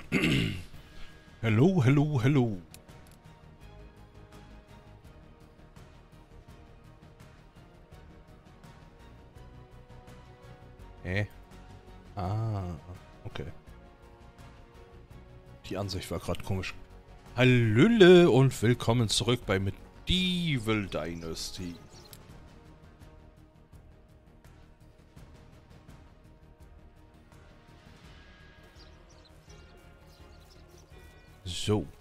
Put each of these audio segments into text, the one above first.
Hello, hello, hello. Ah, okay. Die Ansicht war gerade komisch. Hallöle und willkommen zurück bei Medieval Dynasty. So.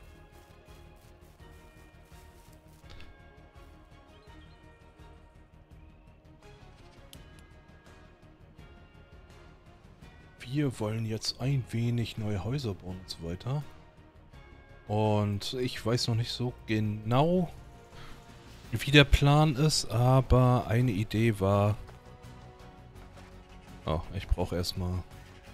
Wir wollen jetzt ein wenig neue Häuser bauen und so weiter. Und ich weiß noch nicht so genau, wie der Plan ist, aber eine Idee war... Oh, ich brauche erstmal...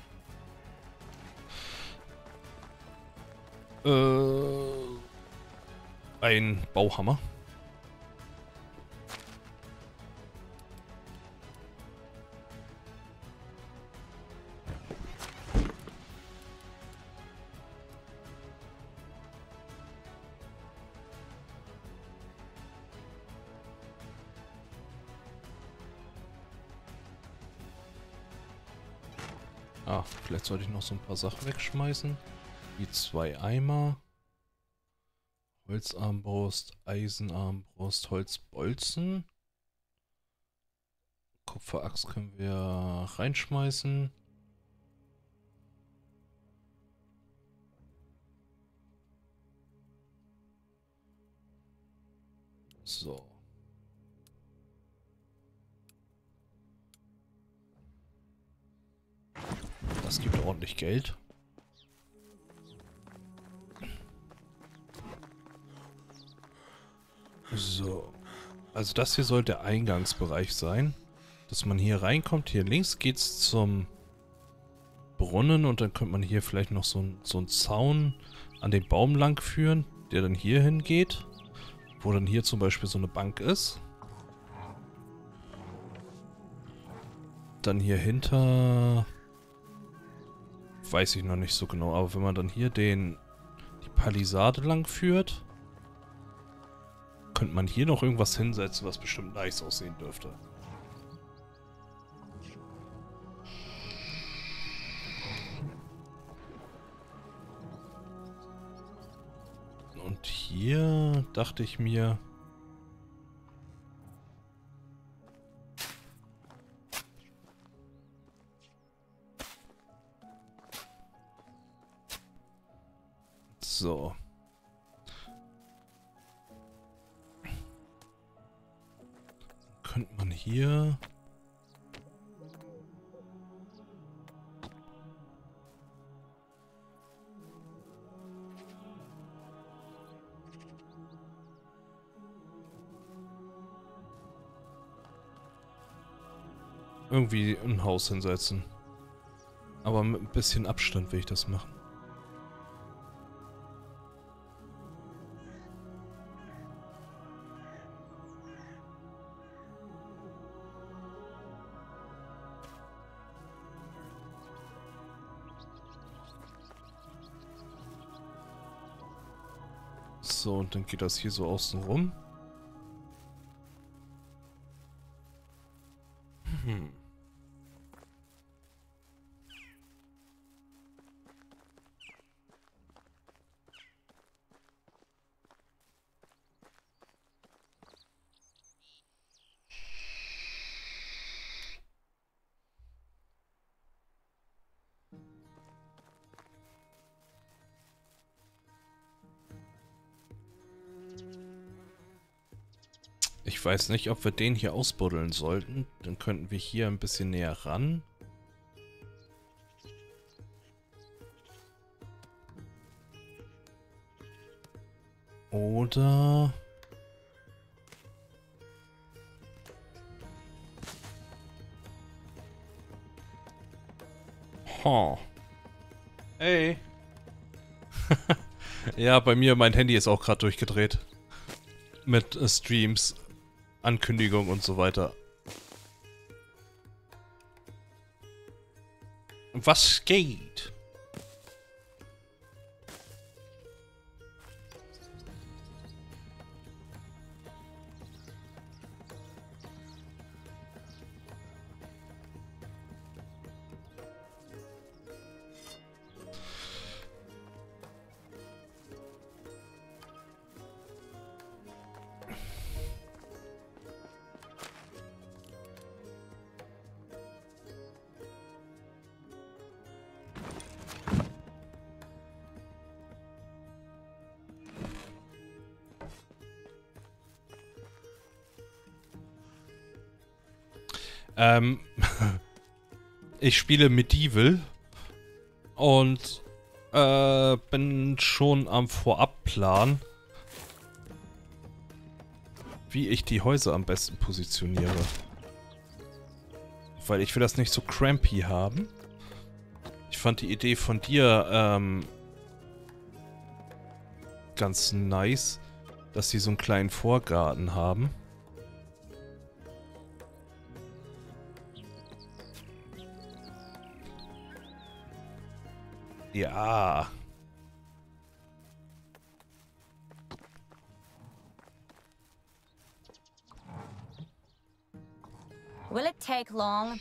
ein Bauhammer. Ah, vielleicht sollte ich noch so ein paar Sachen wegschmeißen. Die 2 Eimer. Holzarmbrust, Eisenarmbrust, Holzbolzen. Kupferaxt können wir reinschmeißen. So. Das gibt ordentlich Geld. So. Also das hier soll der Eingangsbereich sein. Dass man hier reinkommt. Hier links geht's zum Brunnen und dann könnte man hier vielleicht noch so einen Zaun an den Baum lang führen, der dann hier hingeht. Wo dann hier zum Beispiel so eine Bank ist. Dann hier hinter... Weiß ich noch nicht so genau, aber wenn man dann hier die Palisade lang führt, könnte man hier noch irgendwas hinsetzen, was bestimmt nice aussehen dürfte. Und hier dachte ich mir... So. Könnte man hier... irgendwie ein Haus hinsetzen. Aber mit ein bisschen Abstand will ich das machen. So, und dann geht das hier so außen rum. Hm. Ich weiß nicht, ob wir den hier ausbuddeln sollten. Dann könnten wir hier ein bisschen näher ran. Oder... Huh. Hey. Ja, bei mir, mein Handy ist auch gerade durchgedreht. Mit Streams, Ankündigung und so weiter. Was geht? Ähm, ich spiele Medieval und bin schon am Vorabplan, wie ich die Häuser am besten positioniere. Weil ich will das nicht so crampy haben. Ich fand die Idee von dir ganz nice, dass sie so einen kleinen Vorgarten haben. Ja. Will it take long?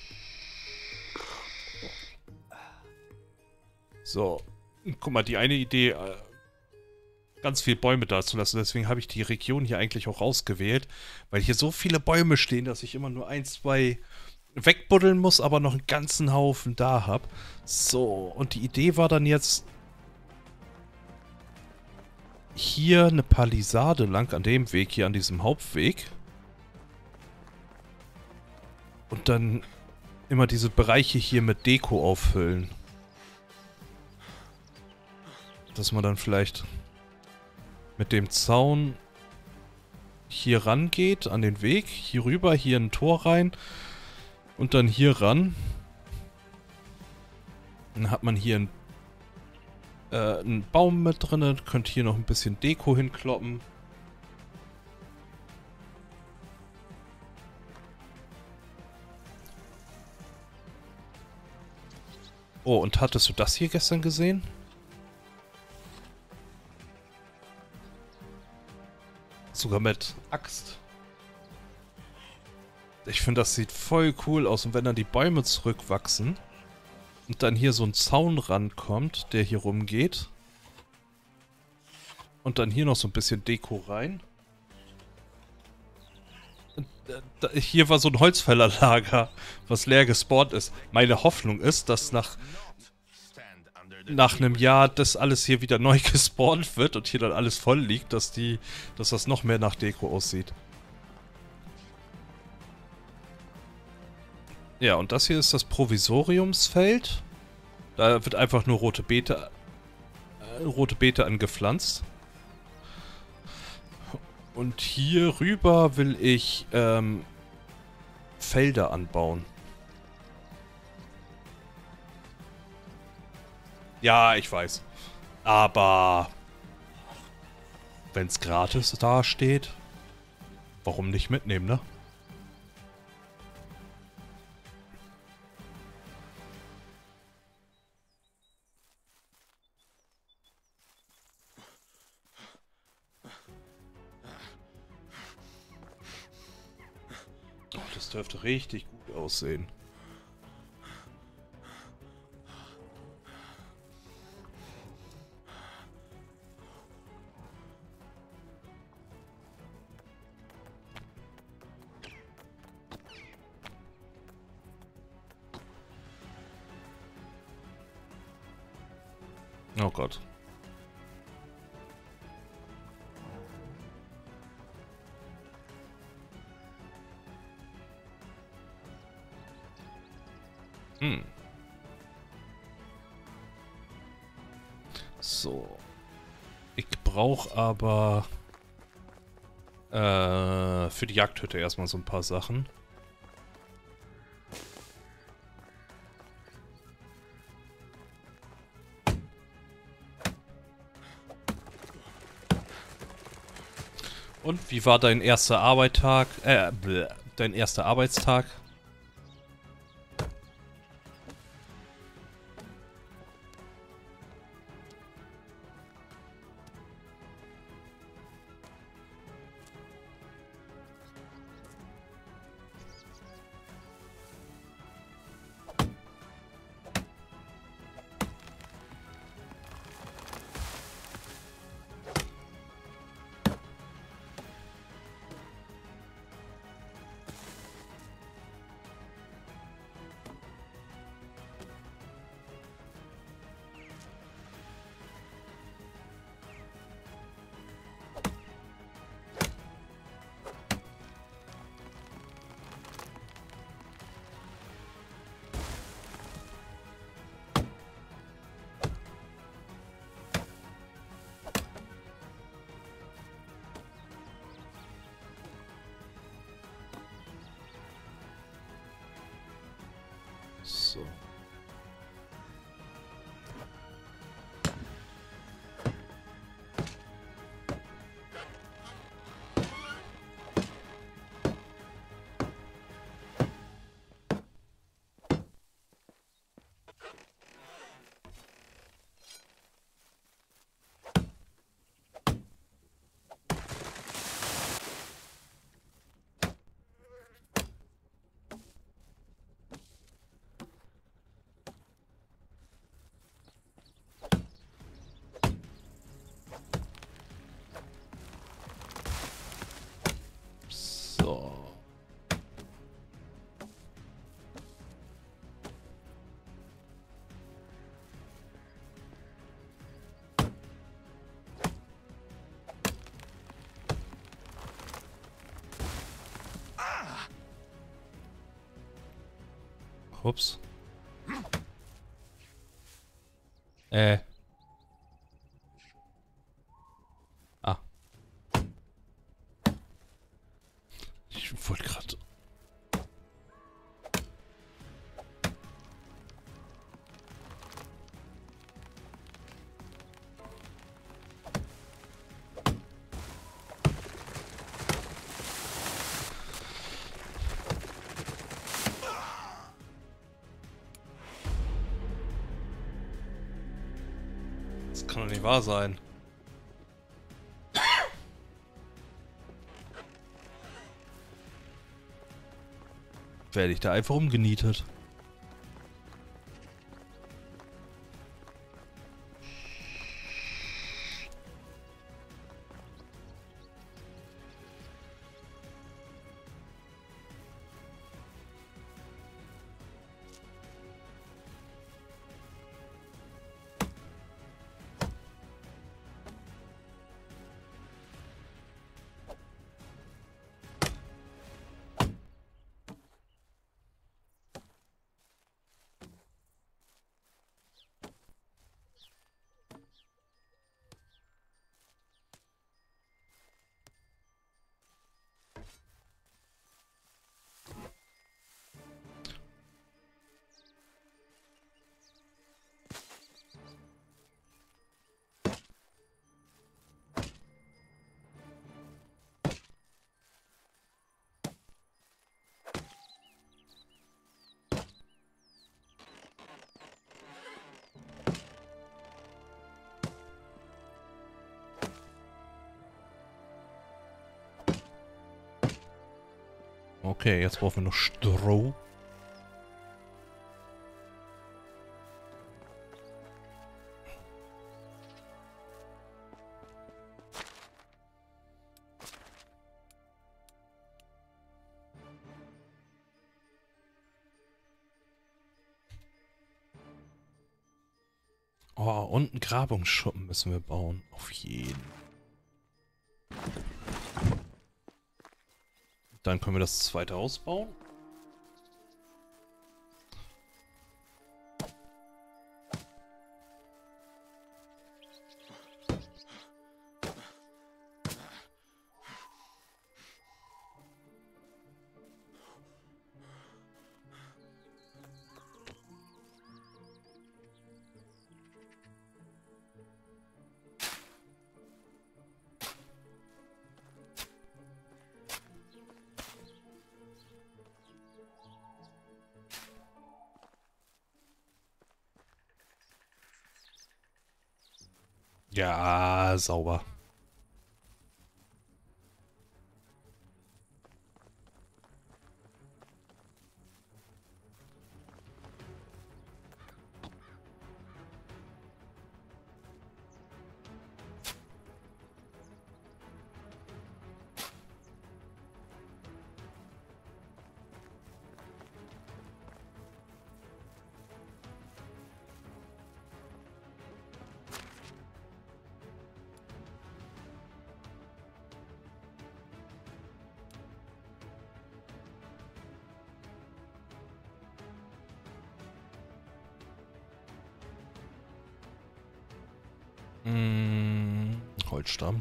So. Guck mal, die eine Idee, ganz viel Bäume dazulassen. Deswegen habe ich die Region hier eigentlich auch ausgewählt. Weil hier so viele Bäume stehen, dass ich immer nur 1, 2 wegbuddeln muss, aber noch einen ganzen Haufen da habe. So, und die Idee war dann jetzt hier eine Palisade lang an dem Weg, hier an diesem Hauptweg. Und dann immer diese Bereiche hier mit Deko auffüllen. Dass man dann vielleicht mit dem Zaun hier rangeht, an den Weg, hier rüber, hier ein Tor rein und dann hier ran. Dann hat man hier einen Baum mit drin, könnt hier noch ein bisschen Deko hinkloppen. Oh, und hattest du das hier gestern gesehen? Sogar mit Axt. Ich finde, das sieht voll cool aus. Und wenn dann die Bäume zurückwachsen und dann hier so ein Zaun rankommt, der hier rumgeht. Und dann hier noch so ein bisschen Deko rein. Und, hier war so ein Holzfällerlager, was leer gespawnt ist. Meine Hoffnung ist, dass nach einem Jahr das alles hier wieder neu gespawnt wird und hier dann alles voll liegt, dass das noch mehr nach Deko aussieht. Ja, und das hier ist das Provisoriumsfeld. Da wird einfach nur rote Beete angepflanzt. Und hier rüber will ich Felder anbauen. Ja, ich weiß. Aber wenn es gratis dasteht, warum nicht mitnehmen, ne? Oh, das dürfte richtig gut aussehen. Oh Gott. So. Ich brauche aber für die Jagdhütte erstmal so ein paar Sachen. Und wie war dein erster Arbeitstag? Dein erster Arbeitstag? So. So. Ups. Ah. Ich wollte gerade... Das kann doch nicht wahr sein. Werde ich da einfach umgenietet. Okay, jetzt brauchen wir noch Stroh. Oh, und einen Grabungsschuppen müssen wir bauen. Auf jeden. Dann können wir das zweite ausbauen. Ja, sauber. Holzstamm.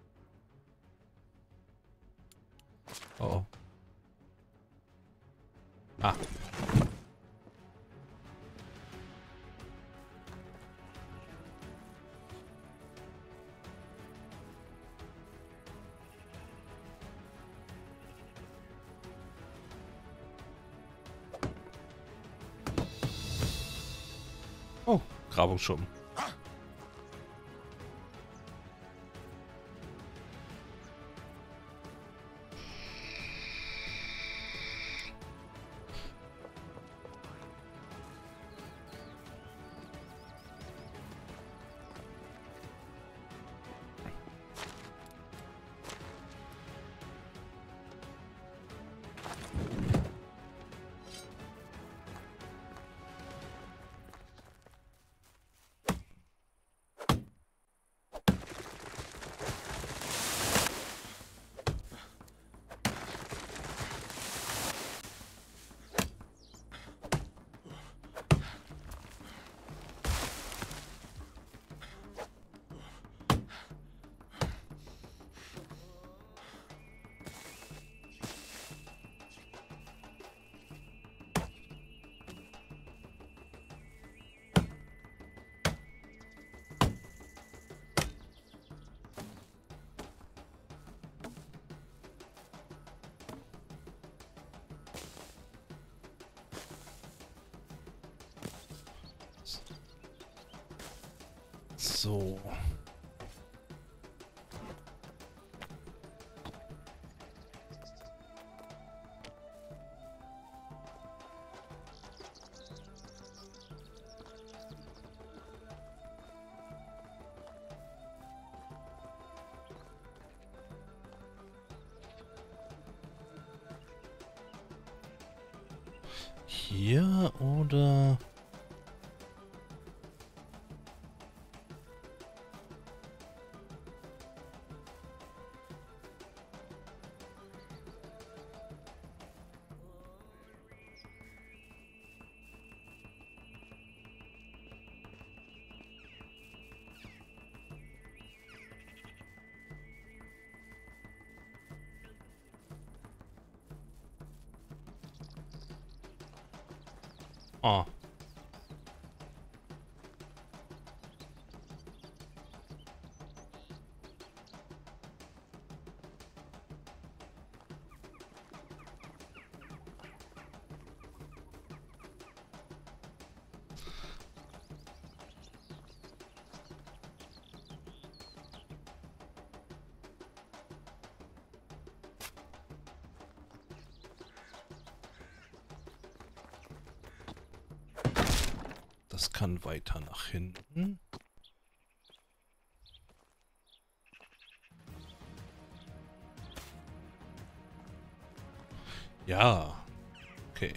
Oh. Ah. Oh, Grabungsschuppen. So. Hier oder... Ah. Das kann weiter nach hinten. Ja. Okay.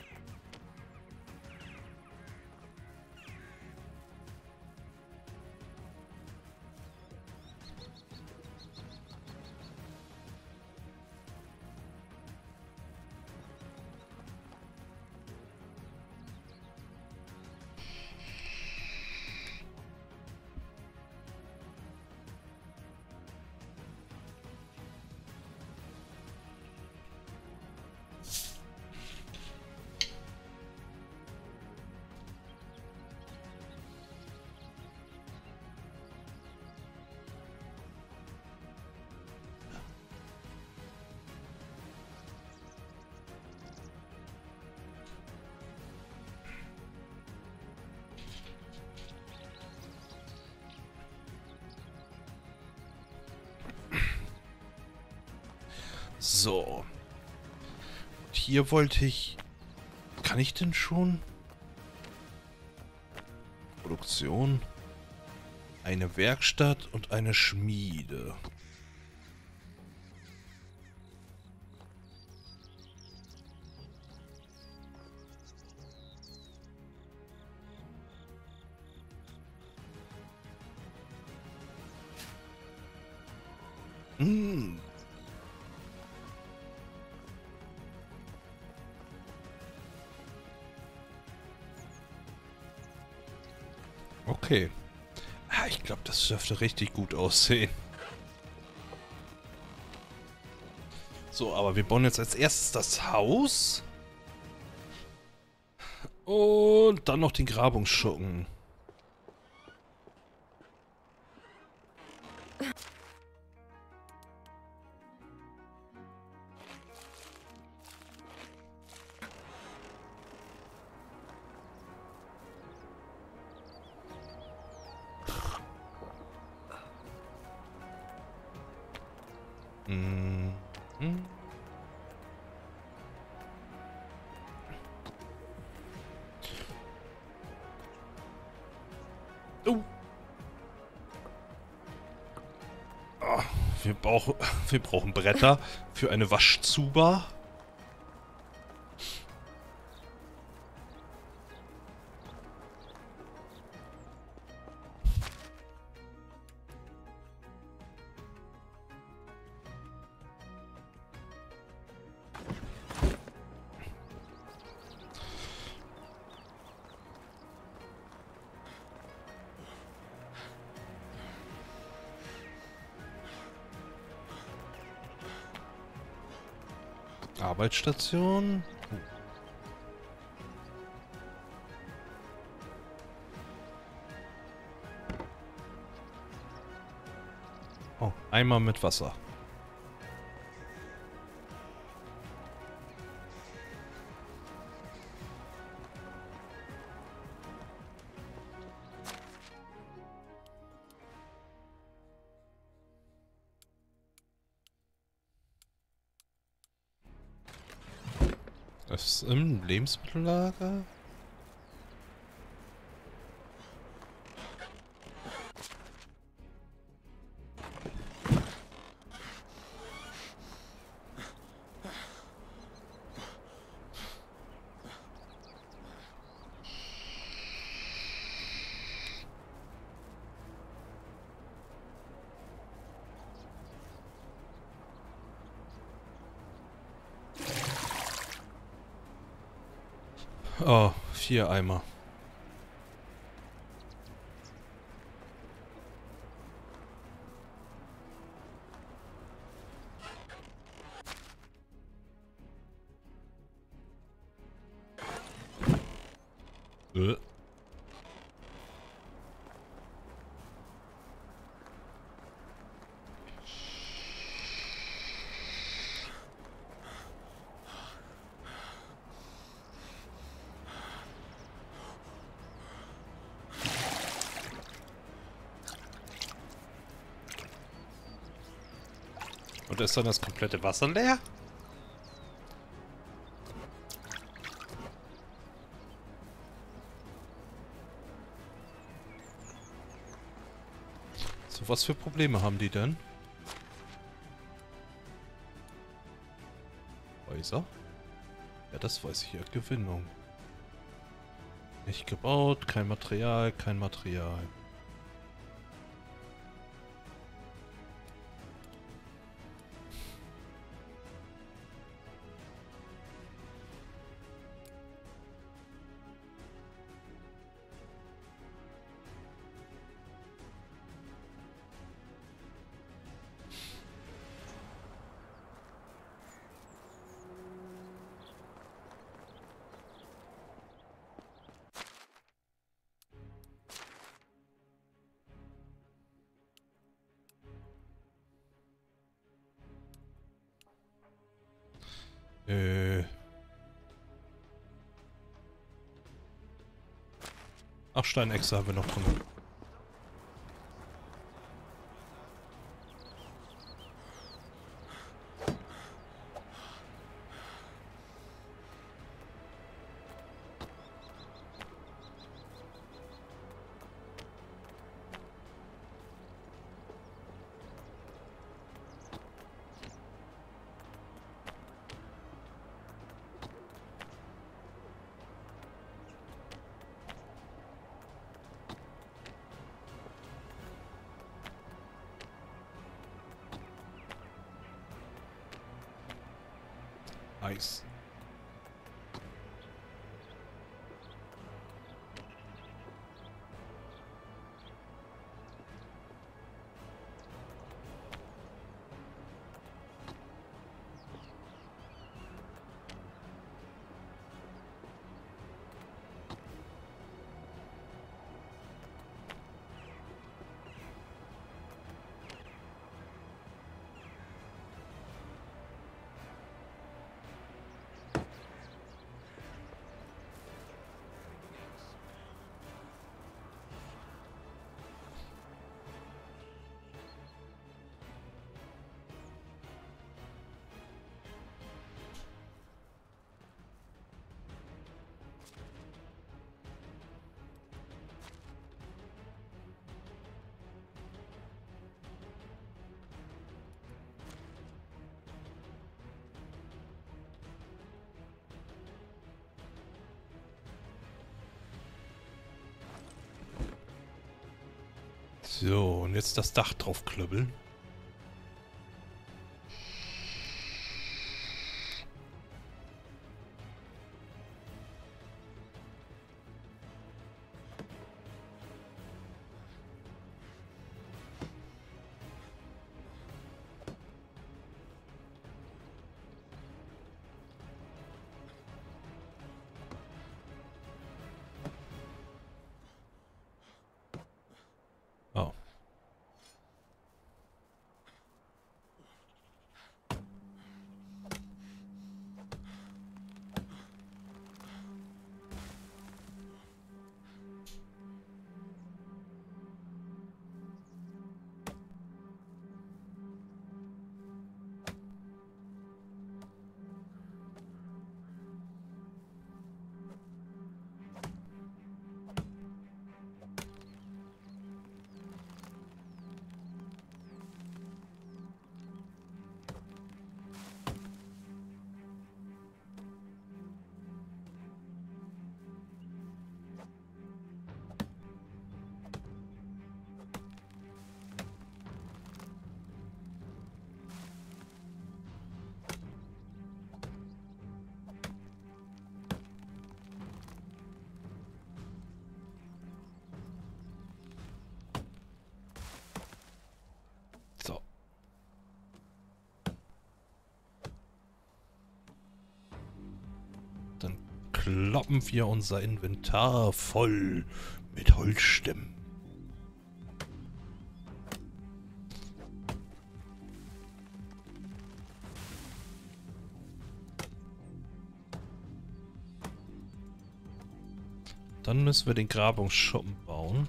So. Und hier wollte ich... Kann ich denn schon? Produktion. Eine Werkstatt und eine Schmiede. Hm. Okay. Ah, ich glaube, das dürfte richtig gut aussehen. So, aber wir bauen jetzt als erstes das Haus. Und dann noch den Grabungsschuppen. Mhm. Oh. Ah, wir brauchen Bretter für eine Waschzuber. Arbeitsstation. Oh, Eimer mit Wasser. Das ist im Lebensmittellager? Oh, 4 Eimer. Äh. Und ist dann das komplette Wasser leer? So, was für Probleme haben die denn? Häuser? Ja, das weiß ich ja. Gewinnung. Nicht gebaut, kein Material, kein Material. Ach, Steinechse haben wir noch drin. Eis. So, und jetzt das Dach drauf klöppeln. Oh. So. Dann kloppen wir unser Inventar voll mit Holzstämmen. Dann müssen wir den Grabungsschuppen bauen.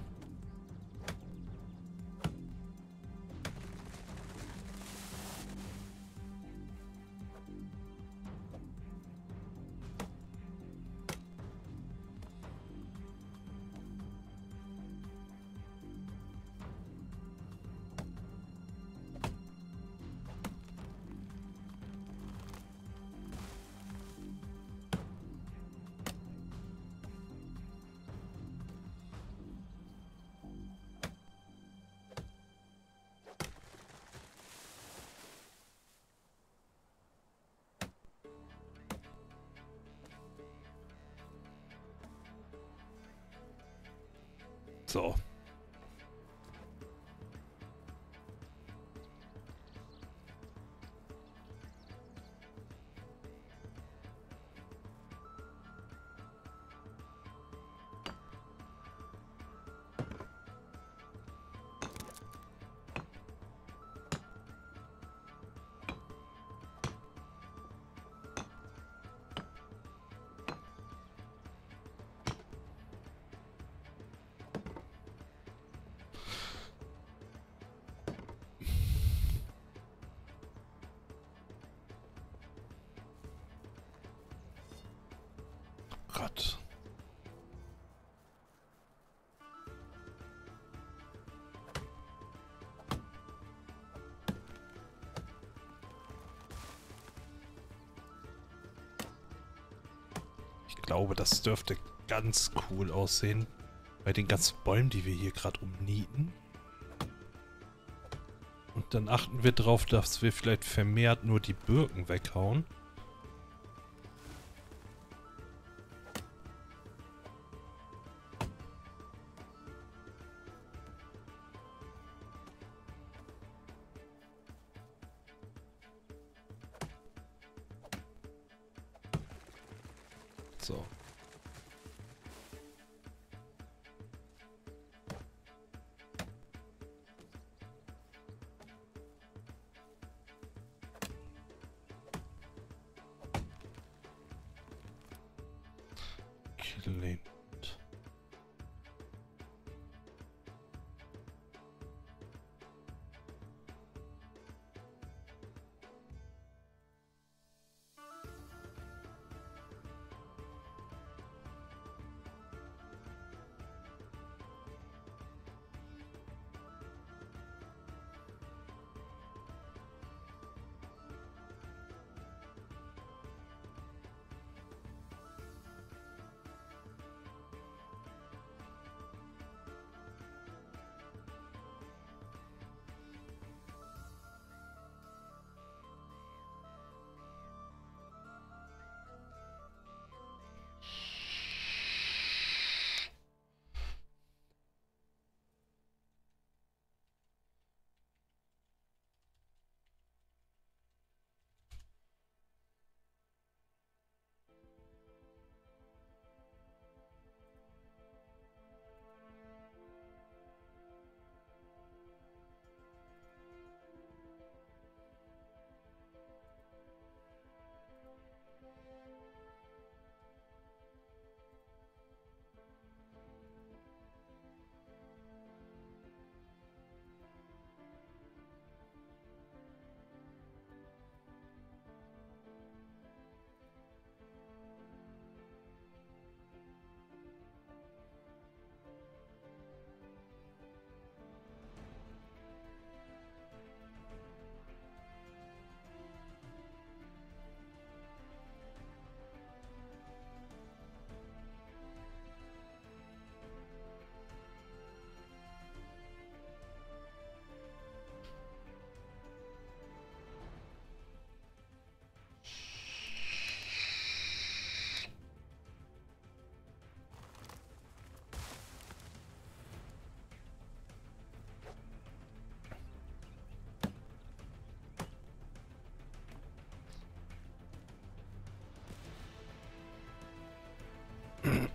So. Gott. Ich glaube, das dürfte ganz cool aussehen. Bei den ganzen Bäumen, die wir hier gerade umnieten. Und dann achten wir darauf, dass wir vielleicht vermehrt nur die Birken weghauen. So. Killing.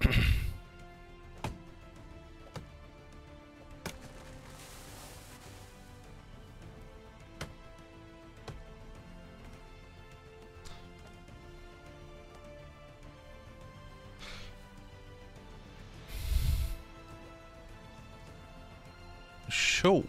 Show.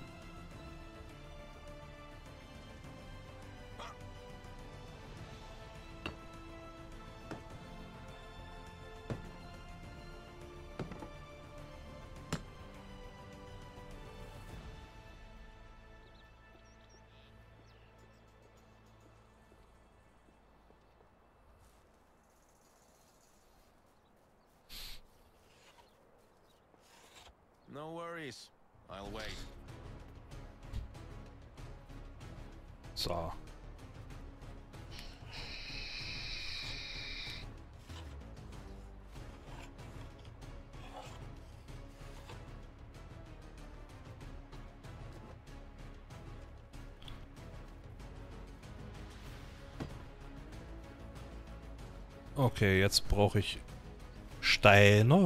No worries. I'll wait. So. Okay, jetzt brauche ich Steine.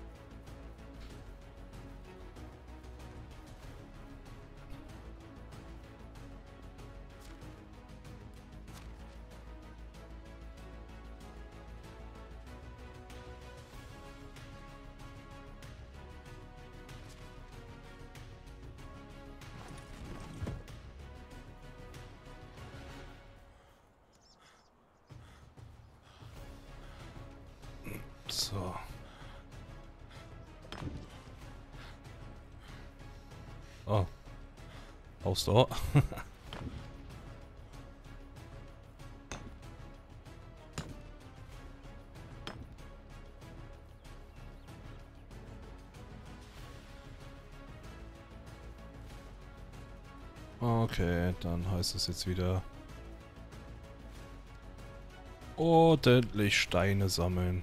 So. Oh. Ausdauer. Okay, dann heißt es jetzt wieder ordentlich Steine sammeln.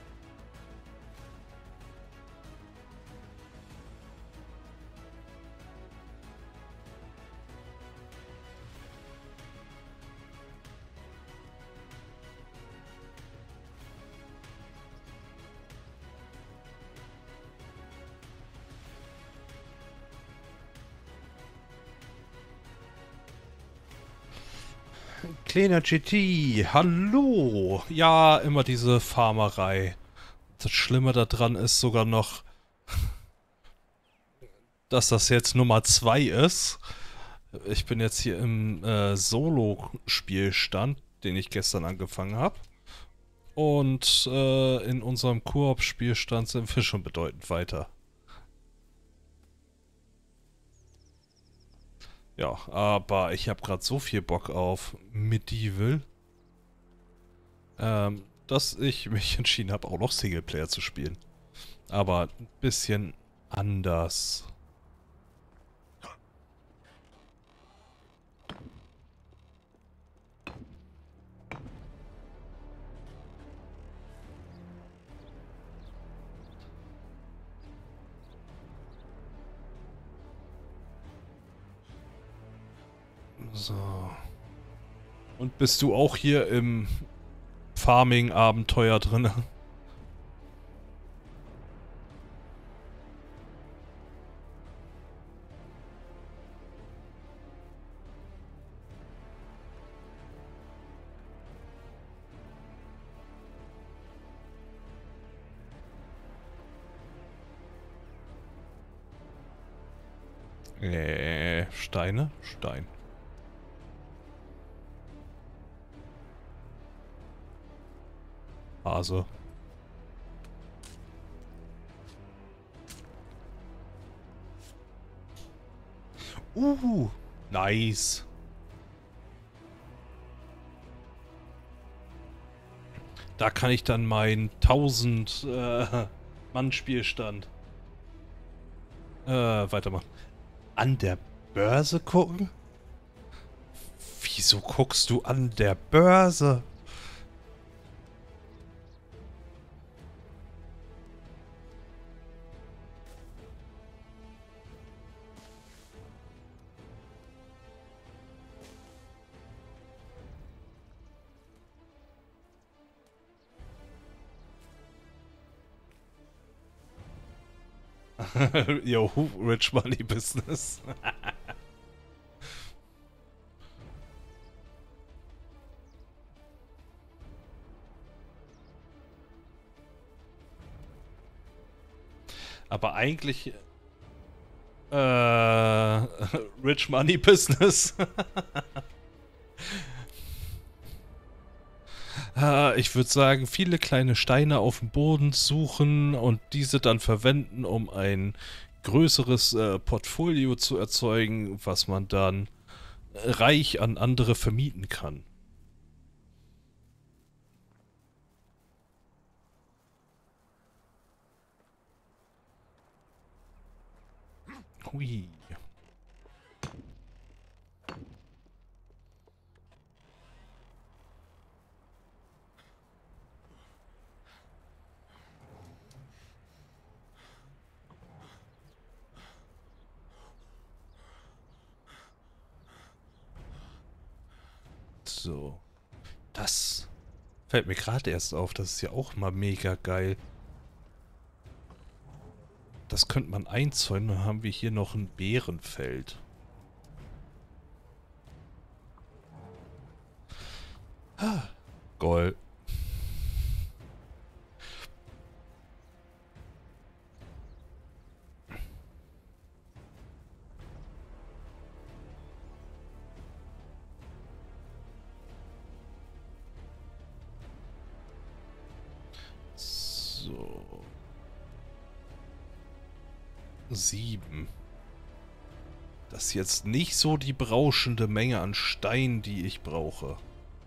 Kleiner GT, hallo! Ja, immer diese Farmerei. Das Schlimme daran ist sogar noch, dass das jetzt Nummer 2 ist. Ich bin jetzt hier im Solo-Spielstand, den ich gestern angefangen habe. Und in unserem Koop-Spielstand sind wir schon bedeutend weiter. Ja, aber ich habe gerade so viel Bock auf Medieval, dass ich mich entschieden habe, auch noch Singleplayer zu spielen. Aber ein bisschen anders. So. Und bist du auch hier im Farming-Abenteuer drin? Steine? Stein. Hase. Nice. Da kann ich dann meinen 1000 Mann-Spielstand weitermachen. An der Börse gucken? Wieso guckst du an der Börse? Yo, Rich Money Business. Aber eigentlich Rich Money Business. Ich würde sagen, viele kleine Steine auf dem Boden suchen und diese dann verwenden, um ein größeres Portfolio zu erzeugen, was man dann reich an andere vermieten kann. Hui. So. Das fällt mir gerade erst auf. Das ist ja auch mal mega geil. Das könnte man einzäunen. Dann haben wir hier noch ein Bärenfeld. Goal. So. 7. Das ist jetzt nicht so die berauschende Menge an Stein, die ich brauche.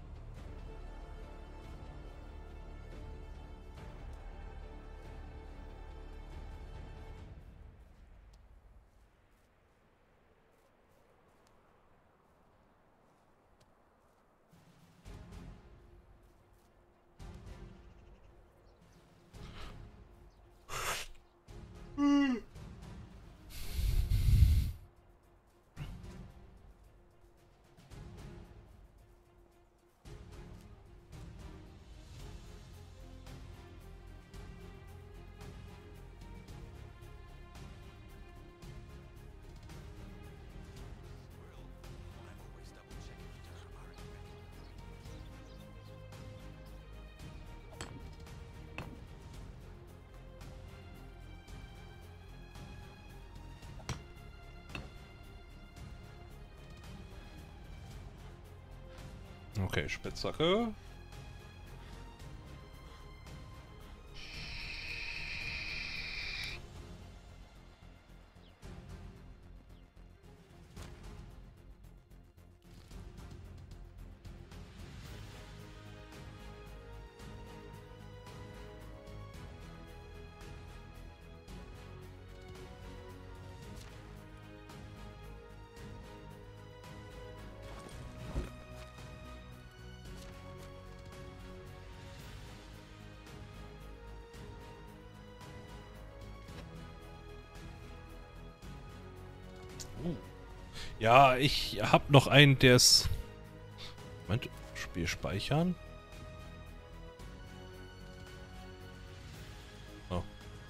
Okay, Spitzhacke. Ja, ich hab noch einen, der ist... Moment, Spiel speichern. Oh.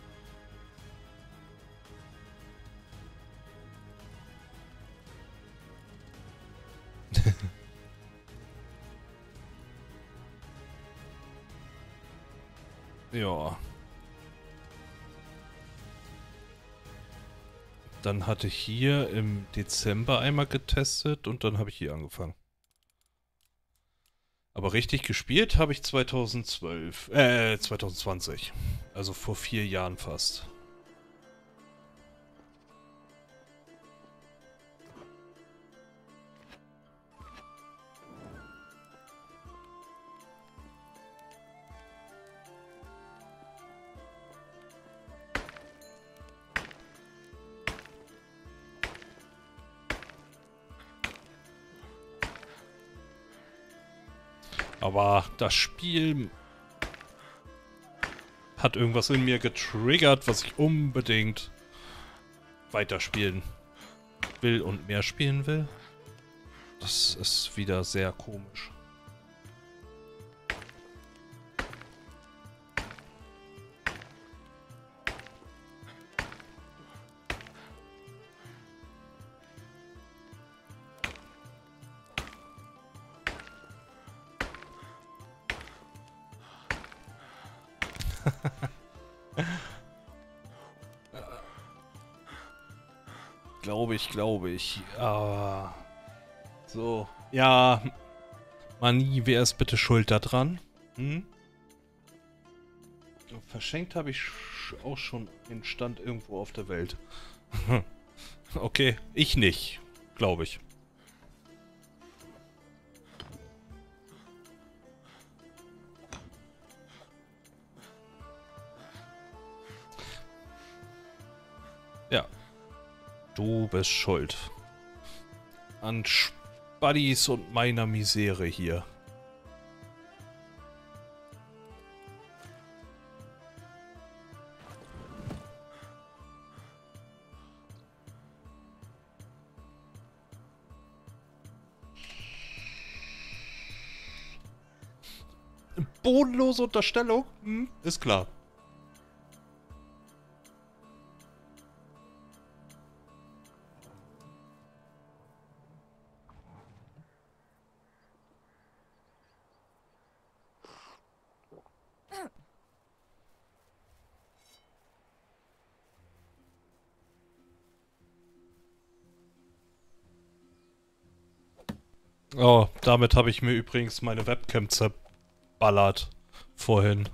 Ja. Dann hatte ich hier im Dezember einmal getestet und dann habe ich hier angefangen. Aber richtig gespielt habe ich 2020. Also vor 4 Jahren fast. Aber das Spiel hat irgendwas in mir getriggert, was ich unbedingt weiterspielen will und mehr spielen will. Das ist wieder sehr komisch. Glaube ich. So. Ja. Mani, wer ist bitte schuld da dran? Hm? Verschenkt habe ich auch schon den Stand irgendwo auf der Welt. Okay, ich nicht. Glaube ich. Ja. Du bist schuld. An Spuddies und meiner Misere hier. Bodenlose Unterstellung? Hm, ist klar. Oh, damit habe ich mir übrigens meine Webcam zerballert. Vorhin.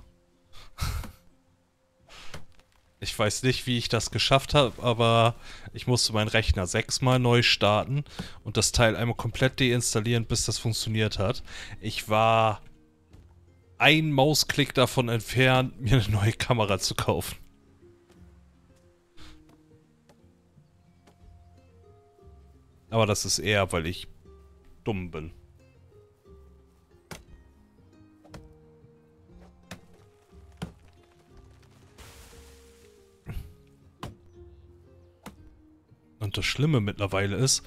Ich weiß nicht, wie ich das geschafft habe, aber ich musste meinen Rechner 6-mal neu starten und das Teil einmal komplett deinstallieren, bis das funktioniert hat. Ich war ein Mausklick davon entfernt, mir eine neue Kamera zu kaufen. Aber das ist eher, weil ich dumm bin. Und das Schlimme mittlerweile ist,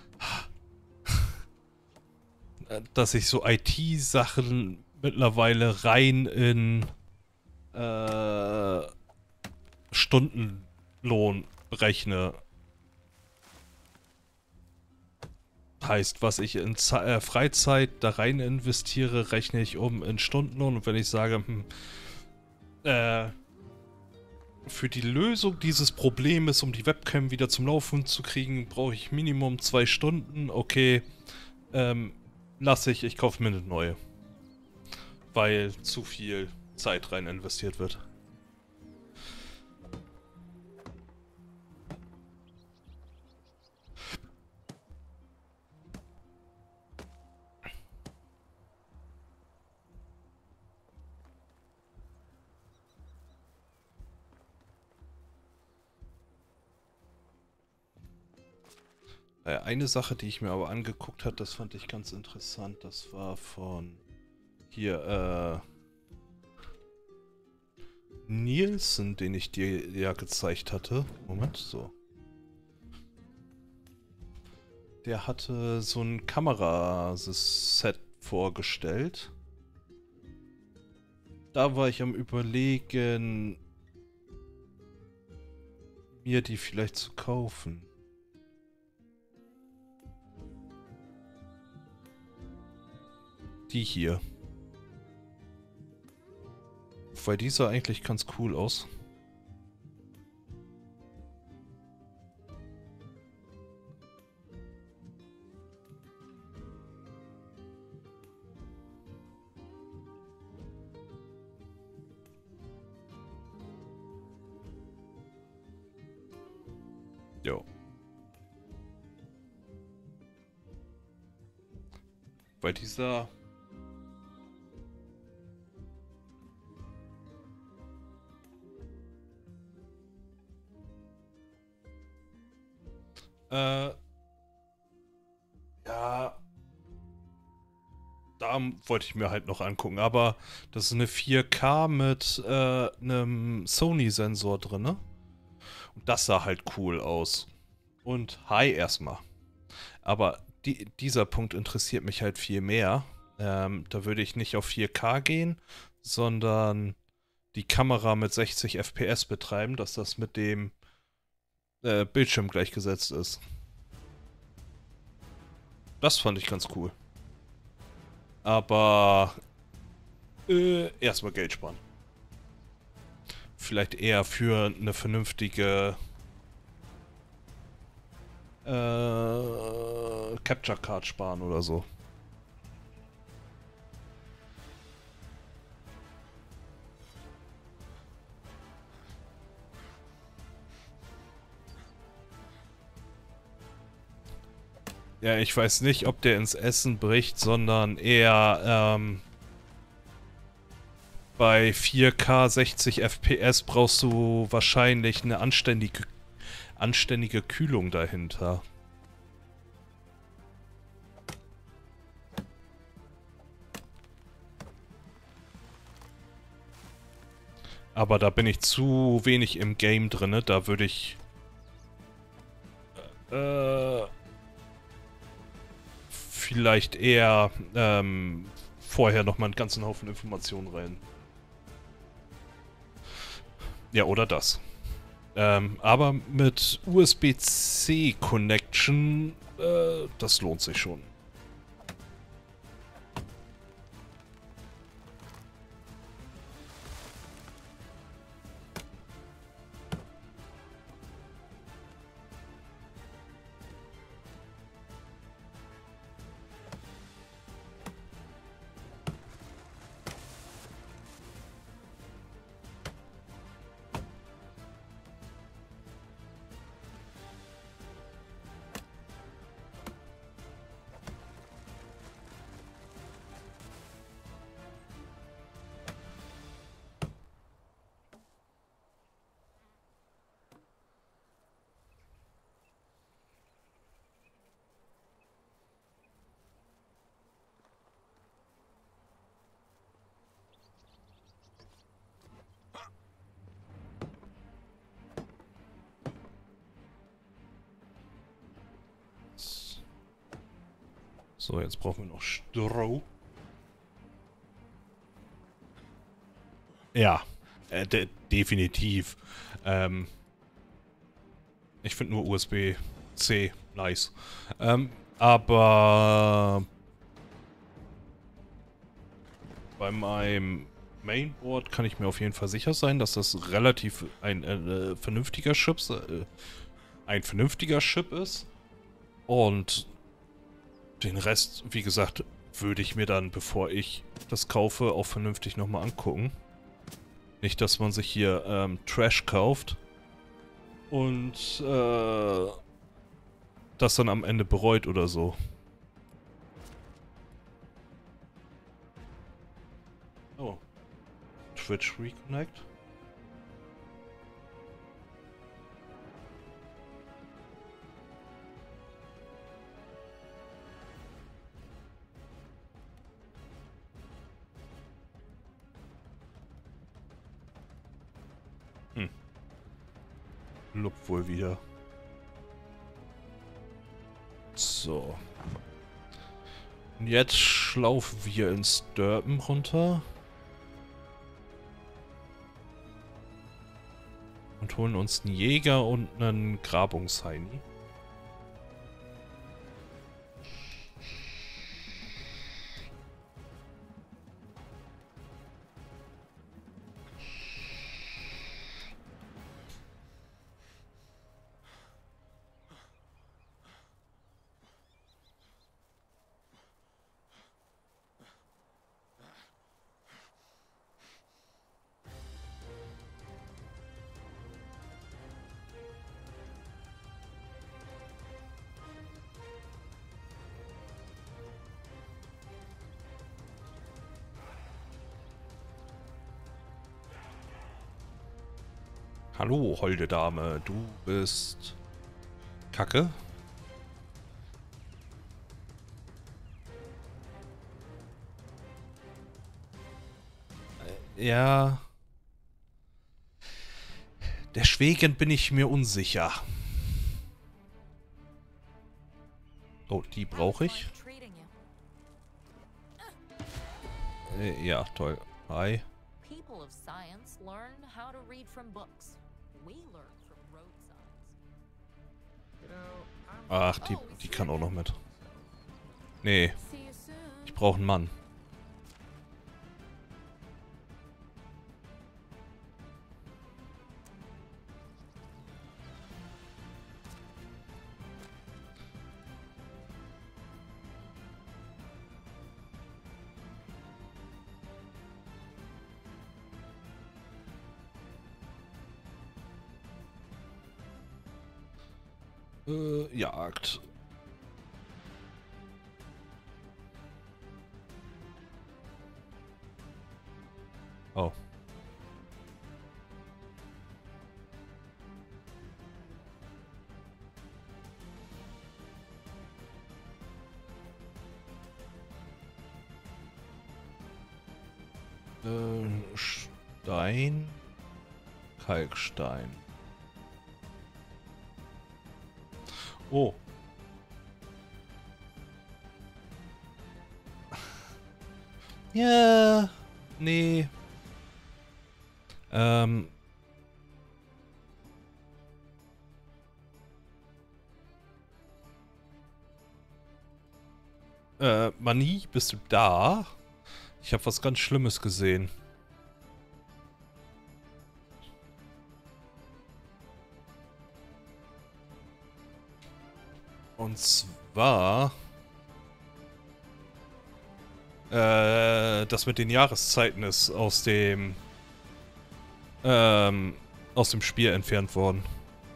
dass ich so IT-Sachen mittlerweile rein in Stundenlohn berechne. Heißt, was ich in Freizeit da rein investiere, rechne ich um in Stundenlohn. Und wenn ich sage, für die Lösung dieses Problems, um die Webcam wieder zum Laufen zu kriegen, brauche ich Minimum 2 Stunden. Okay, lasse ich kaufe mir eine neue. Weil zu viel Zeit rein investiert wird. Eine Sache, die ich mir aber angeguckt habe, das fand ich ganz interessant, das war von hier, Nielsen, den ich dir ja gezeigt hatte. Moment, so. Der hatte so ein Kameraset vorgestellt. Da war ich am Überlegen, mir die vielleicht zu kaufen. Die hier. Weil die sah eigentlich ganz cool aus. Jo. Weil dieser... ja, da wollte ich mir halt noch angucken, aber das ist eine 4K mit einem Sony-Sensor drin. Und das sah halt cool aus. Und High erstmal. Aber dieser Punkt interessiert mich halt viel mehr. Da würde ich nicht auf 4K gehen, sondern die Kamera mit 60 FPS betreiben, dass das mit dem Bildschirm gleichgesetzt ist. Das fand ich ganz cool. Aber erstmal Geld sparen. vielleicht eher für eine vernünftige Capture Card sparen oder so. Ja, ich weiß nicht, ob der ins Essen bricht, sondern eher, bei 4K 60 FPS brauchst du wahrscheinlich eine anständige Kühlung dahinter. Aber da bin ich zu wenig im Game drinne, da würde ich vielleicht eher vorher nochmal einen ganzen Haufen Informationen rein. Ja, oder das. Aber mit USB-C Connection, das lohnt sich schon. So, jetzt brauchen wir noch Stroh. Ja, definitiv. Ich finde nur USB-C nice. Aber bei meinem Mainboard kann ich mir auf jeden Fall sicher sein, dass das relativ ein vernünftiger Chip ist. Und den Rest, wie gesagt, würde ich mir dann, bevor ich das kaufe, auch vernünftig nochmal angucken. Nicht, dass man sich hier Trash kauft und das dann am Ende bereut oder so. Oh. Twitch Reconnect. Lobt wohl wieder. So. Und jetzt schlaufen wir ins Dörpen runter. Und holen uns einen Jäger und einen Grabungsheini. Hallo, holde Dame, du bist Kacke. Ja. Deswegen bin ich mir unsicher. Oh, die brauche ich. Ja, toll. Hi. People of science learn how to read from books. We learn from road signs. Ach, die kann auch noch mit. Nee, ich brauche einen Mann. Jagd. Oh. Stein. Kalkstein. Oh. Ja. Nee. Mani, bist du da? Ich habe was ganz Schlimmes gesehen. Und zwar... das mit den Jahreszeiten ist aus dem Spiel entfernt worden.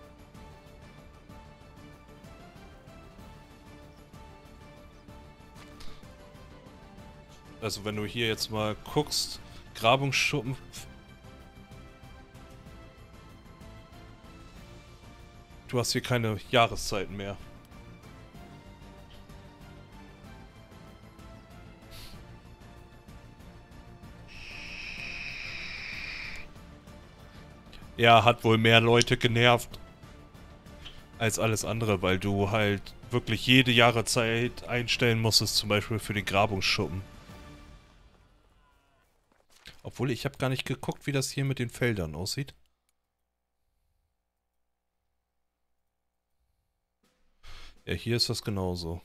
Also wenn du hier jetzt mal guckst, Grabungsschuppen... Du hast hier keine Jahreszeiten mehr. Ja, hat wohl mehr Leute genervt als alles andere, weil du halt wirklich jede Jahreszeit einstellen musstest, zum Beispiel für den Grabungsschuppen. Obwohl, ich habe gar nicht geguckt, wie das hier mit den Feldern aussieht. Ja, hier ist das genauso.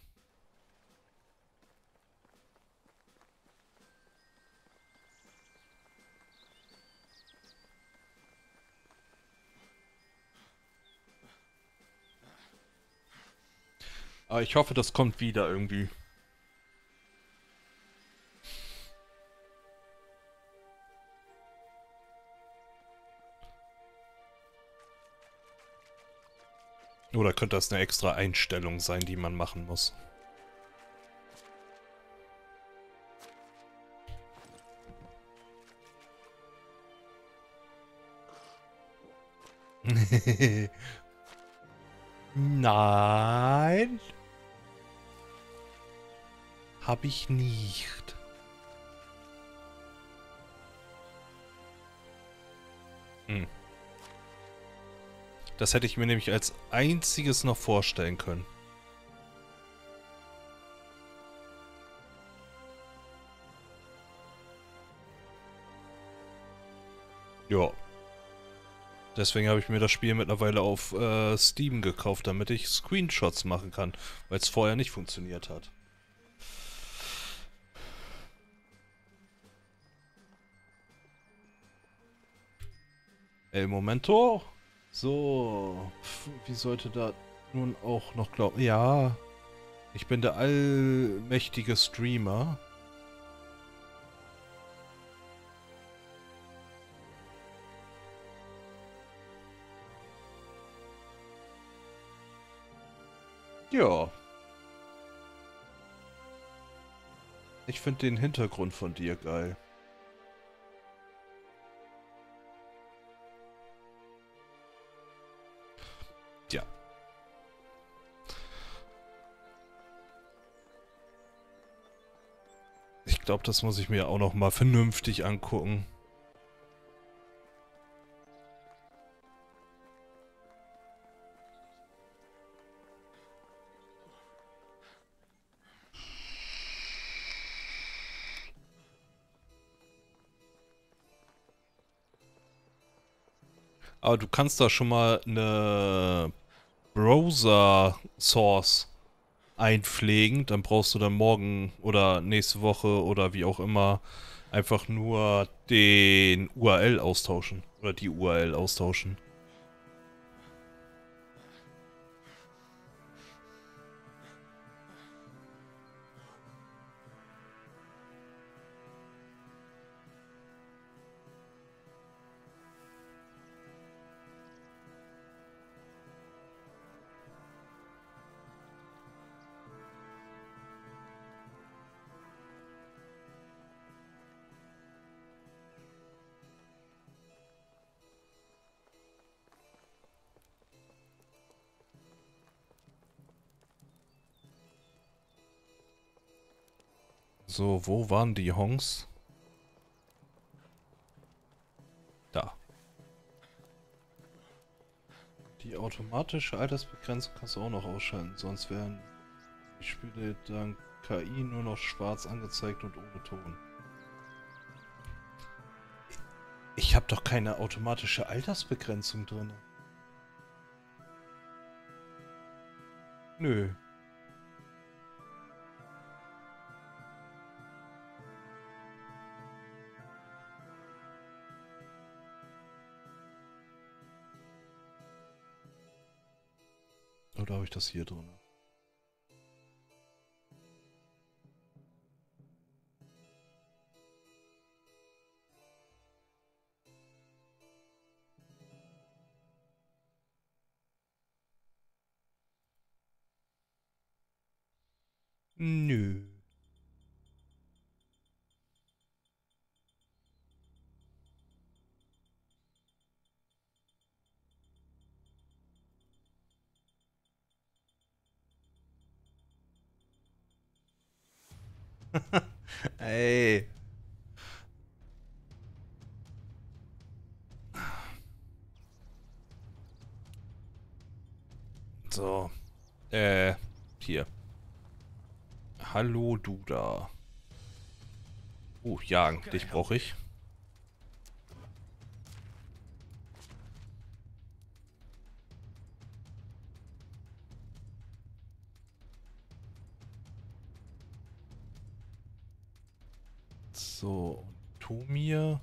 Aber ich hoffe, das kommt wieder irgendwie. Oder könnte das eine extra Einstellung sein, die man machen muss? Nein. Hab ich nicht. Hm. Das hätte ich mir nämlich als einziges noch vorstellen können. Ja. Deswegen habe ich mir das Spiel mittlerweile auf Steam gekauft, damit ich Screenshots machen kann, weil es vorher nicht funktioniert hat. El Momento. So, wie sollte da nun auch noch glauben? Ja, ich bin der allmächtige Streamer. Ja. Ich finde den Hintergrund von dir geil. Ja. Ich glaube, das muss ich mir auch noch mal vernünftig angucken. Aber du kannst da schon mal eine Browser-Source einpflegen. Dann brauchst du dann morgen oder nächste Woche oder wie auch immer einfach nur den URL austauschen. Oder die URL austauschen. So, wo waren die Hongs? Da. Die automatische Altersbegrenzung kannst du auch noch ausschalten, sonst werden die Spiele dank KI nur noch schwarz angezeigt und ohne Ton. Ich habe doch keine automatische Altersbegrenzung drin. Nö. Oder habe ich das hier drin? Nö. Ey. So. Hier. Hallo, du da. Oh, jagen. Dich brauche ich. So, Tomir.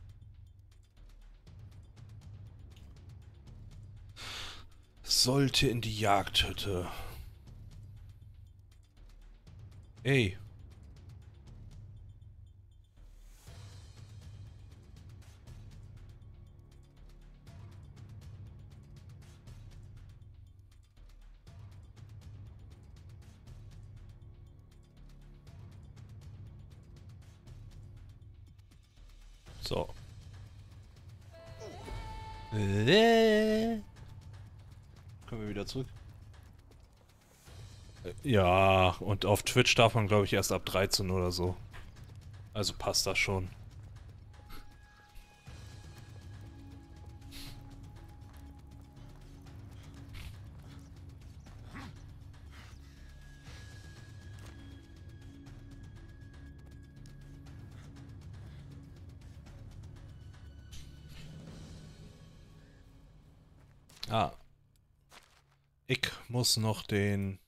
Sollte in die Jagdhütte. Ey. So. Kommen wir wieder zurück? Ja, und auf Twitch darf man, glaube ich, erst ab 13 oder so. Also passt das schon. Ah. Ich muss noch den...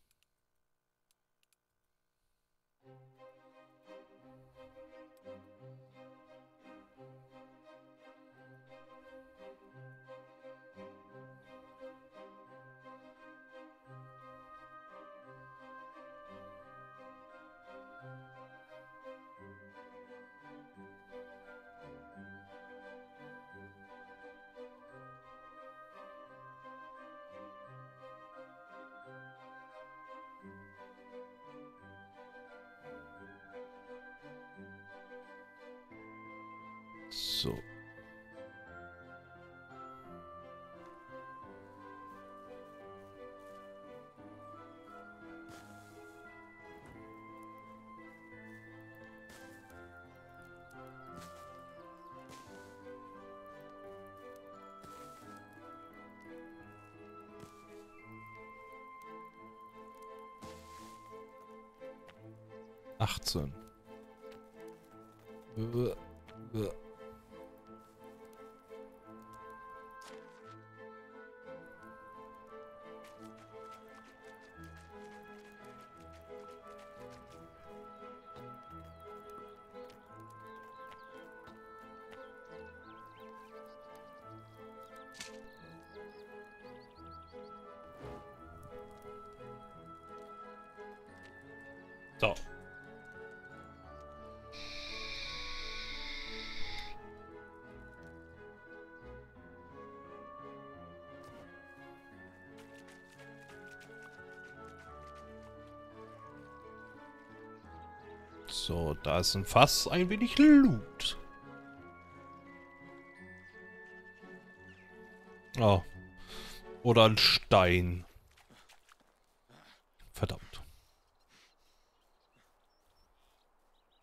So. Achtzehn. So. So, da ist ein Fass, ein wenig Loot. Oh. Oder ein Stein. Verdammt.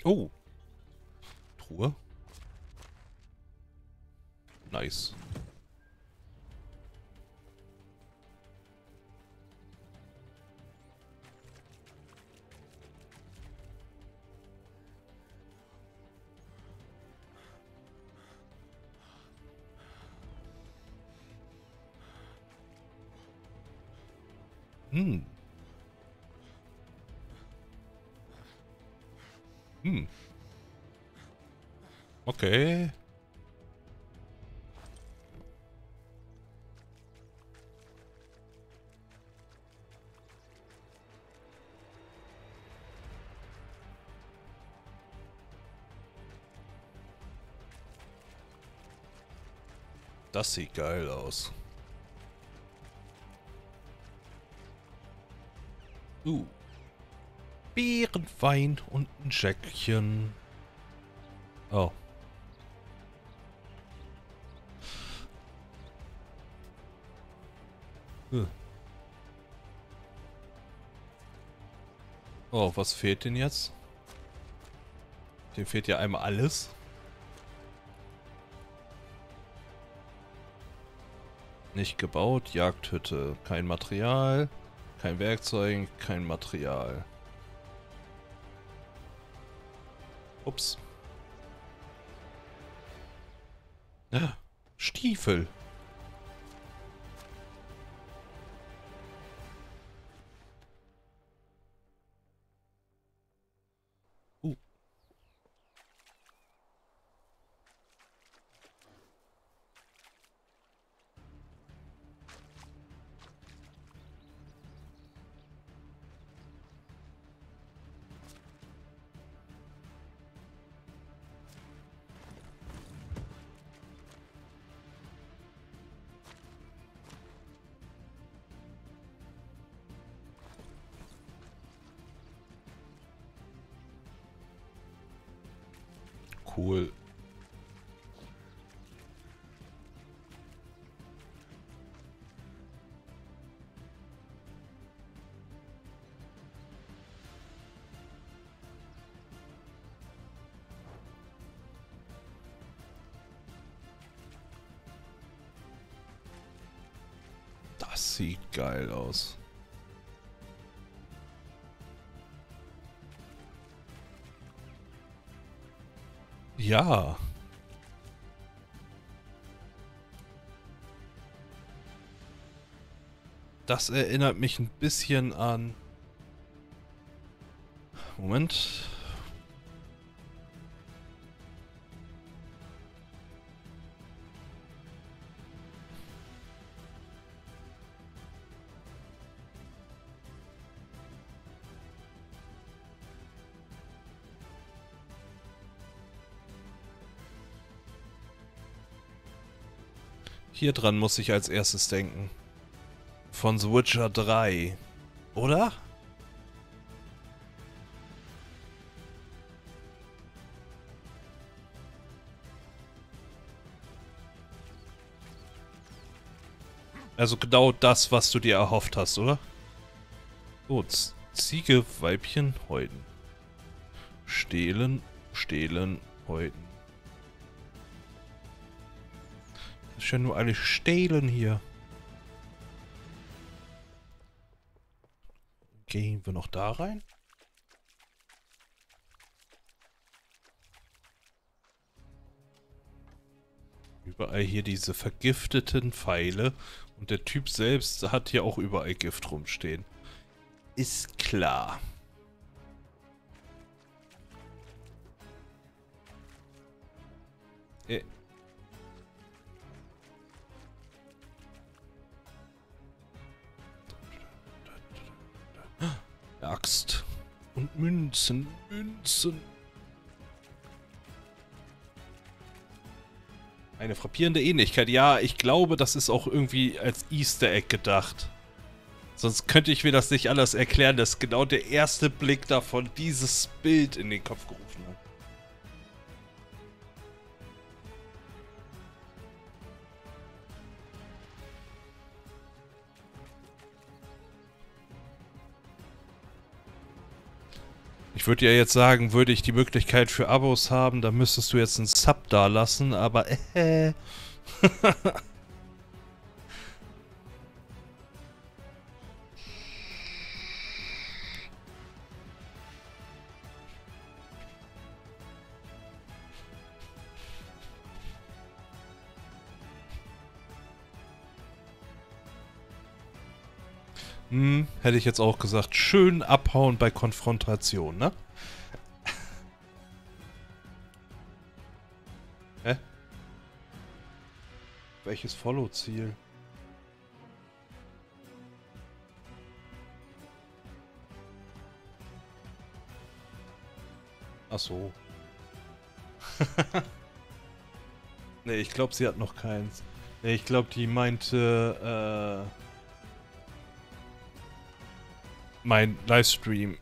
Oh. Truhe. Nice. Hm. Hm. Okay. Das sieht geil aus. Beerenwein und ein Jäckchen. Oh. Oh, was fehlt denn jetzt? Dem fehlt ja einmal alles. Nicht gebaut, Jagdhütte. Kein Material, kein Werkzeug, kein Material. Ups. Ah, Stiefel. Cool. Das sieht geil aus. Ja. Das erinnert mich ein bisschen an... Moment. Hier dran muss ich als erstes denken. Von The Witcher 3. Oder? Also genau das, was du dir erhofft hast, oder? So, Ziege, Weibchen, Häuten. Stehlen, stehlen, Häuten. Das ist ja nur alles Stehlen hier. Gehen wir noch da rein? Überall hier diese vergifteten Pfeile. Und der Typ selbst hat hier auch überall Gift rumstehen. Ist klar. Axt. Und Münzen. Münzen. Eine frappierende Ähnlichkeit. Ja, ich glaube, das ist auch irgendwie als Easter Egg gedacht. Sonst könnte ich mir das nicht anders erklären, dass genau der erste Blick davon dieses Bild in den Kopf gerufen hat. Ich Ich würde ja jetzt sagen, würde ich die Möglichkeit für Abos haben, dann müsstest du jetzt einen Sub da lassen, aber hätte ich jetzt auch gesagt, schön abhauen bei Konfrontation, ne? Hä? Welches Follow-Ziel? Ach so. Nee, ich glaube, sie hat noch keins. Nee, ich glaube, die meinte, mein Livestream.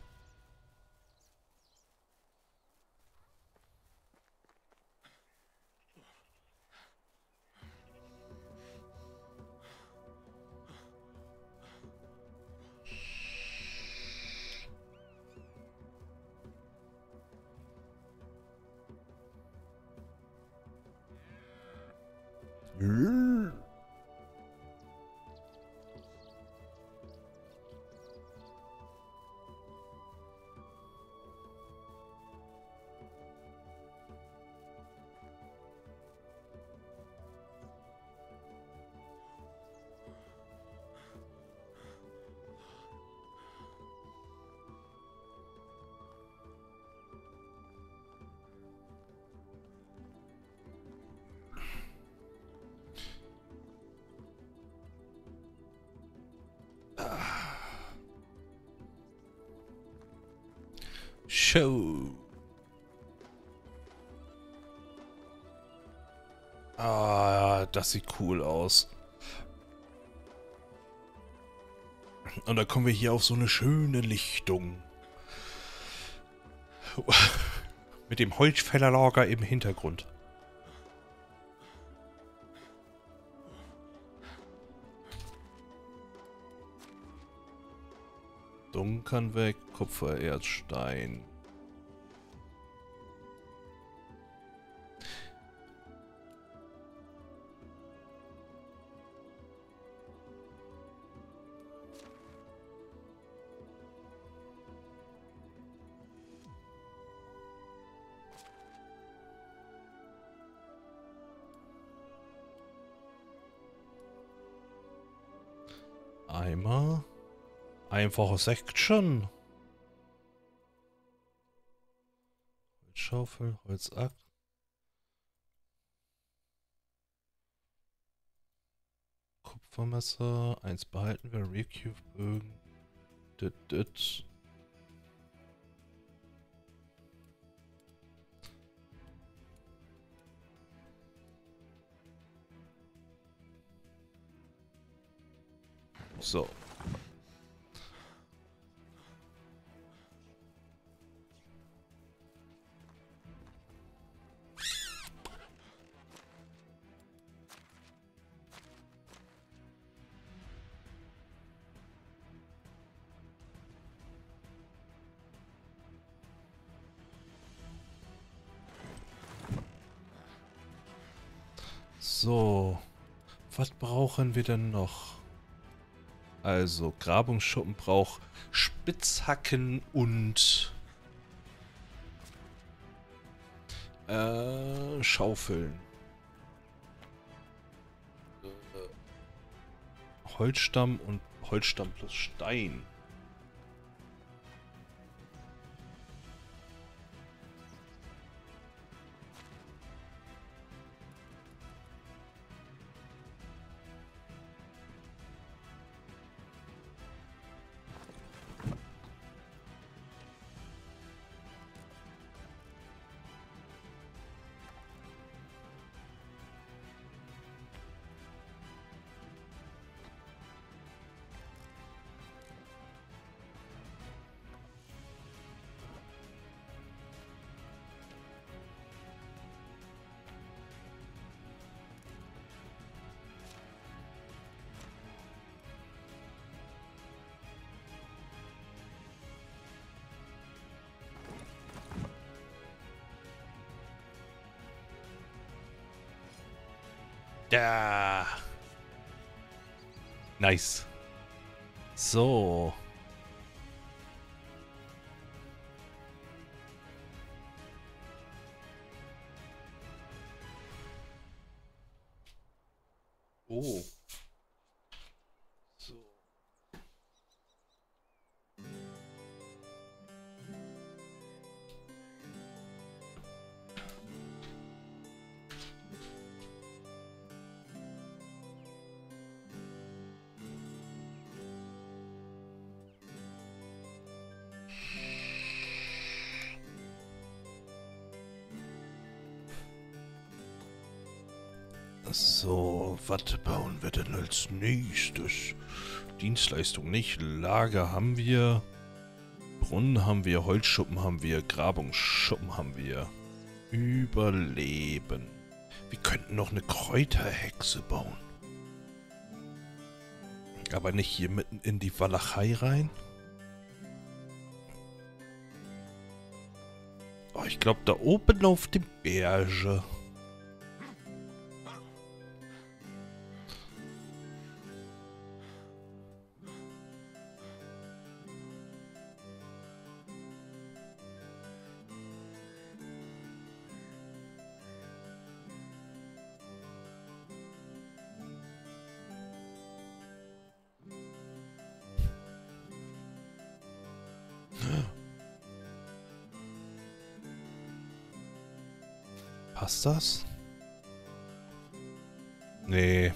Show. Ah, das sieht cool aus. Und dann kommen wir hier auf so eine schöne Lichtung. Mit dem Holzfällerlager im Hintergrund. Dunkeln weg, Kupfer, Erz, Stein. Eimer. Einfaches Action. Holzschaufel, Holzack. Kupfermesser. 1 behalten wir. Recube-Bögen. Dit. So. So. Was brauchen wir denn noch? Also, Grabungsschuppen braucht Spitzhacken und Schaufeln. Holzstamm und Holzstamm plus Stein. Ja. Nice. So. Oh. So. So, was bauen wir denn als nächstes? Dienstleistung nicht, Lager haben wir, Brunnen haben wir, Holzschuppen haben wir, Grabungsschuppen haben wir. Überleben. Wir könnten noch eine Kräuterhexe bauen. Aber nicht hier mitten in die Walachei rein. Oh, ich glaube da oben auf dem Berge. Passt das? Nee.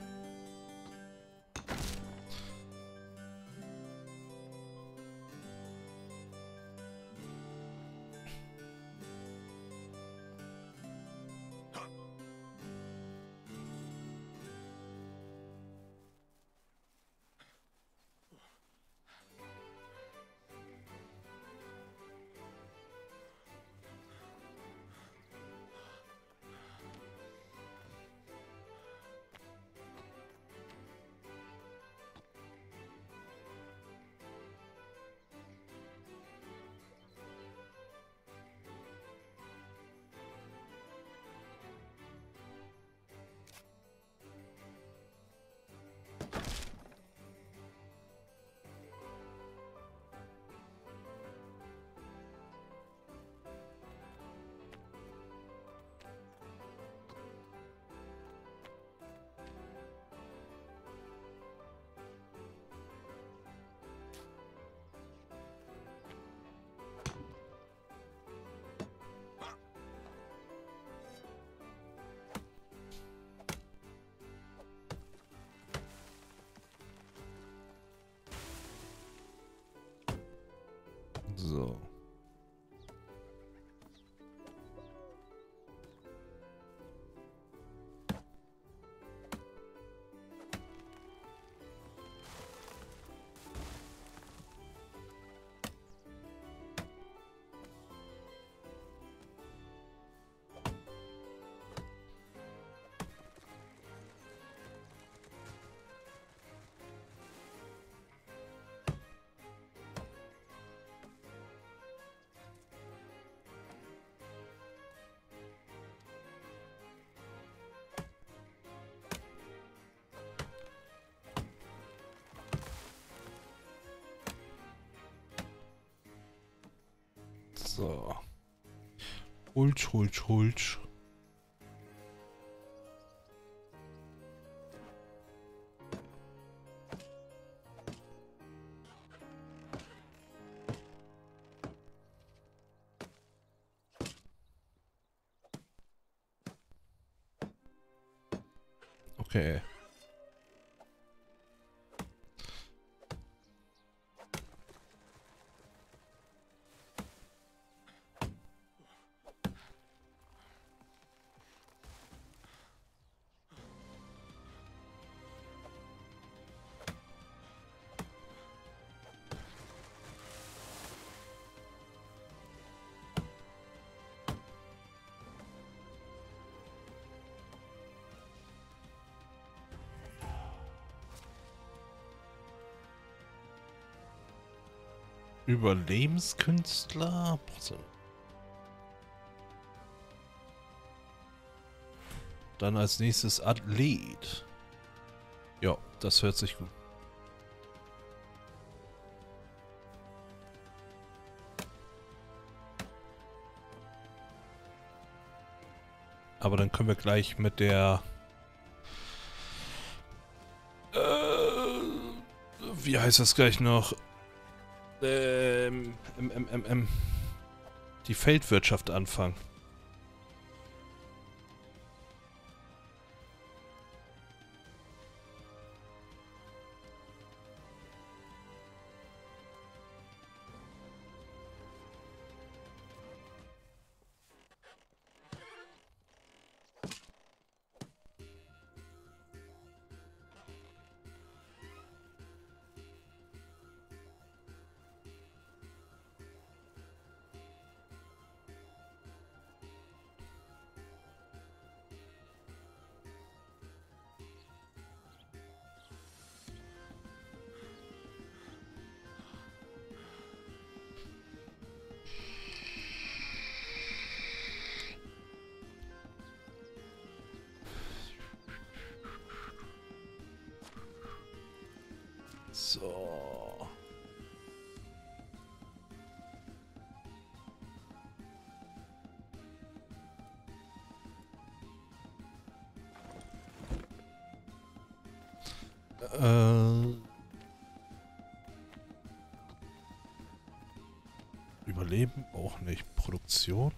So. So. Holz. Okay. Überlebenskünstler. Dann als nächstes Athlet. Ja, das hört sich gut. Aber dann können wir gleich mit der... wie heißt das gleich noch? Die Feldwirtschaft anfangen. So. Überleben auch nicht. Produktion.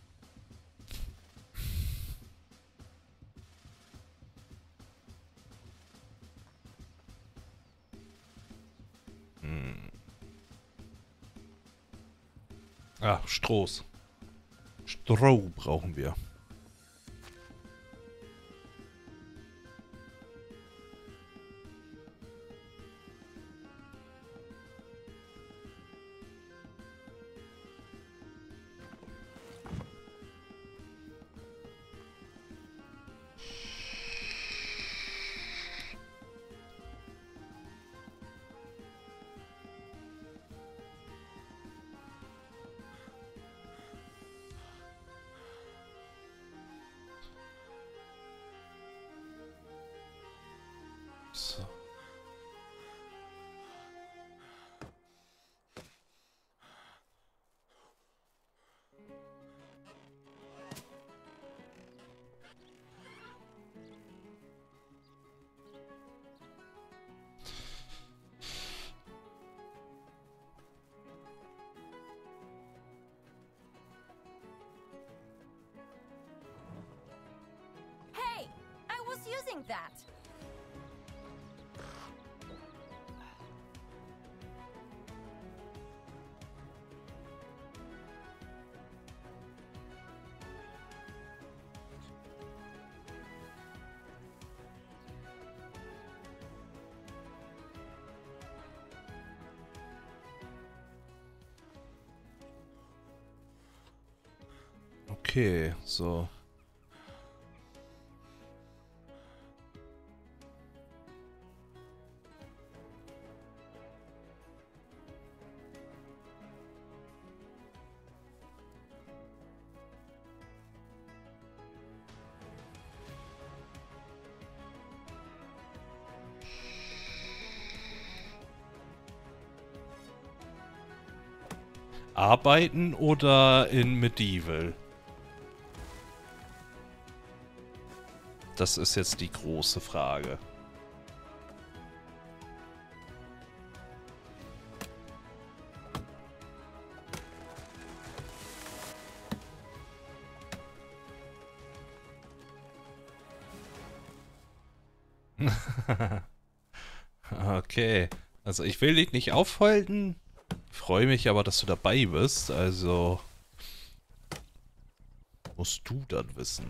Ah, Stroh brauchen wir. So. Hey! I was using that! Okay, so. Arbeiten oder in Medieval? Das ist jetzt die große Frage. Okay, also ich will dich nicht aufhalten, freue mich aber, dass du dabei bist, also musst du dann wissen.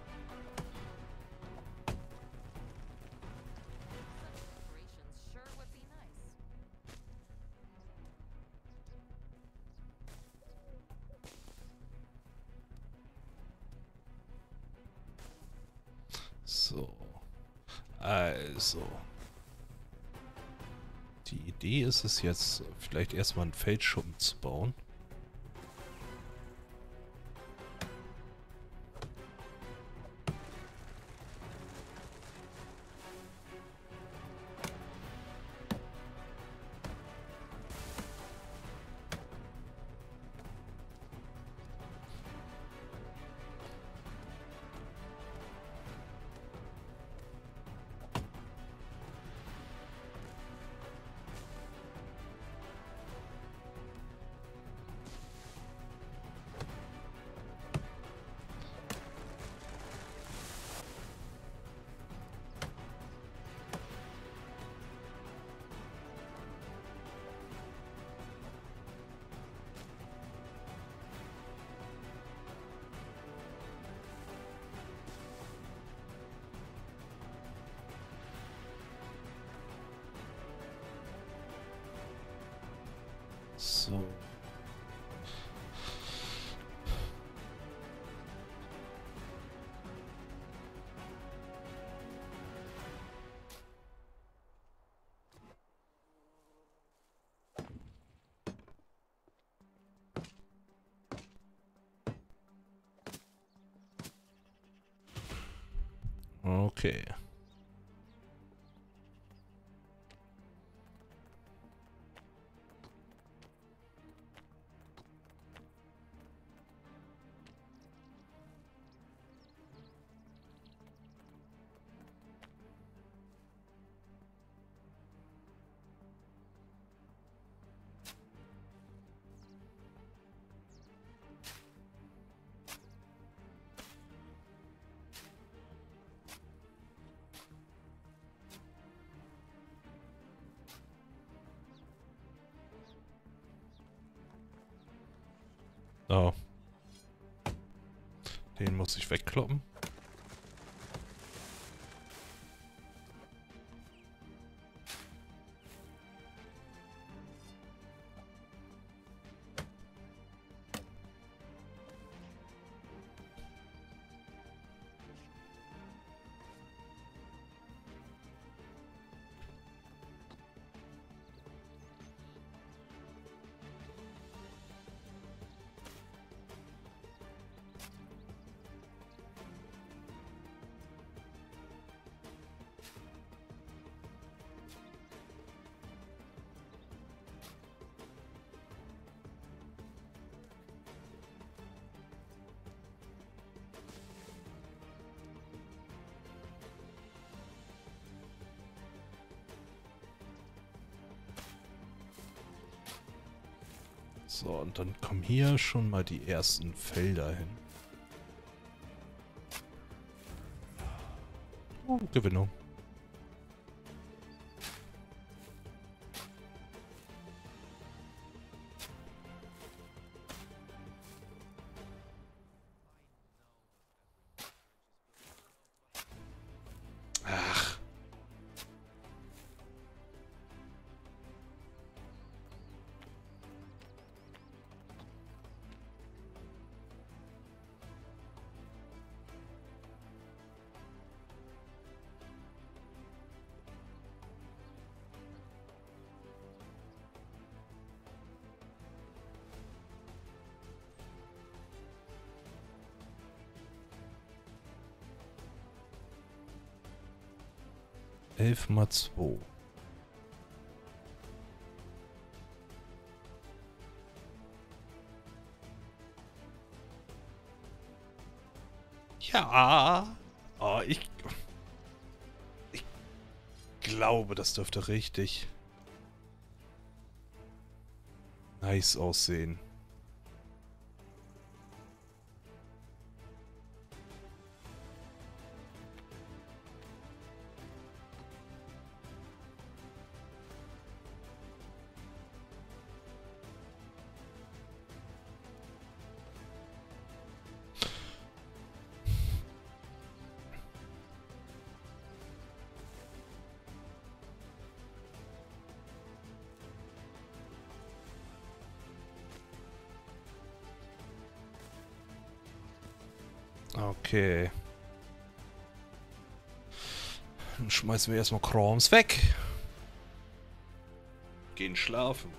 Operations sure would Also. Die Idee ist es jetzt, vielleicht erstmal einen Feldschuppen zu bauen. So. Okay. Oh. Den muss ich wegkloppen. So, und dann kommen hier schon mal die ersten Felder hin. Gewinnung. Ach. Elf mal 2. Ja. Oh, ich glaube, das dürfte richtig nice aussehen. Okay. Dann schmeißen wir erstmal Krams weg. Gehen schlafen.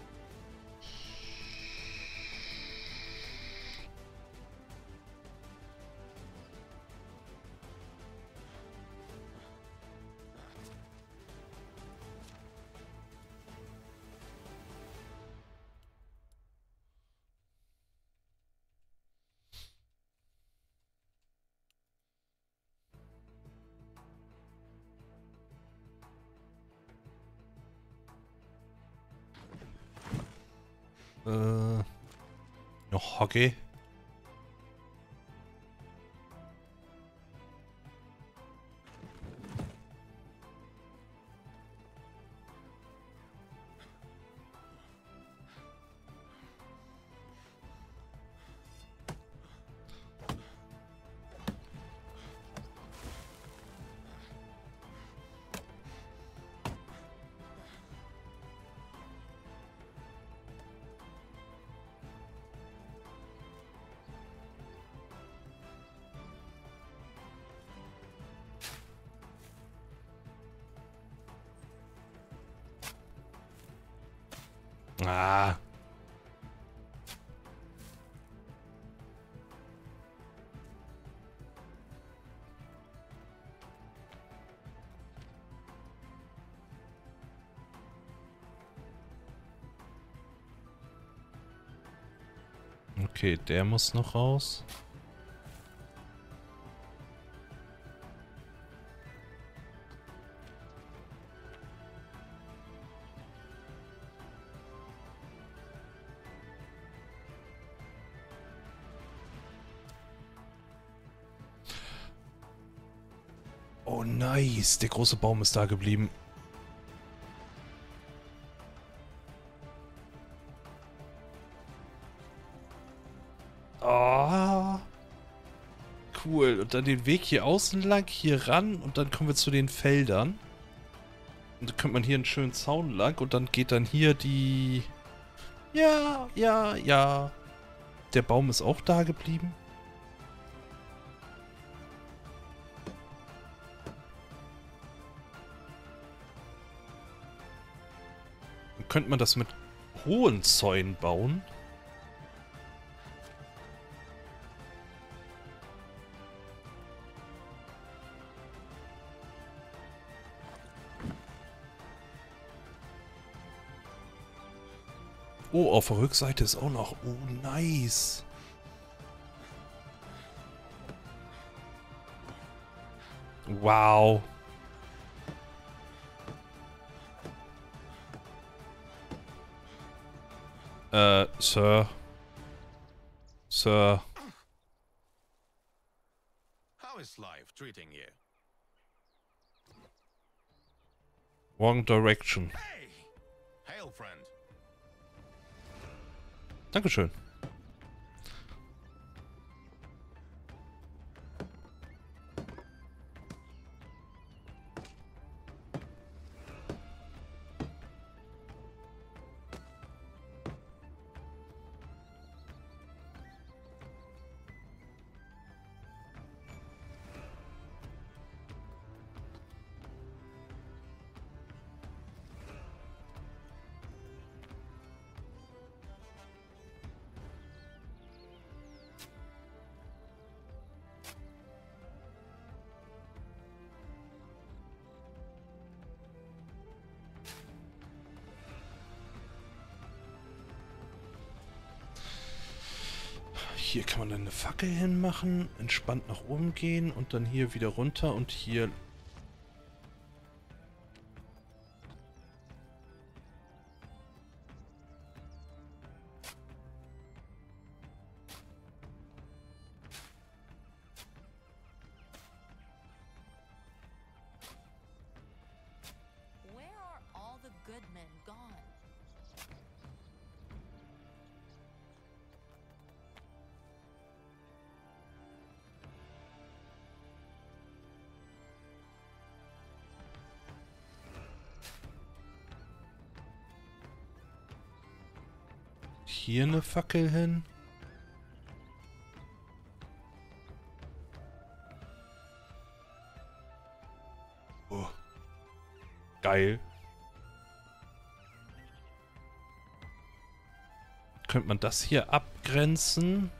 Noch Hockey. Ah. Okay, der muss noch raus. Oh, nice. Der große Baum ist da geblieben. Ah. Cool. Und dann den Weg hier außen lang, hier ran und dann kommen wir zu den Feldern. Und dann kommt man hier einen schönen Zaun lang und dann geht dann hier die... Ja, ja, ja. Der Baum ist auch da geblieben. Dann könnte man das mit hohen Zäunen bauen. Oh, auf der Rückseite ist auch noch... Oh, nice. Wow. Sir. Sir. How is life treating you? Wrong direction. Hey! Hail, friend. Dankeschön. Hier kann man dann eine Fackel hinmachen, entspannt nach oben gehen und dann hier wieder runter und hier... Where are all the good men gone? Hier eine Fackel hin. Oh. Geil. Könnte man das hier abgrenzen?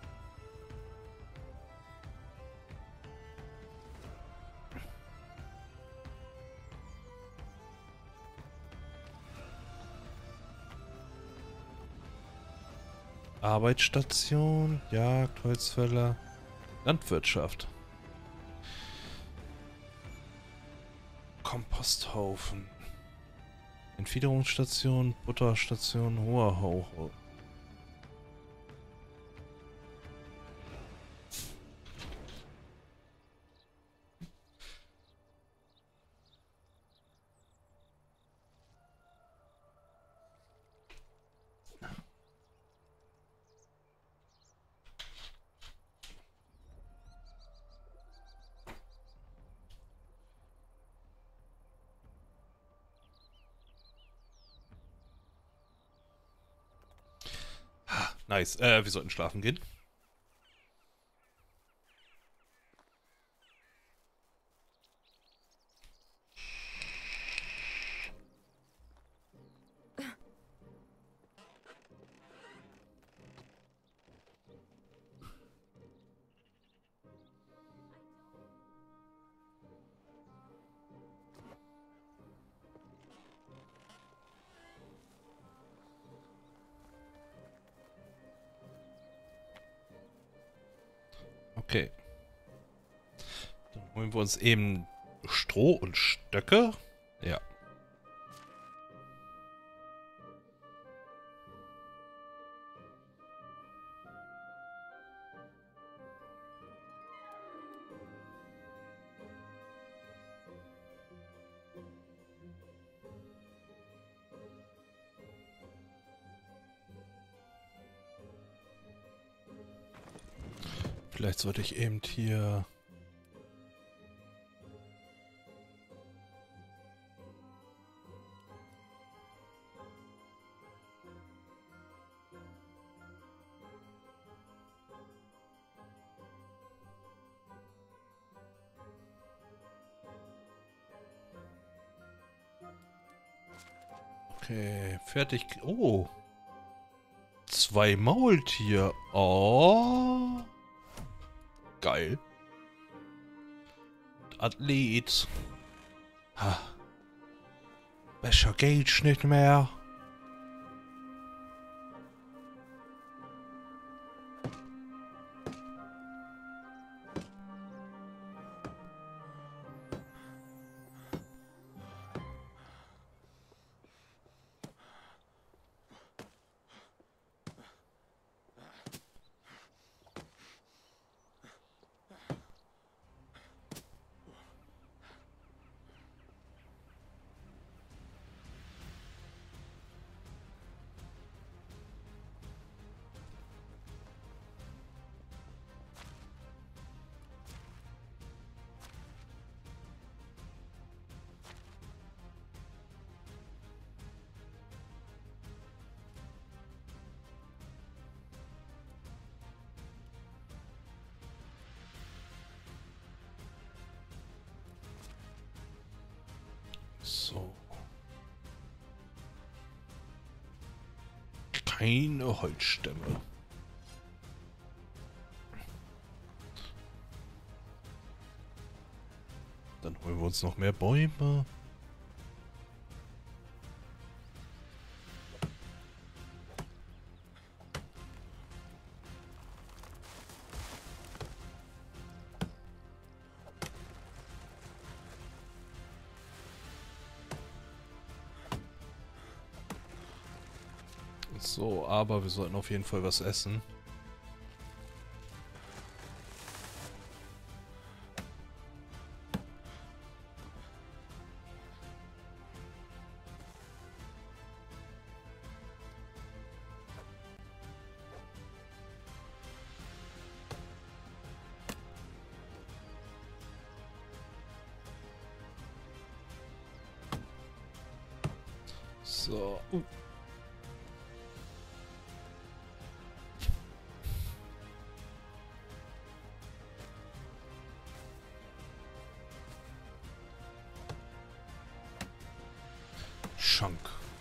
Arbeitsstation, Jagd, Holzfäller, Landwirtschaft. Komposthaufen. Entfiederungsstation, Butterstation, hoher Hauch. Nice. Wir sollten schlafen gehen. Okay. Dann holen wir uns eben Stroh und Stöcke. Ja. Vielleicht sollte ich eben hier... Okay, fertig. Oh. 2 Maultier. Oh. Geil. Athlet. Ha. Besser geht's nicht mehr. So. Keine Holzstämme. Dann holen wir uns noch mehr Bäume. So, aber wir sollten auf jeden Fall was essen. So. Chunk.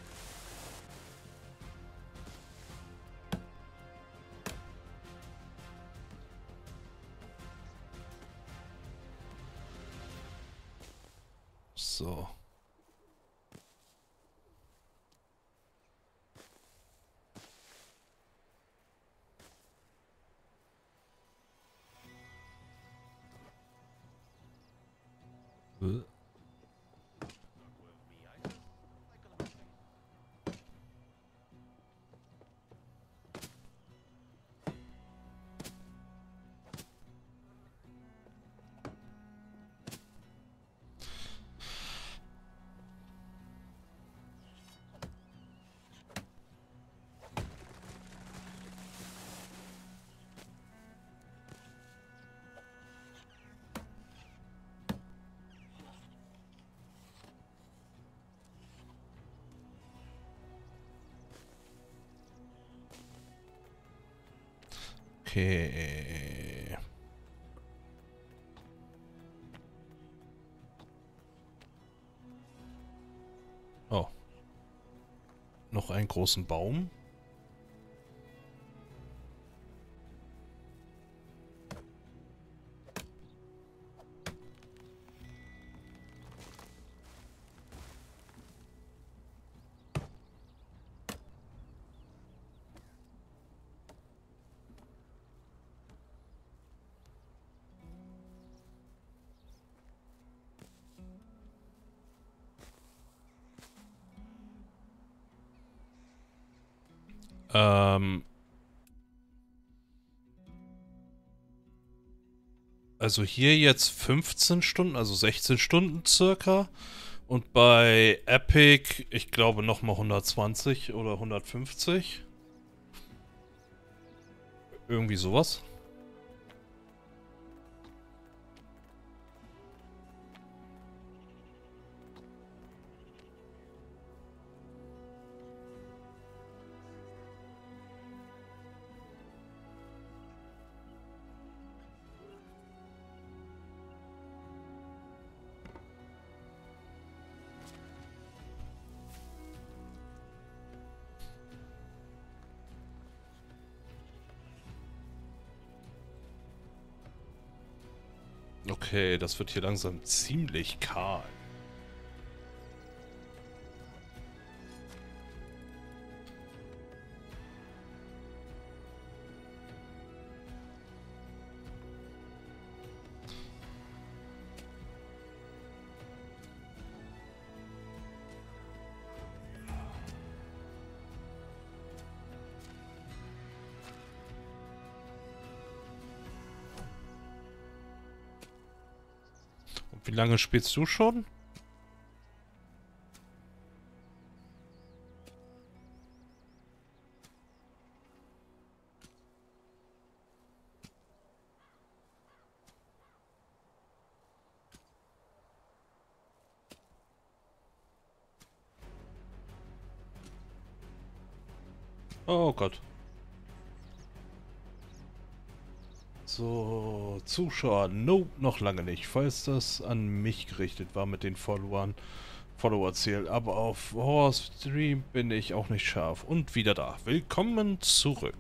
So. Okay. Oh. Noch einen großen Baum. Also hier jetzt 15 Stunden, also 16 Stunden circa. Und bei Epic, ich glaube nochmal 120 oder 150. Irgendwie sowas. Okay, das wird hier langsam ziemlich kahl. Wie lange spielst du schon? Oh Gott. So, Zuschauer, nope, noch lange nicht. Falls das an mich gerichtet war mit den Followern, Follower-Ziel, aber auf Horror Stream bin ich auch nicht scharf. Und wieder da. Willkommen zurück.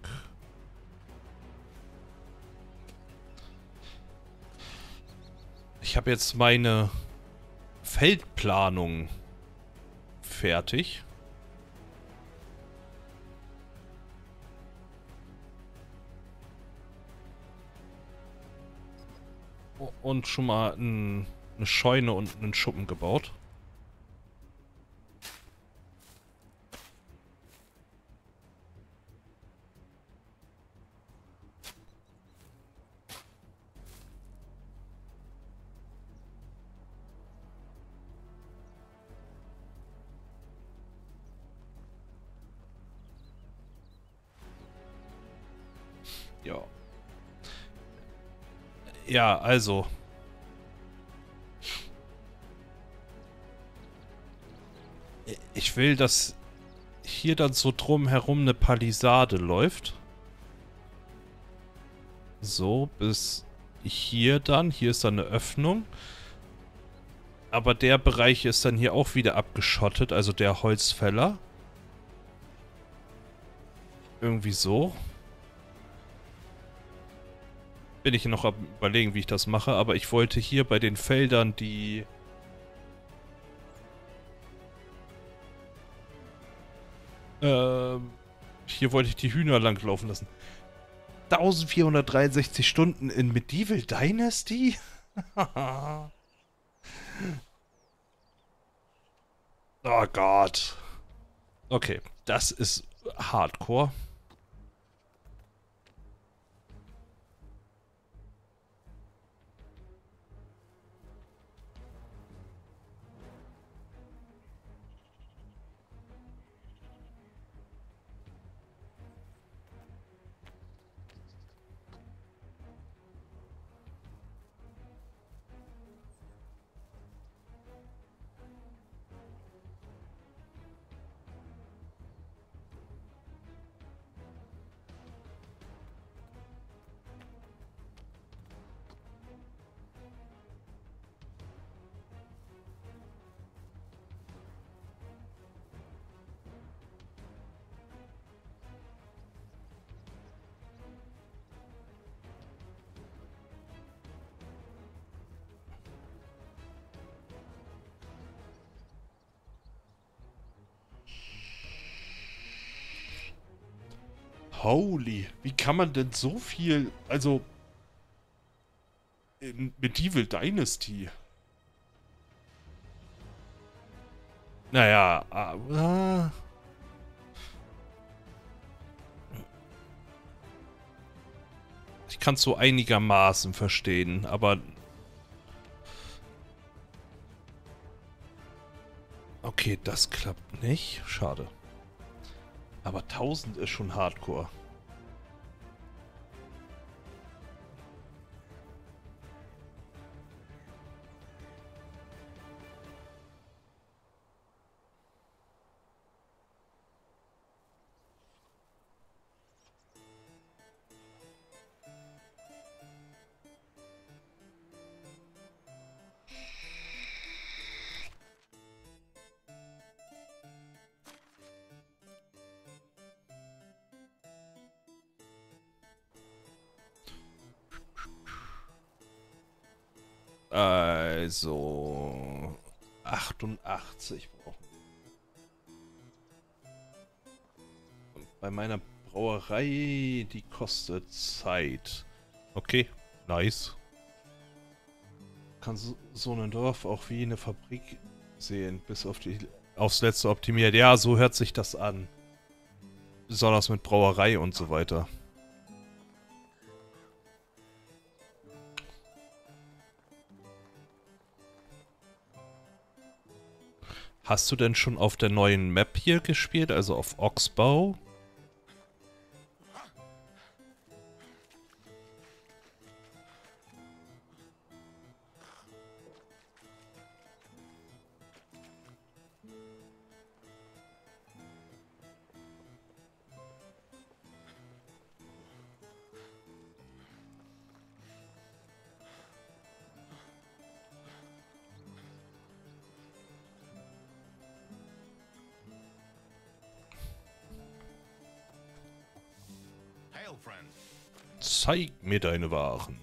Ich habe jetzt meine Feldplanung fertig. Und schon mal eine Scheune und einen Schuppen gebaut. Ja. Ja, also. Ich will, dass hier dann so drumherum eine Palisade läuft. So, bis hier dann. Hier ist dann eine Öffnung. Aber der Bereich ist dann hier auch wieder abgeschottet, also der Holzfäller. Irgendwie so. Bin ich noch am Überlegen, wie ich das mache, aber ich wollte hier bei den Feldern die... hier wollte ich die Hühner langlaufen lassen. 1463 Stunden in Medieval Dynasty? Oh Gott. Okay, das ist Hardcore. Holy, wie kann man denn so viel, also in Medieval Dynasty? Naja, ich kann es so einigermaßen verstehen, aber... Okay, das klappt nicht. Schade. Aber 1000 ist schon Hardcore. Also 88 brauchen wir. Bei meiner Brauerei, die kostet Zeit. Okay, nice. Kann so ein Dorf auch wie eine Fabrik sehen, bis aufs Letzte optimiert. Ja, so hört sich das an. Besonders mit Brauerei und so weiter. Hast du denn schon auf der neuen Map hier gespielt, also auf Oxbow? Hail, friend. Zeig mir deine Waren.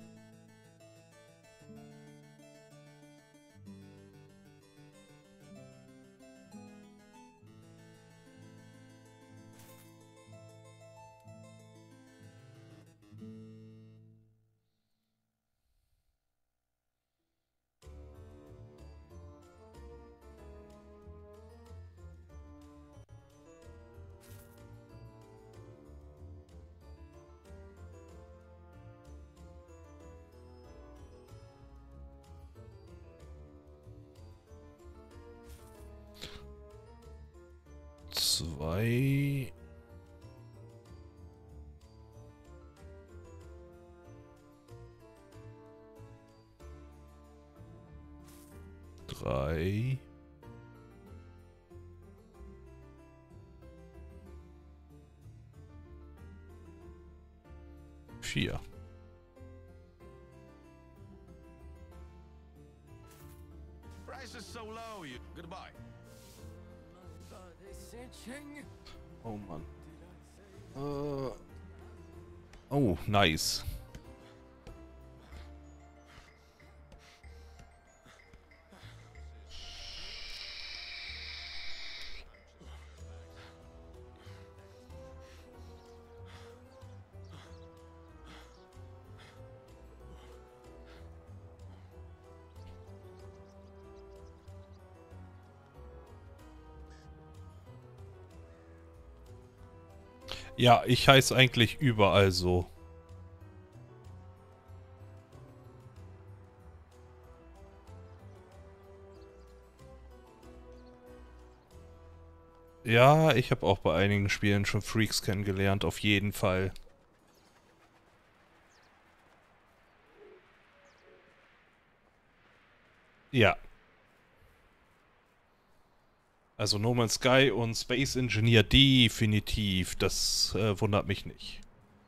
Zwei... Drei... 4. know you. Goodbye. Oh Mann. Oh, nice. Ja, ich heiße eigentlich überall so. Ja, ich habe auch bei einigen Spielen schon Freaks kennengelernt, auf jeden Fall. Ja. Also No Man's Sky und Space Engineer definitiv, das wundert mich nicht.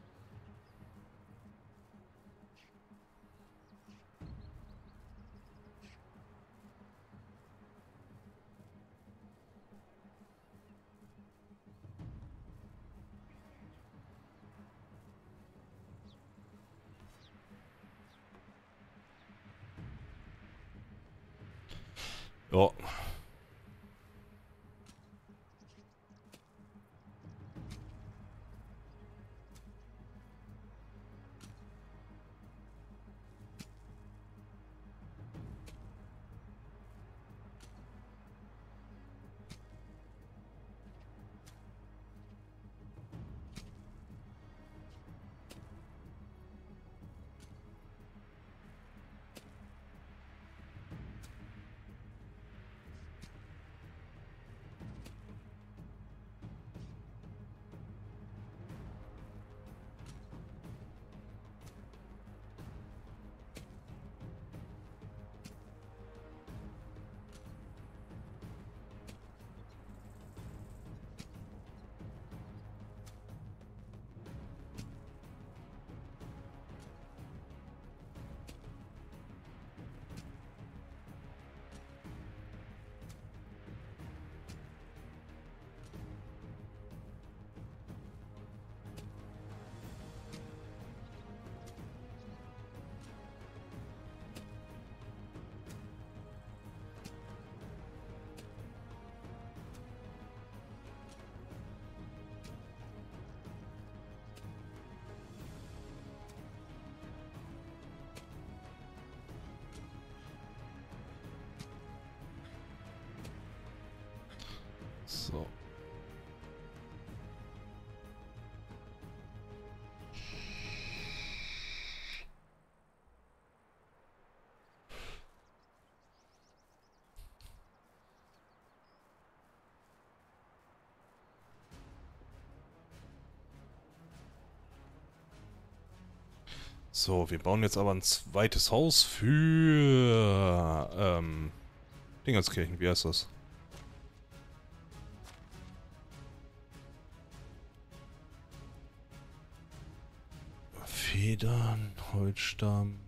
Ja. So. So, wir bauen jetzt aber ein zweites Haus für Dingenskirchen, wie heißt das? Federn, Holzstamm.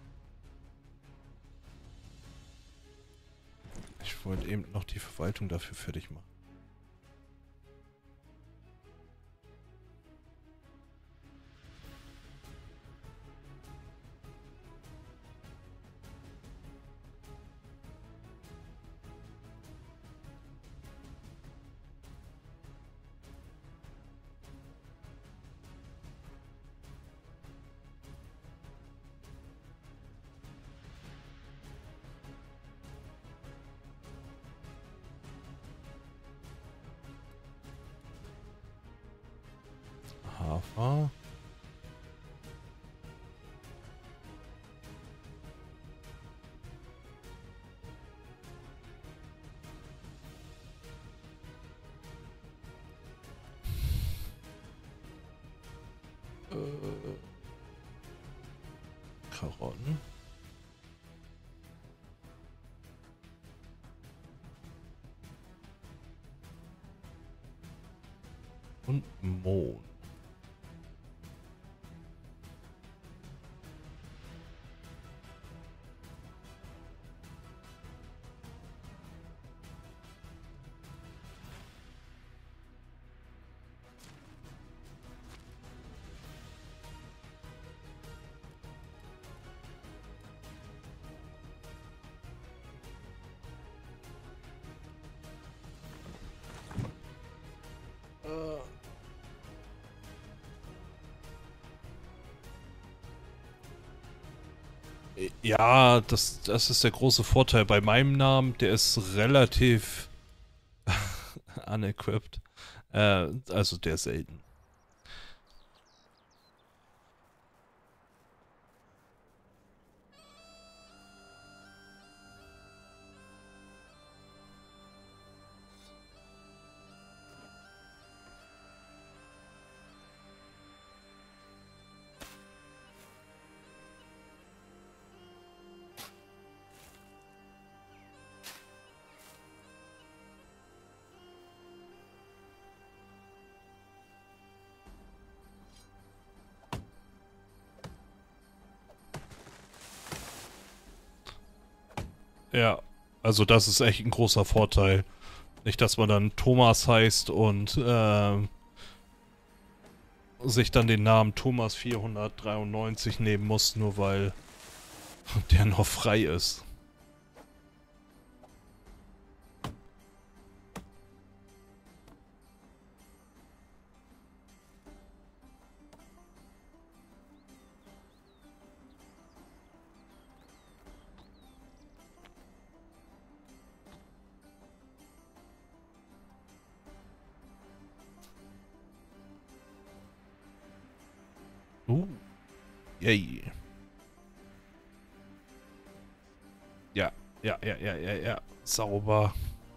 Ich wollte eben noch die Verwaltung dafür fertig machen. Hafer. Karotten. Und Mohn. Ja, das ist der große Vorteil bei meinem Namen. Der ist relativ unequipped. Also der ist selten. Ja, also das ist echt ein großer Vorteil. Nicht, dass man dann Thomas heißt und sich dann den Namen Thomas 493 nehmen muss, nur weil der noch frei ist. Yay. Ja, ja. Sauber.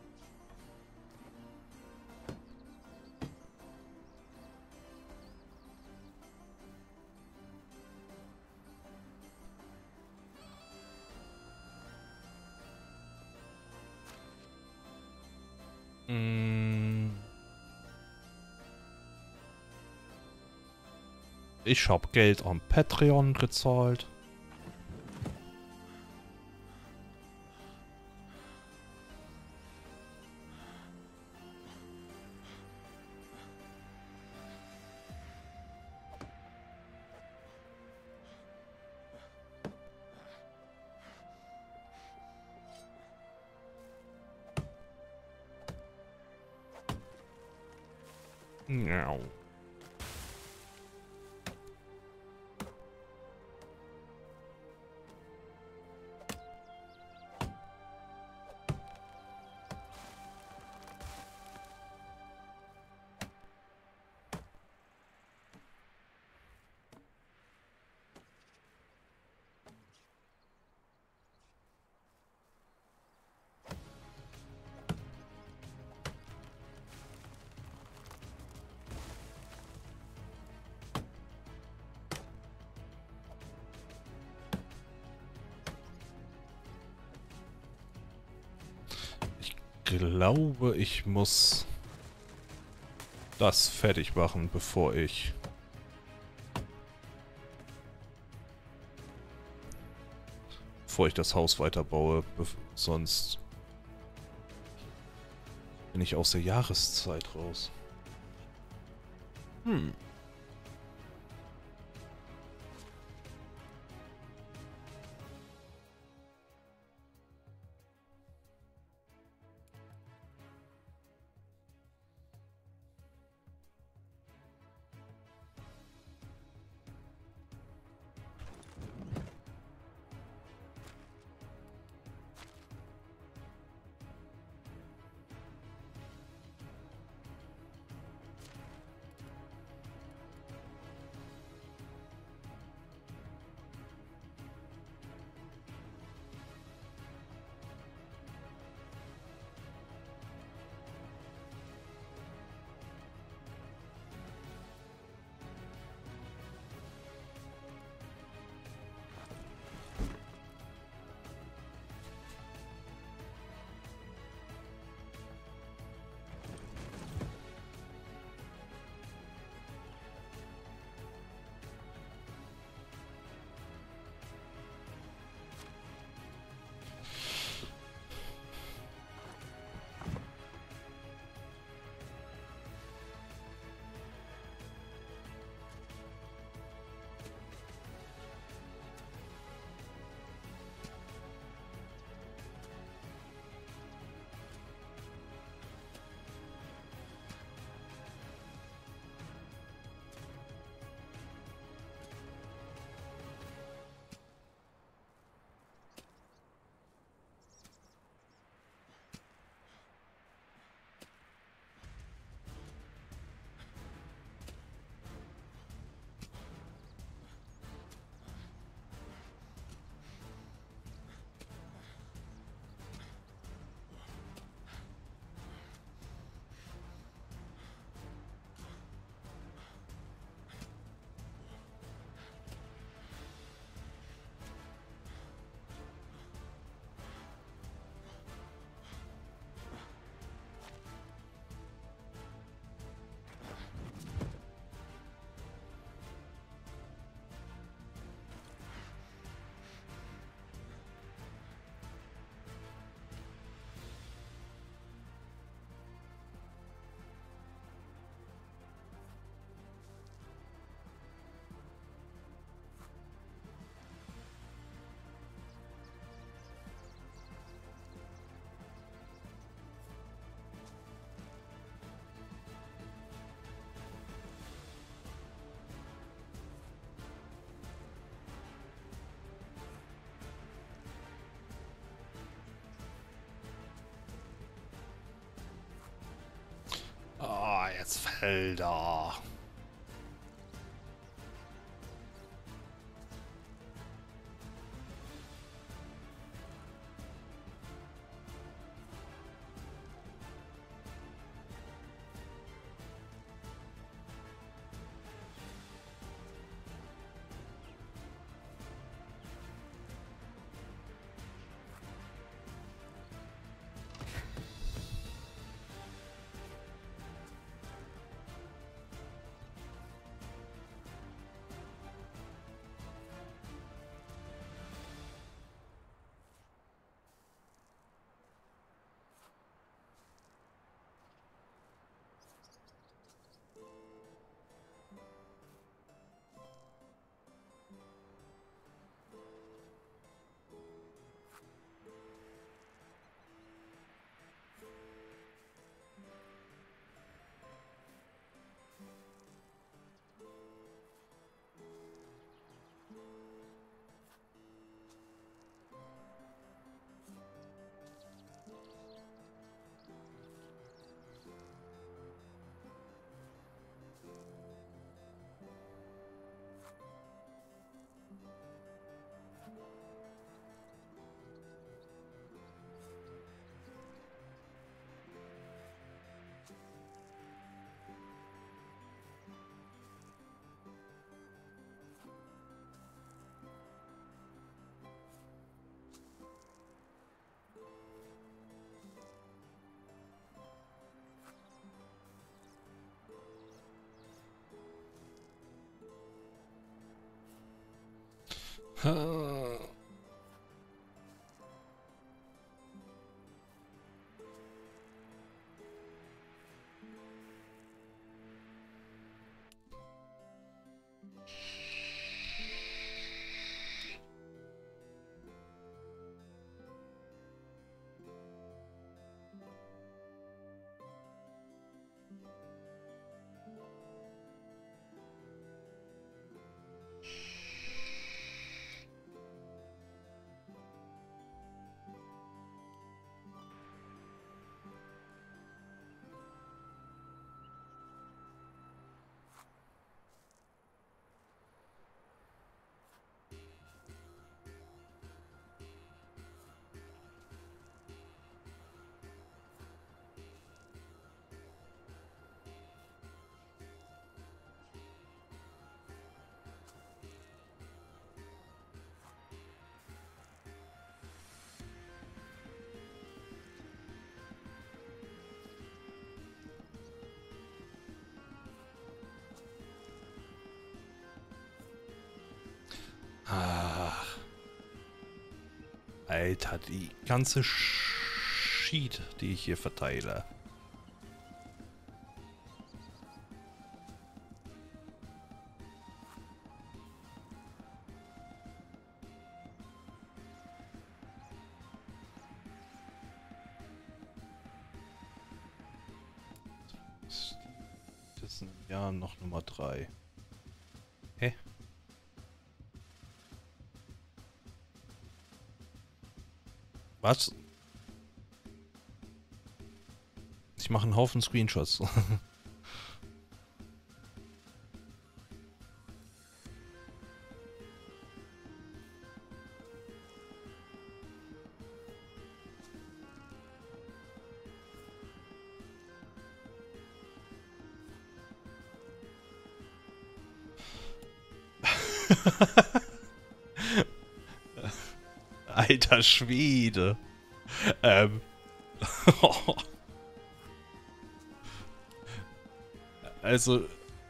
Ich hab Geld am Patreon gezahlt. Miau. Ich glaube, ich muss das fertig machen, bevor ich das Haus weiterbaue, sonst bin ich aus der Jahreszeit raus. Alter. Ach. Alter, die ganze Sheet, die ich hier verteile. Das sind ja noch Nummer 3. Hä? Was? Ich mache einen Haufen Screenshots. Alter Schwede. Also...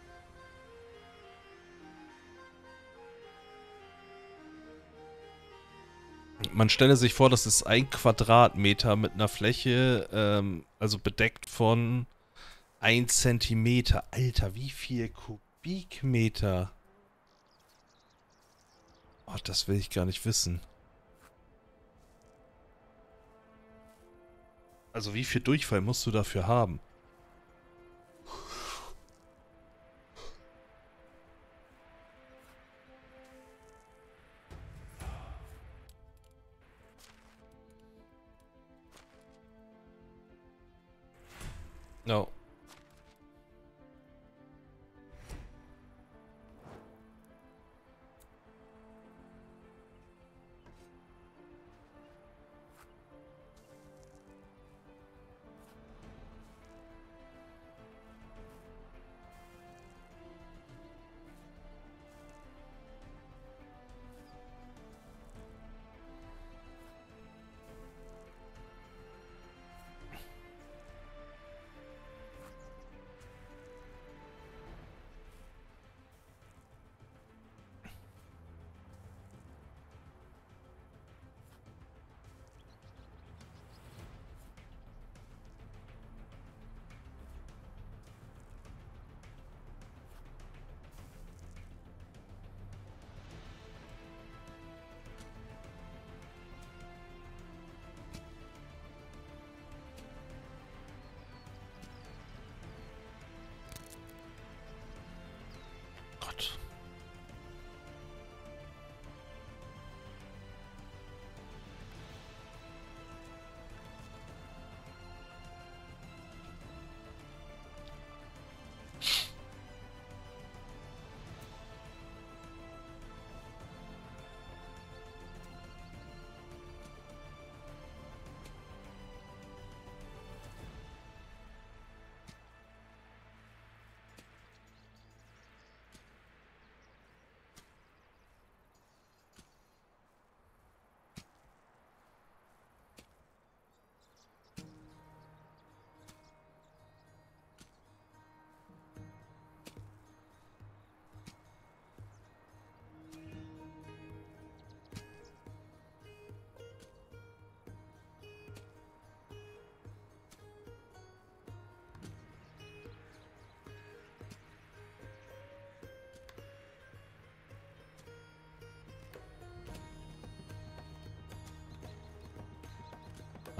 Man stelle sich vor, das ist 1 Quadratmeter mit einer Fläche, also bedeckt von 1 Zentimeter. Alter, wie viel Kubikmeter? Oh, das will ich gar nicht wissen. Also wie viel Durchfall musst du dafür haben? No.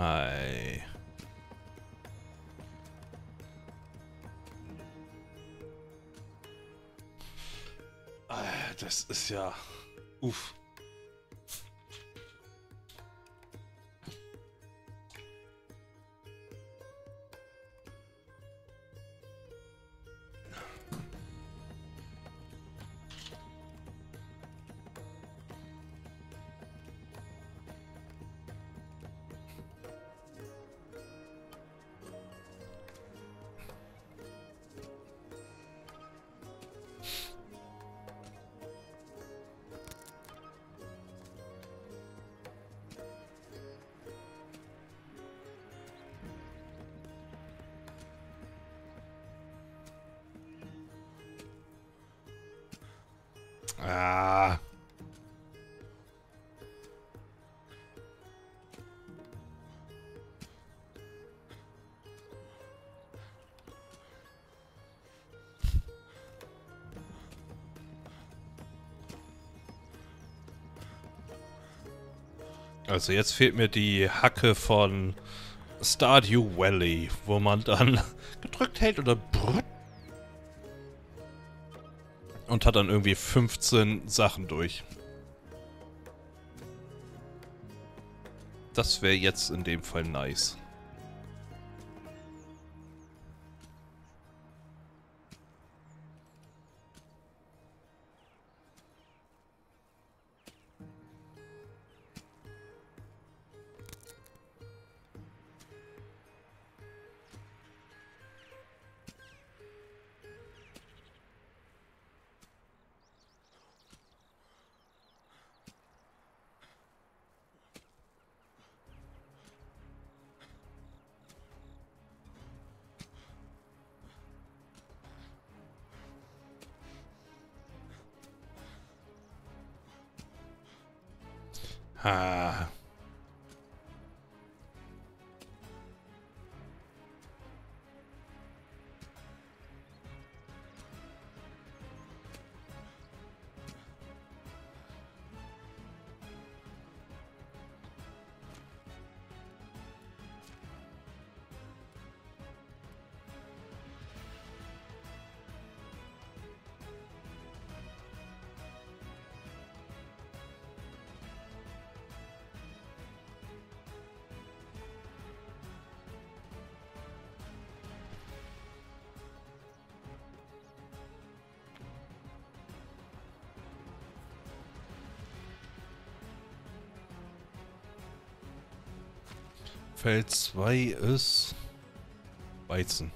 Ei. Das ist ja... Uff. Ah. Also jetzt fehlt mir die Hacke von Stardew Valley, wo man dann gedrückt hält oder brrrt und hat dann irgendwie 15 Sachen durch. Das wäre jetzt in dem Fall nice. Ah. Feld 2 ist Weizen.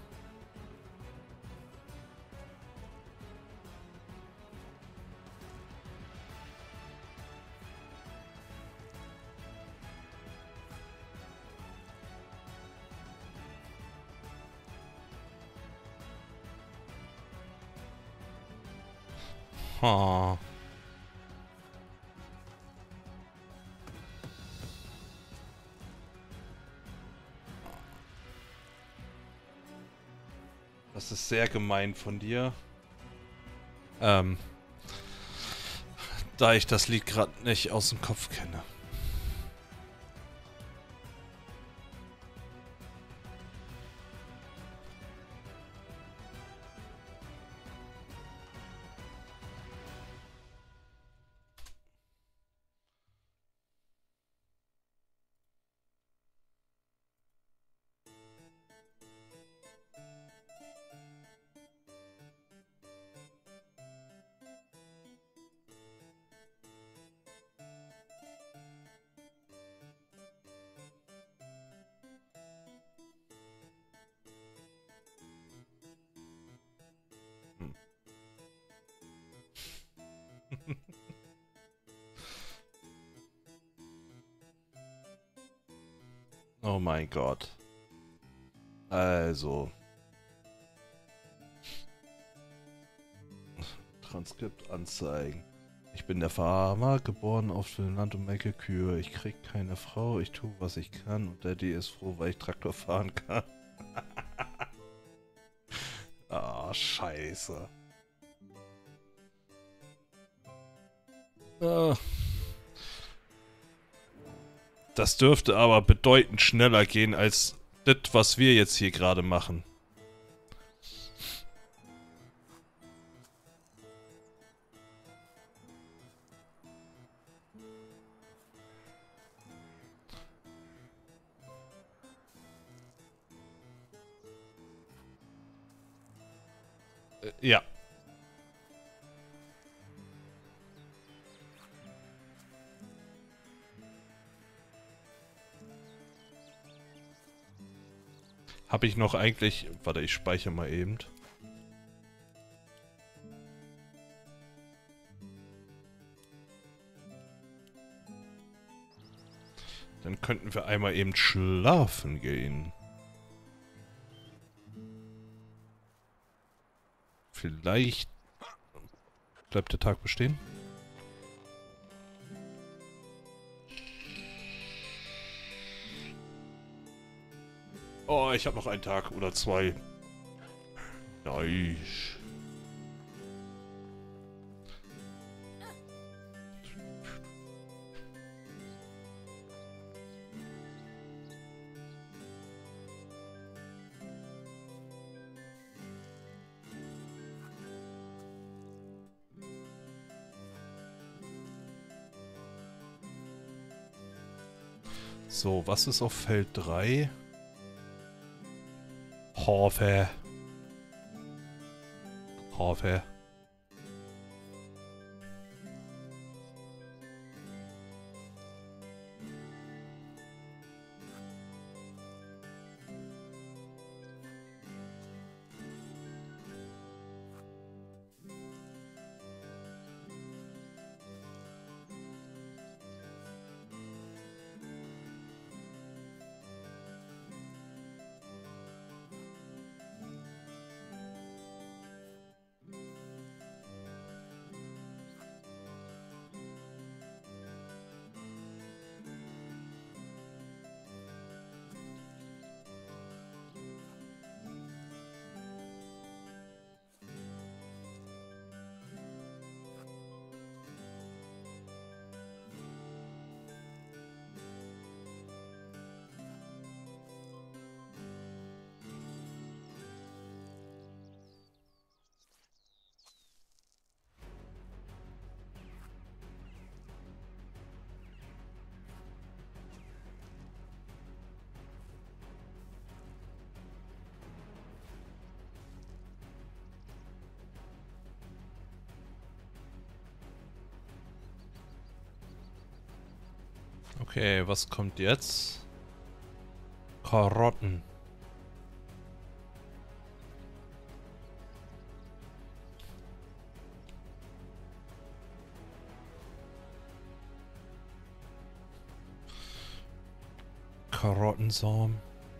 Ha. Das ist sehr gemein von dir. Da ich das Lied gerade nicht aus dem Kopf kenne. Oh mein Gott. Also. Transkript anzeigen. Ich bin der Farmer, geboren auf dem Land und melke Kühe. Ich krieg keine Frau, ich tue, was ich kann. Und Daddy ist froh, weil ich Traktor fahren kann. Ah, scheiße. Ah. Das dürfte aber bedeutend schneller gehen als das, was wir jetzt hier gerade machen. Ja. Habe ich noch eigentlich... Warte, ich speichere mal eben. Dann könnten wir einmal eben schlafen gehen. Vielleicht bleibt der Tag bestehen. Oh, ich habe noch einen Tag oder zwei. Nice. So, was ist auf Feld 3? Harfe. Harfe. Okay, was kommt jetzt? Karotten. Karottensamen.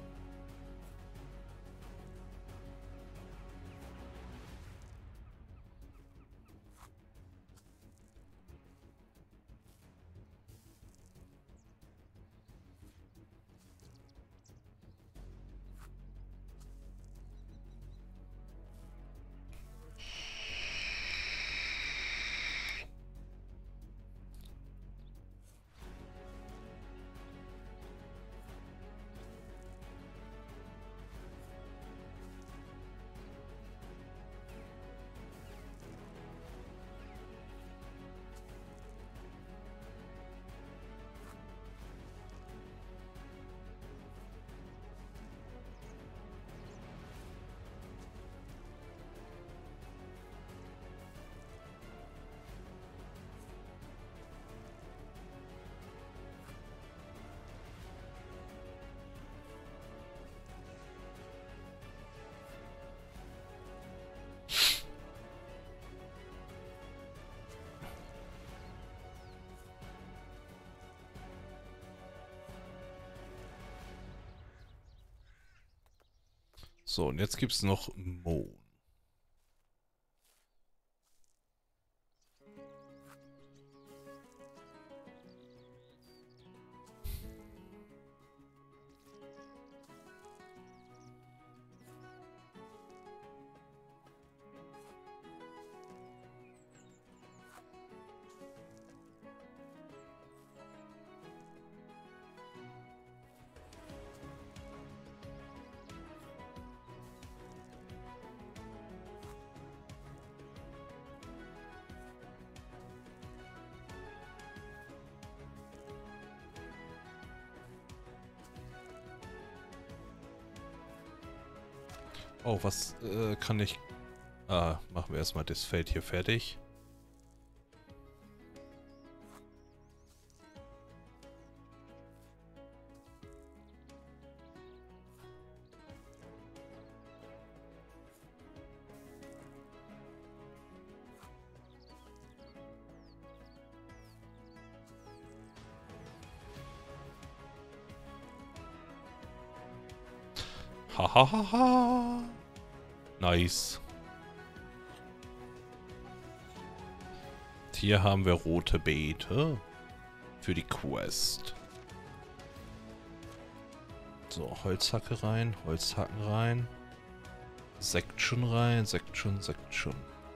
So, und jetzt gibt's noch Mohn. Oh, was kann ich... Ah, machen wir erstmal das Feld hier fertig. Hahaha. Nice. Hier haben wir rote Beete für die Quest. So, Holzhacke rein, Holzhacken rein. Section rein, Section, Section.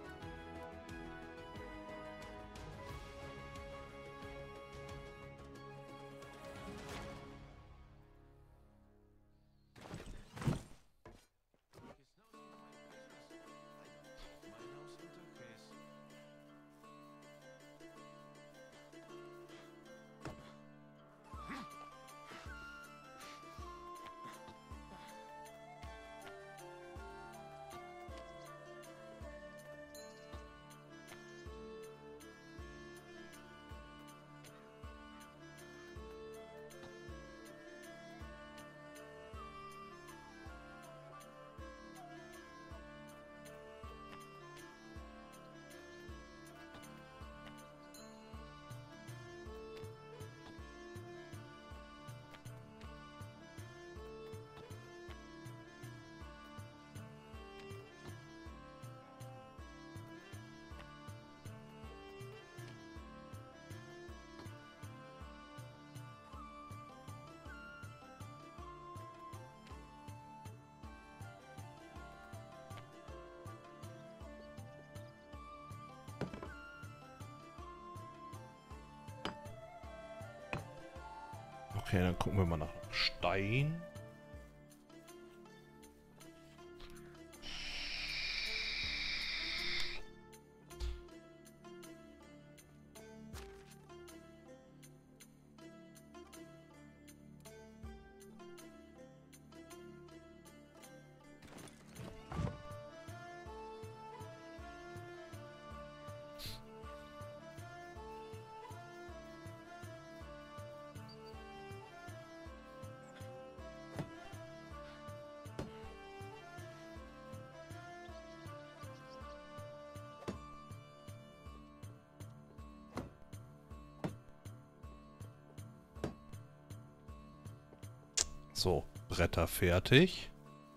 Okay, dann gucken wir mal nach Stein. So, Bretter fertig.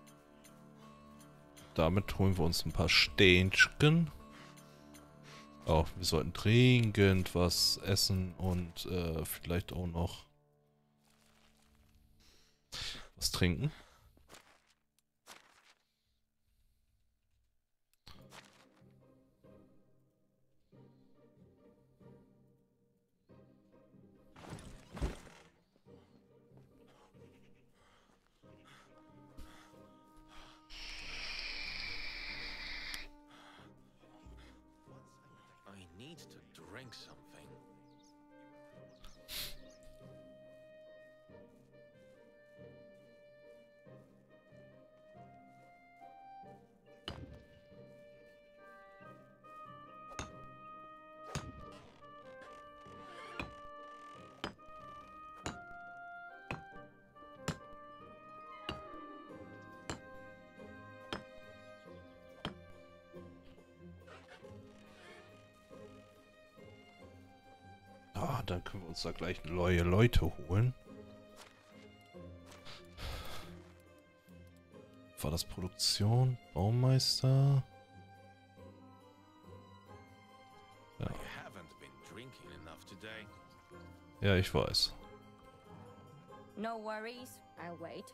Damit holen wir uns ein paar Steinchen. Oh, wir sollten dringend was essen und vielleicht auch noch was trinken. I need to drink something. Ah, dann können wir uns da gleich neue Leute holen. War das Produktion? Baumeister? Ja, I haven't been drinking enough today. ja, ich weiß. No worries, I'll wait.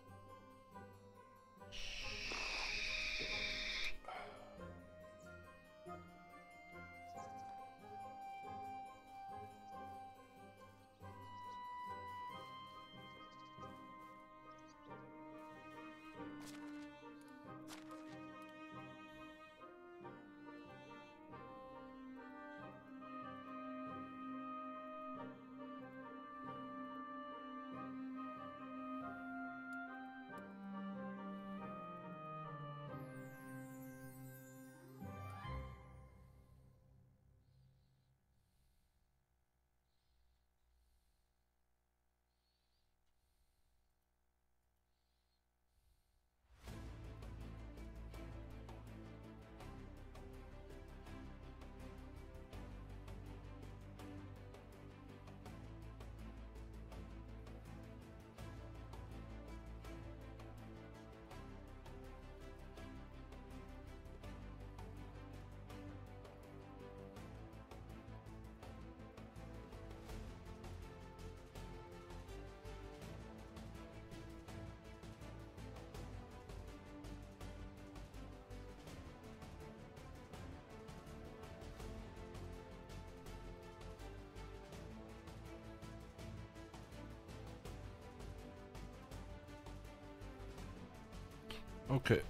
Okay.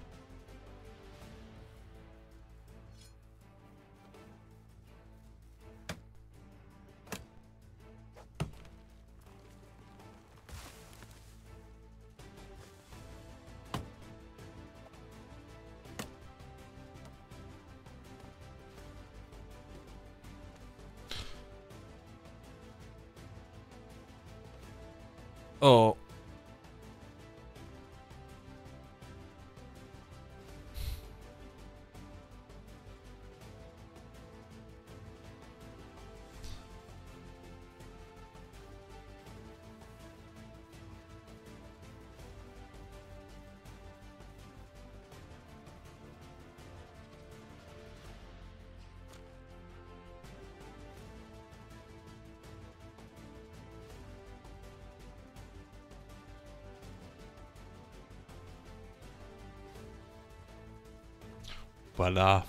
Oh. Voila.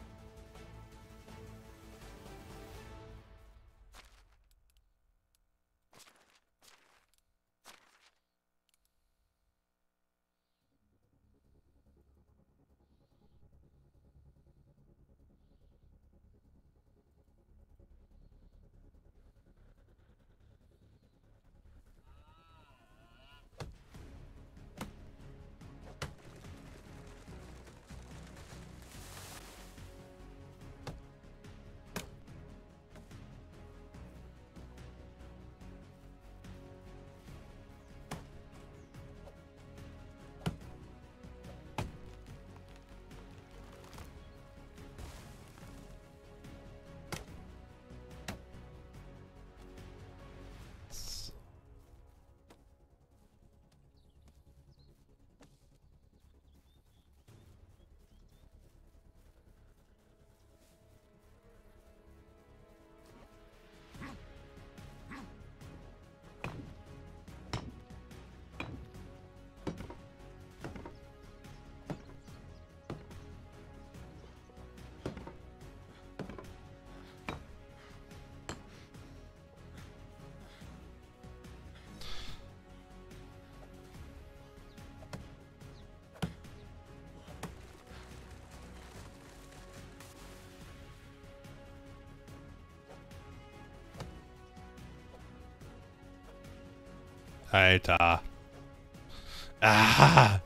Alter. Ah.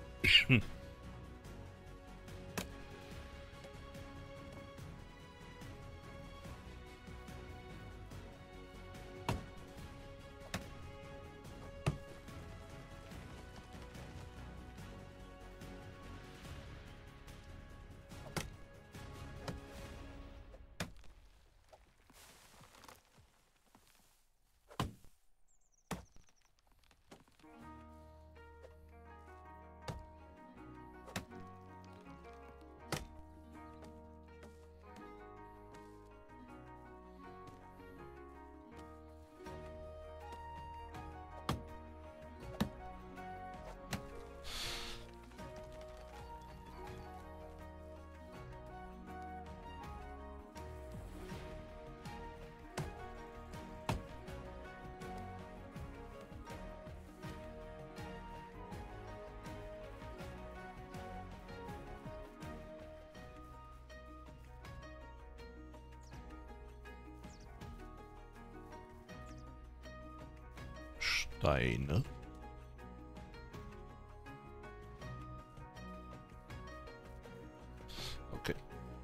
Steine. Okay.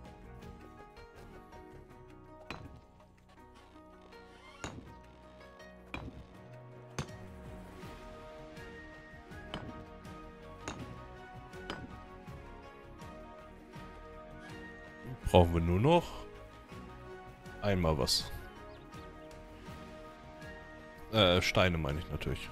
Brauchen wir nur noch einmal was. Steine meine ich natürlich.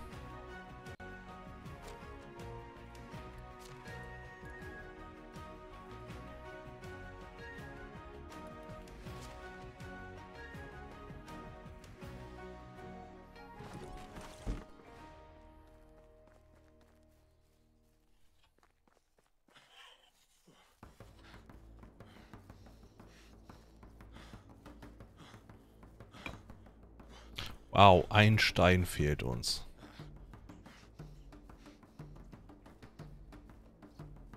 Wow, ein Stein fehlt uns.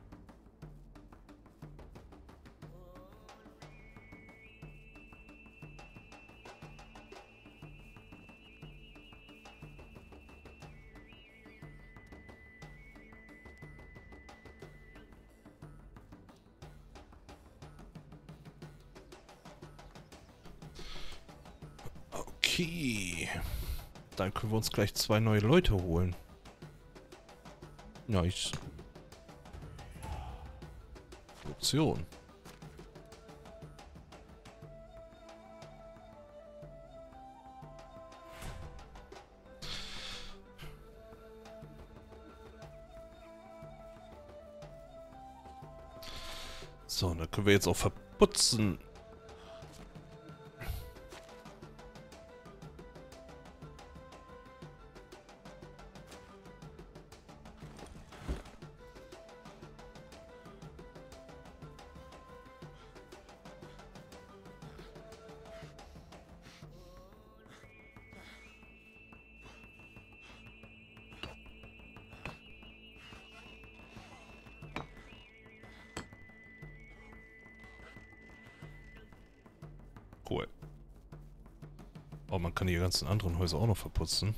Okay. Dann können wir uns gleich 2 neue Leute holen. Nice. Option. So, dann können wir jetzt auch verputzen. Cool. Oh, man kann die ganzen anderen Häuser auch noch verputzen.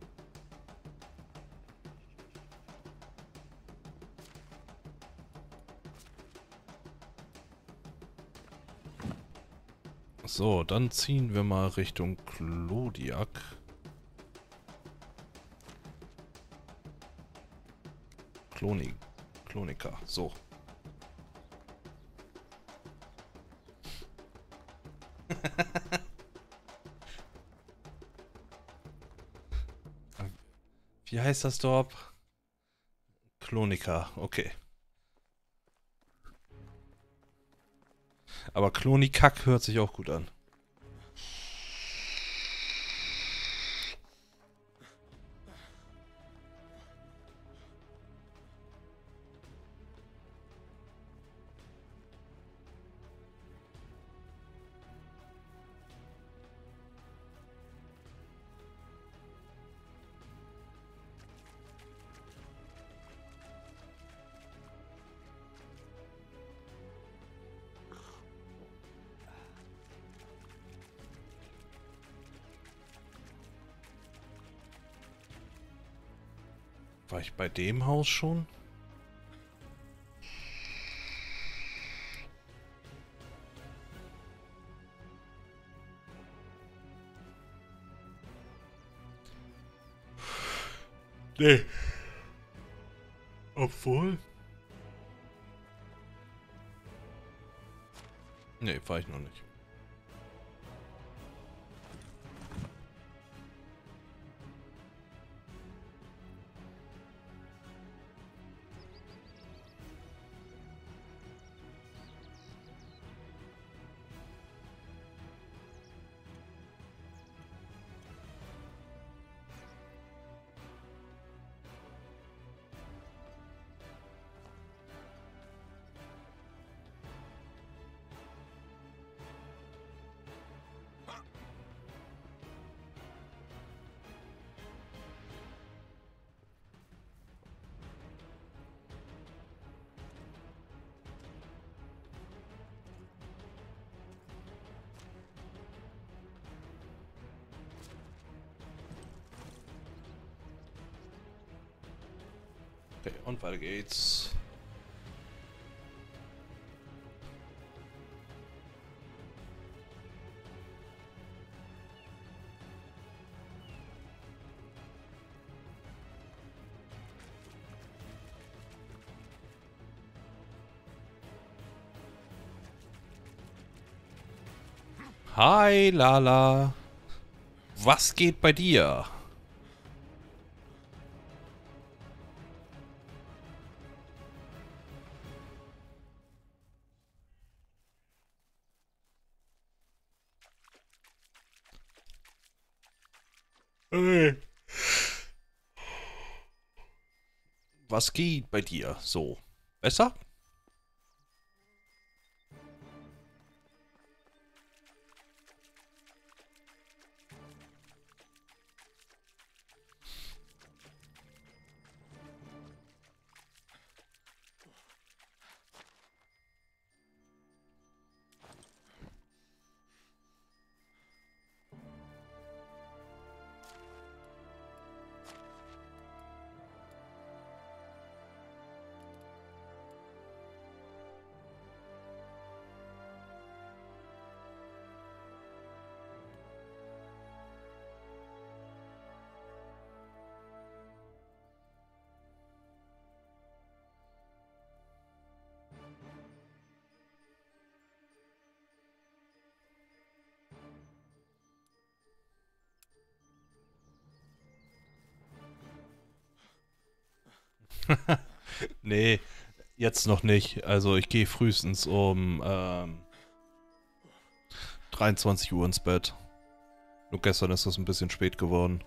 So, dann ziehen wir mal Richtung Klodiak. Klonika, so. Wie heißt das Dorf? Klonika, okay. Aber Klonikak hört sich auch gut an. War ich bei dem Haus schon? Nee. Obwohl? Nee, war ich noch nicht. Okay, und weiter geht's. Hi, Lala. Was geht bei dir? Hey. Was geht bei dir? So. Besser? Nee, jetzt noch nicht. Also ich gehe frühestens um 23 Uhr ins Bett. Nur gestern ist das ein bisschen spät geworden.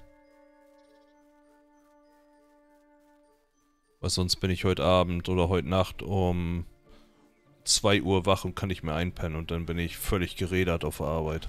Weil sonst bin ich heute Abend oder heute Nacht um 2 Uhr wach und kann nicht mehr einpennen und dann bin ich völlig gerädert auf der Arbeit.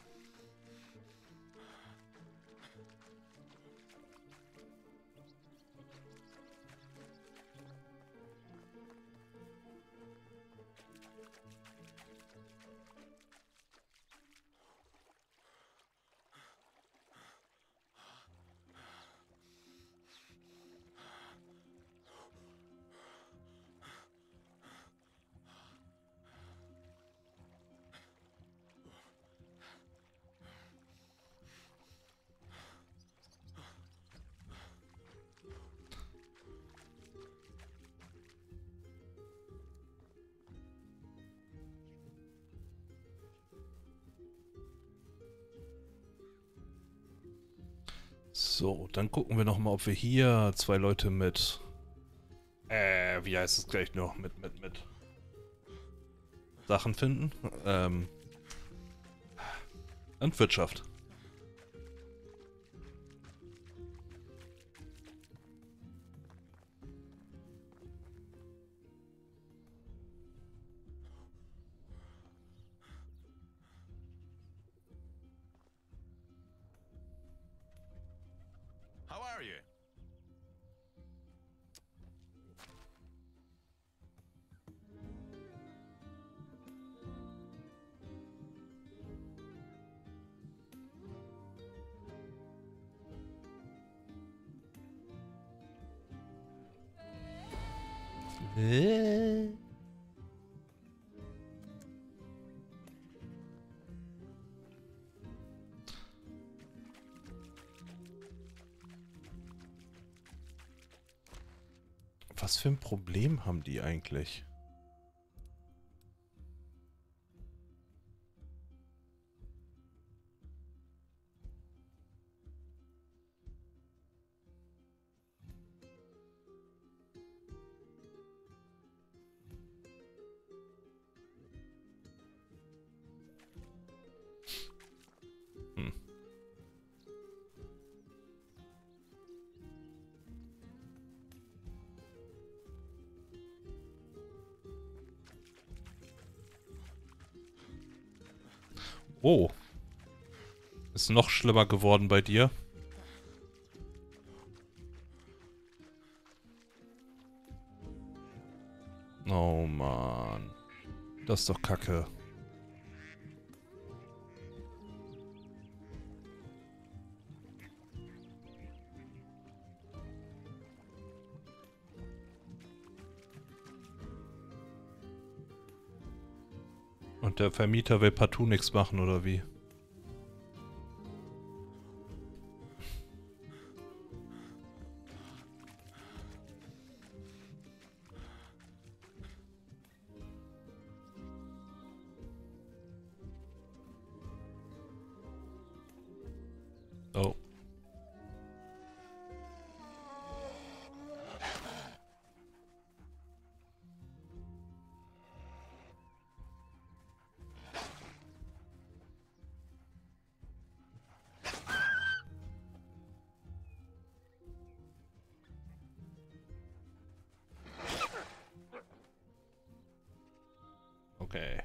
So, dann gucken wir nochmal, ob wir hier 2 Leute mit... wie heißt es gleich noch? Mit Sachen finden. Landwirtschaft. How are you? Was für ein Problem haben die eigentlich? Hm. Oh. Ist noch schlimmer geworden bei dir. Oh Mann. Das ist doch Kacke. Und der Vermieter will partout nichts machen, oder wie? Oh. Okay.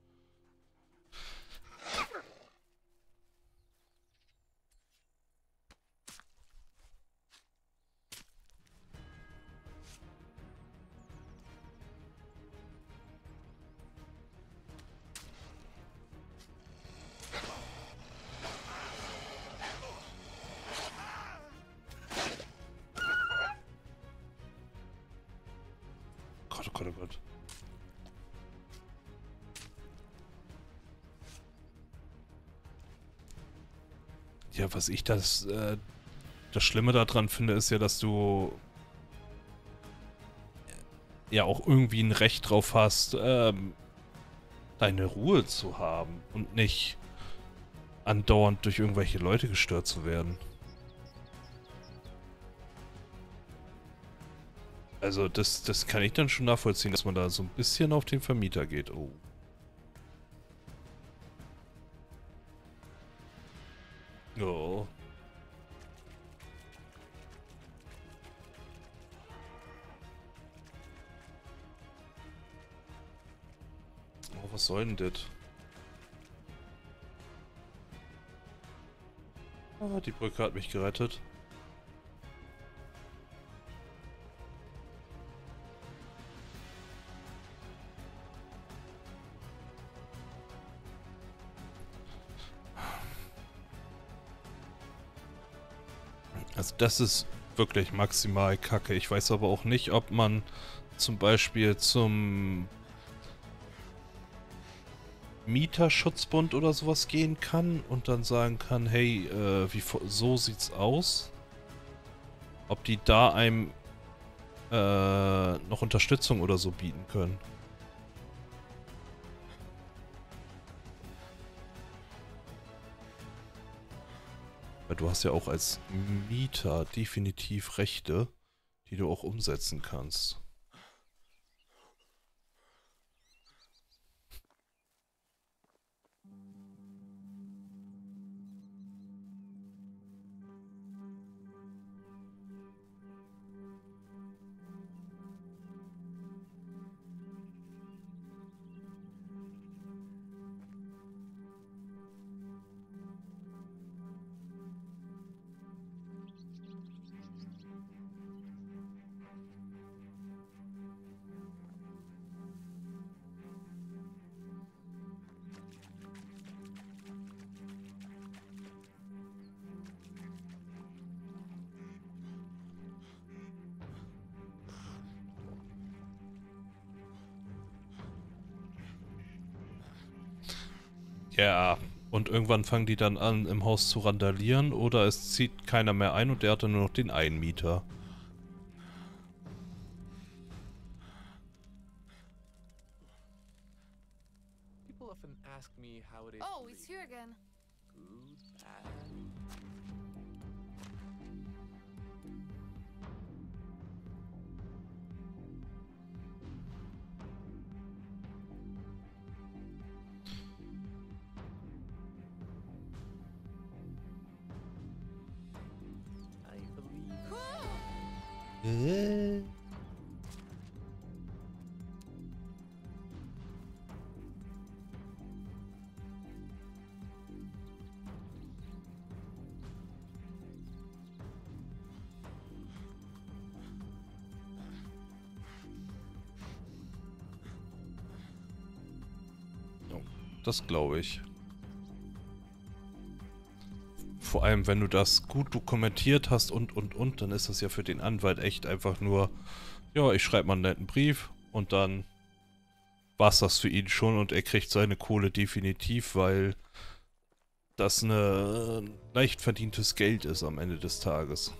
Gott, oh Gott, oh Gott. Ja, was ich das Schlimme daran finde, ist ja, dass du ja auch irgendwie ein Recht drauf hast, deine Ruhe zu haben und nicht andauernd durch irgendwelche Leute gestört zu werden. Also das kann ich dann schon nachvollziehen, dass man da so ein bisschen auf den Vermieter geht. Oh. Oh. Oh, was soll denn das? Ah, die Brücke hat mich gerettet. Also das ist wirklich maximal kacke. Ich weiß aber auch nicht, ob man zum Beispiel zum Mieterschutzbund oder sowas gehen kann und dann sagen kann, hey, so sieht's aus. Ob die da einem noch Unterstützung oder so bieten können. Weil du hast ja auch als Mieter definitiv Rechte, die du auch umsetzen kannst. Ja, und irgendwann fangen die dann an, im Haus zu randalieren oder es zieht keiner mehr ein und der hat dann nur noch den einen Mieter. People often ask me how it is. Oh, to he's live. here again. Good, bad. I believe. Das glaube ich. Vor allem, wenn du das gut dokumentiert hast und, dann ist das ja für den Anwalt echt einfach nur, ja, ich schreibe mal einen netten Brief und dann war's das für ihn schon und er kriegt seine Kohle definitiv, weil das eine leicht verdientes Geld ist am Ende des Tages.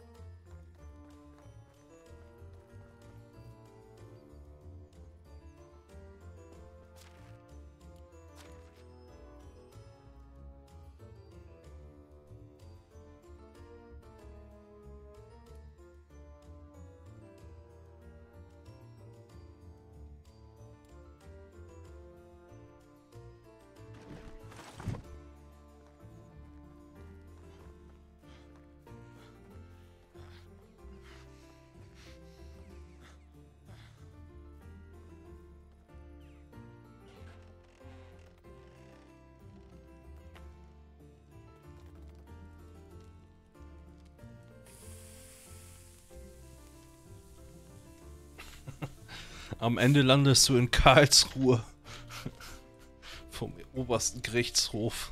Am Ende landest du in Karlsruhe. Vom obersten Gerichtshof.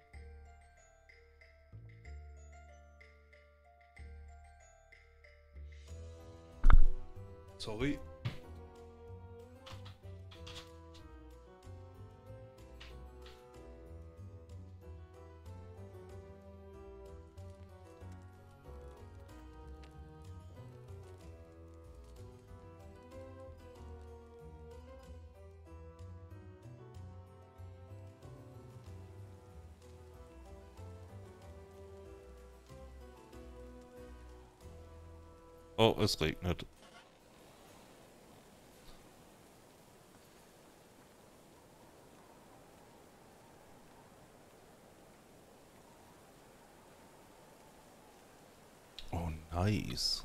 Sorry. Oh, es regnet. Nice.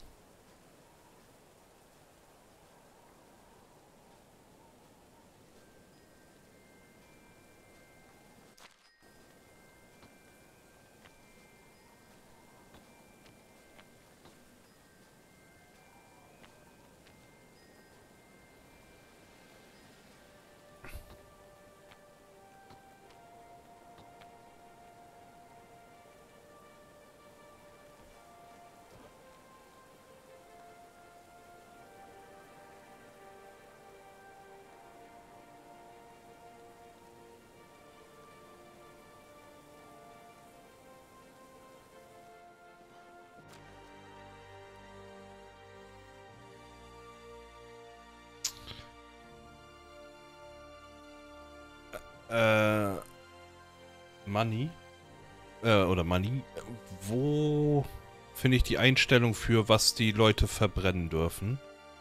Money. Oder Money. Wo finde ich die Einstellung für, was die Leute verbrennen dürfen?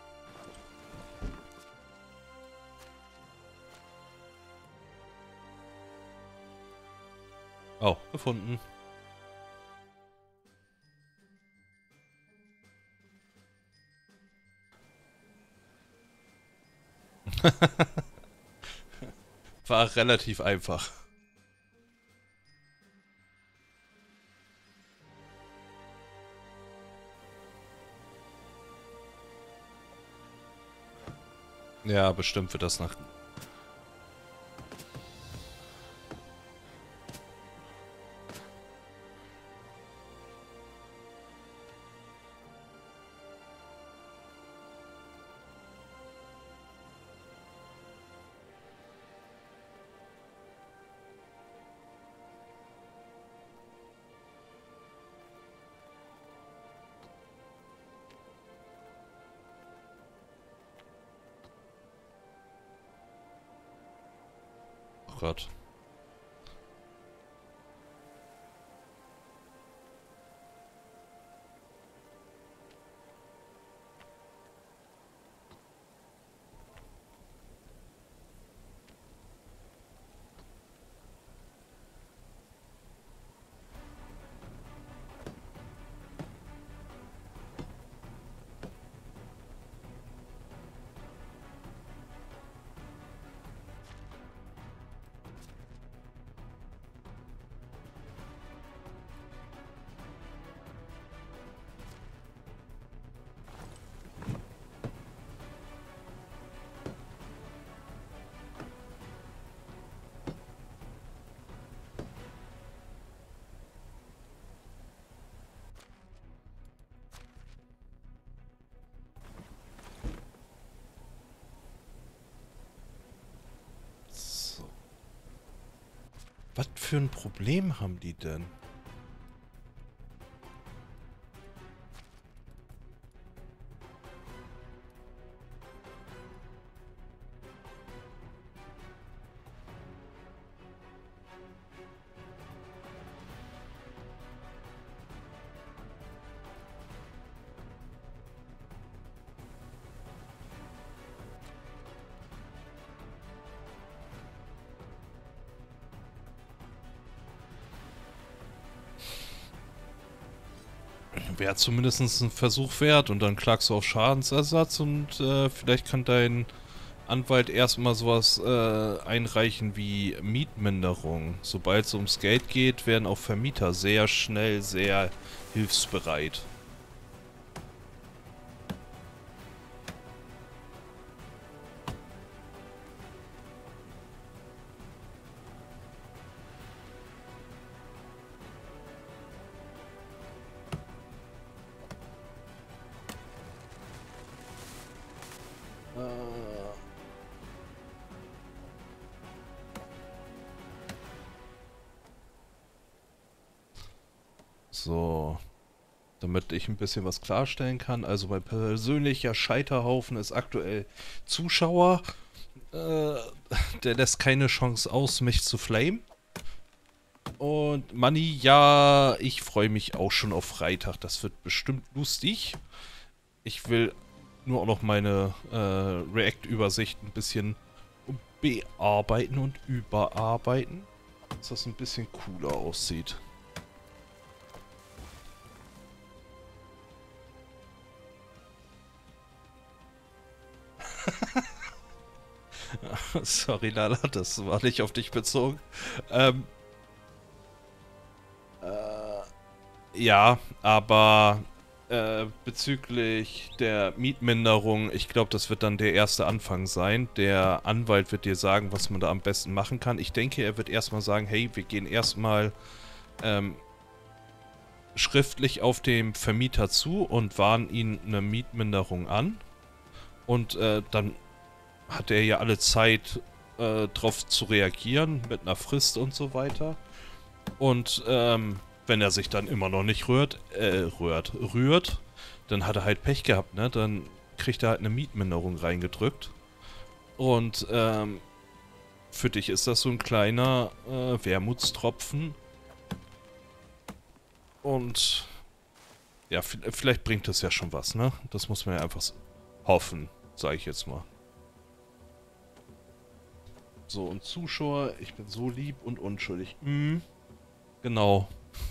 Oh, gefunden. War relativ einfach. Ja, bestimmt wird das nach... Oh Gott. So. Was für ein Problem haben die denn? Wäre zumindest ein Versuch wert und dann klagst du auf Schadensersatz und vielleicht kann dein Anwalt erstmal sowas einreichen wie Mietminderung. Sobald es ums Geld geht, werden auch Vermieter sehr schnell sehr hilfsbereit. So, damit ich ein bisschen was klarstellen kann. Also mein persönlicher Scheiterhaufen ist aktuell Zuschauer. Der lässt keine Chance aus, mich zu flamen. Und Money, ja, ich freue mich auch schon auf Freitag. Das wird bestimmt lustig. Ich will nur auch noch meine React-Übersicht ein bisschen bearbeiten und überarbeiten, dass das ein bisschen cooler aussieht. Sorry, Lala, das war nicht auf dich bezogen. Ähm, ja, aber bezüglich der Mietminderung, ich glaube, das wird dann der erste Anfang sein. Der Anwalt wird dir sagen, was man da am besten machen kann. Ich denke, er wird erstmal sagen, hey, wir gehen erstmal schriftlich auf den Vermieter zu und warnen ihn eine Mietminderung an. Und dann hat er ja alle Zeit, drauf zu reagieren, mit einer Frist und so weiter. Und wenn er sich dann immer noch nicht rührt, dann hat er halt Pech gehabt, ne? Dann kriegt er halt eine Mietminderung reingedrückt. Und für dich ist das so ein kleiner Wermutstropfen. Und ja, vielleicht bringt das ja schon was, ne? Das muss man ja einfach hoffen, sage ich jetzt mal. So, und Zuschauer, ich bin so lieb und unschuldig. Genau.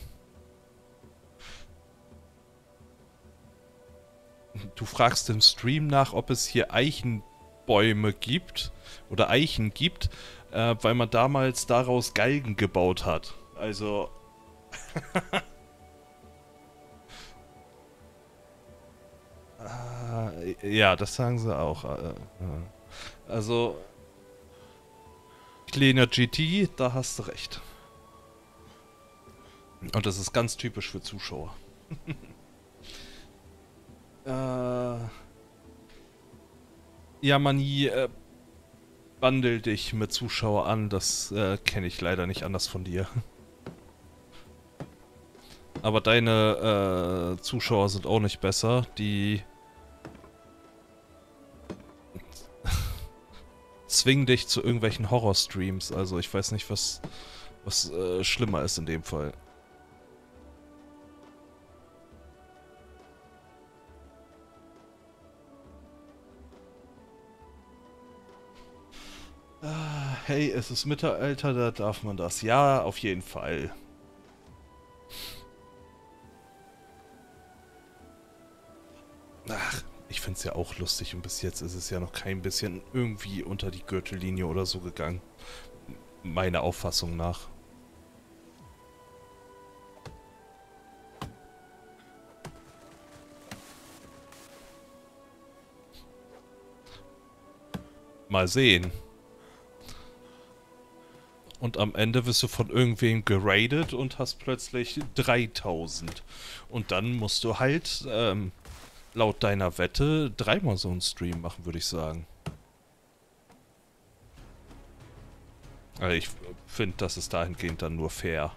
Du fragst im Stream nach, ob es hier Eichenbäume gibt oder Eichen gibt, weil man damals daraus Galgen gebaut hat. Also... ja, das sagen sie auch. Also... Kleiner GT, da hast du recht. Und das ist ganz typisch für Zuschauer. Ja, Mani, bandel dich mit Zuschauer an, das kenne ich leider nicht anders von dir. Aber deine Zuschauer sind auch nicht besser, die zwingen dich zu irgendwelchen Horror-Streams, also ich weiß nicht, was schlimmer ist in dem Fall. Hey, es ist Mittelalter, da darf man das. Ja, auf jeden Fall. Ach, ich find's ja auch lustig und bis jetzt ist es ja noch kein bisschen irgendwie unter die Gürtellinie oder so gegangen. Meiner Auffassung nach. Mal sehen. Und am Ende wirst du von irgendwem geradet und hast plötzlich 3000. Und dann musst du halt, laut deiner Wette, dreimal so einen Stream machen, würde ich sagen. Also ich finde, das ist dahingehend dann nur fair.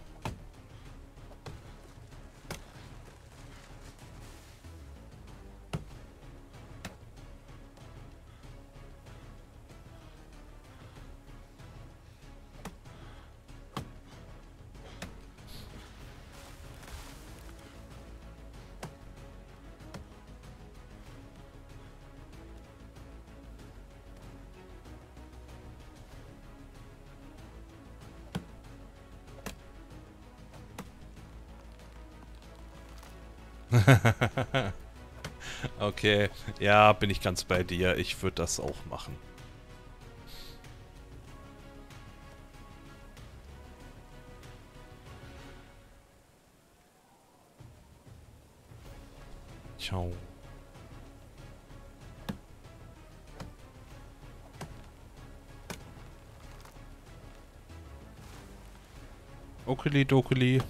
Okay, ja, bin ich ganz bei dir. Ich würde das auch machen. Ciao. Okeli dokeli.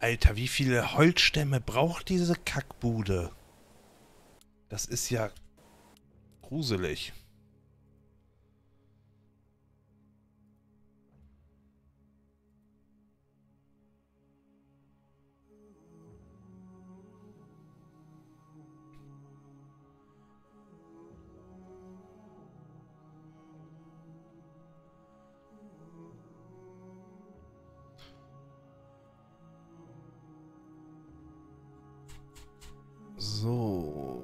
Alter, wie viele Holzstämme braucht diese Kackbude? Das ist ja gruselig. So.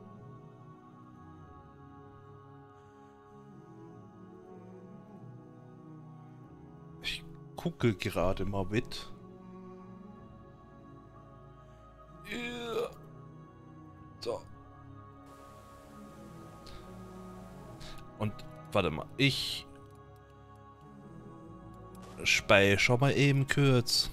Ich gucke gerade mal mit. So. Und warte mal, ich speichere mal eben kurz.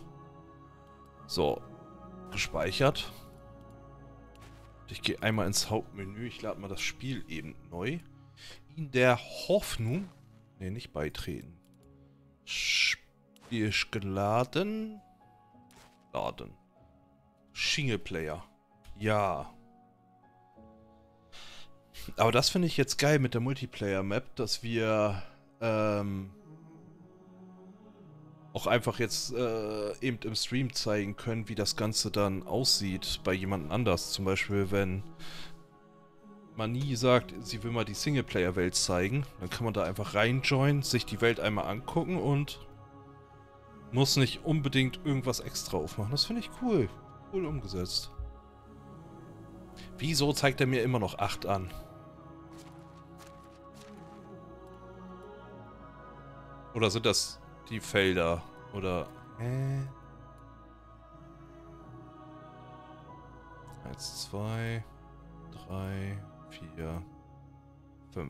So, gespeichert. Ich gehe einmal ins Hauptmenü. Ich lade mal das Spiel eben neu. In der Hoffnung. Ne, nicht beitreten. Spiel ist geladen. Laden. Singleplayer. Ja. Aber das finde ich jetzt geil mit der Multiplayer-Map, dass wir auch einfach jetzt eben im Stream zeigen können, wie das Ganze dann aussieht bei jemandem anders. Zum Beispiel, wenn Mani sagt, sie will mal die Singleplayer-Welt zeigen, dann kann man da einfach reinjoinen, sich die Welt einmal angucken und muss nicht unbedingt irgendwas extra aufmachen. Das finde ich cool. Cool umgesetzt. Wieso zeigt er mir immer noch 8 an? Oder sind das die Felder? Oder... 1, 2, 3, 4, 5.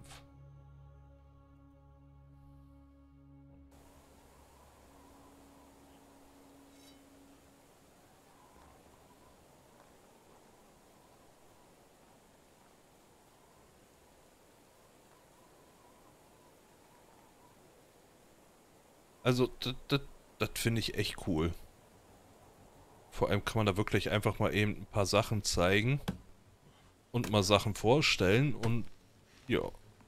Also, das finde ich echt cool. Vor allem kann man da wirklich einfach mal eben ein paar Sachen zeigen und mal Sachen vorstellen und ja.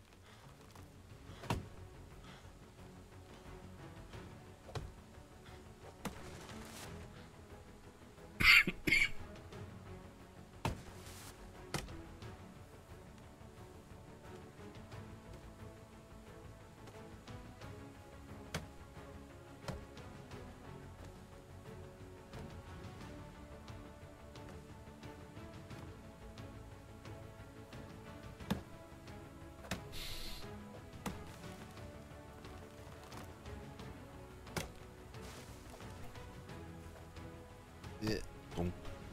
Dumm.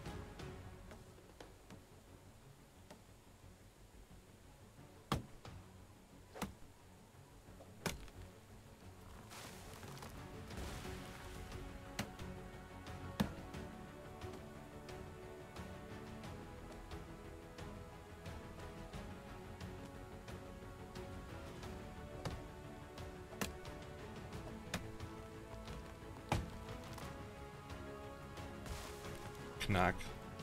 Knack.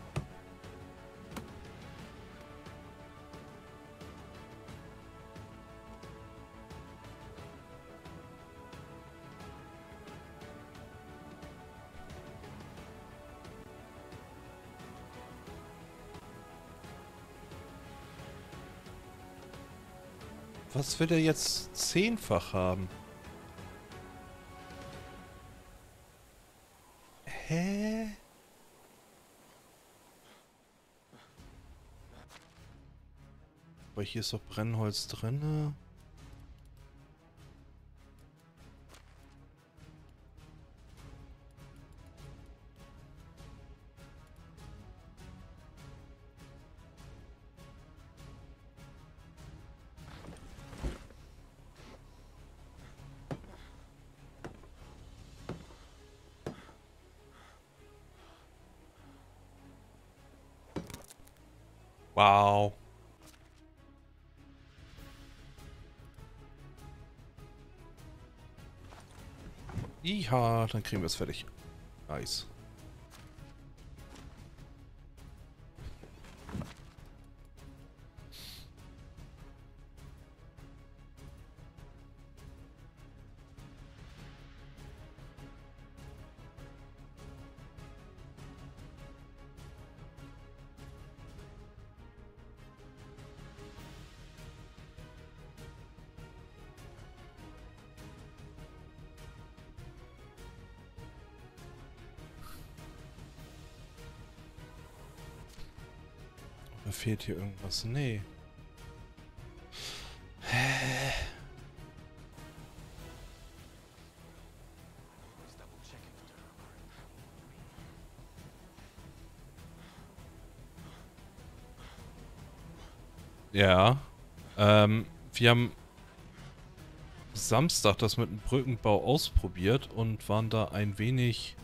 Was will er jetzt 10-fach haben? Hä? Aber hier ist doch Brennholz drin. Wow. Ja, dann kriegen wir es fertig. Nice. fehlt hier irgendwas? Nee. Hä? Let's double check if it's Ja. Wir haben Samstag das mit dem Brückenbau ausprobiert und waren da ein wenig,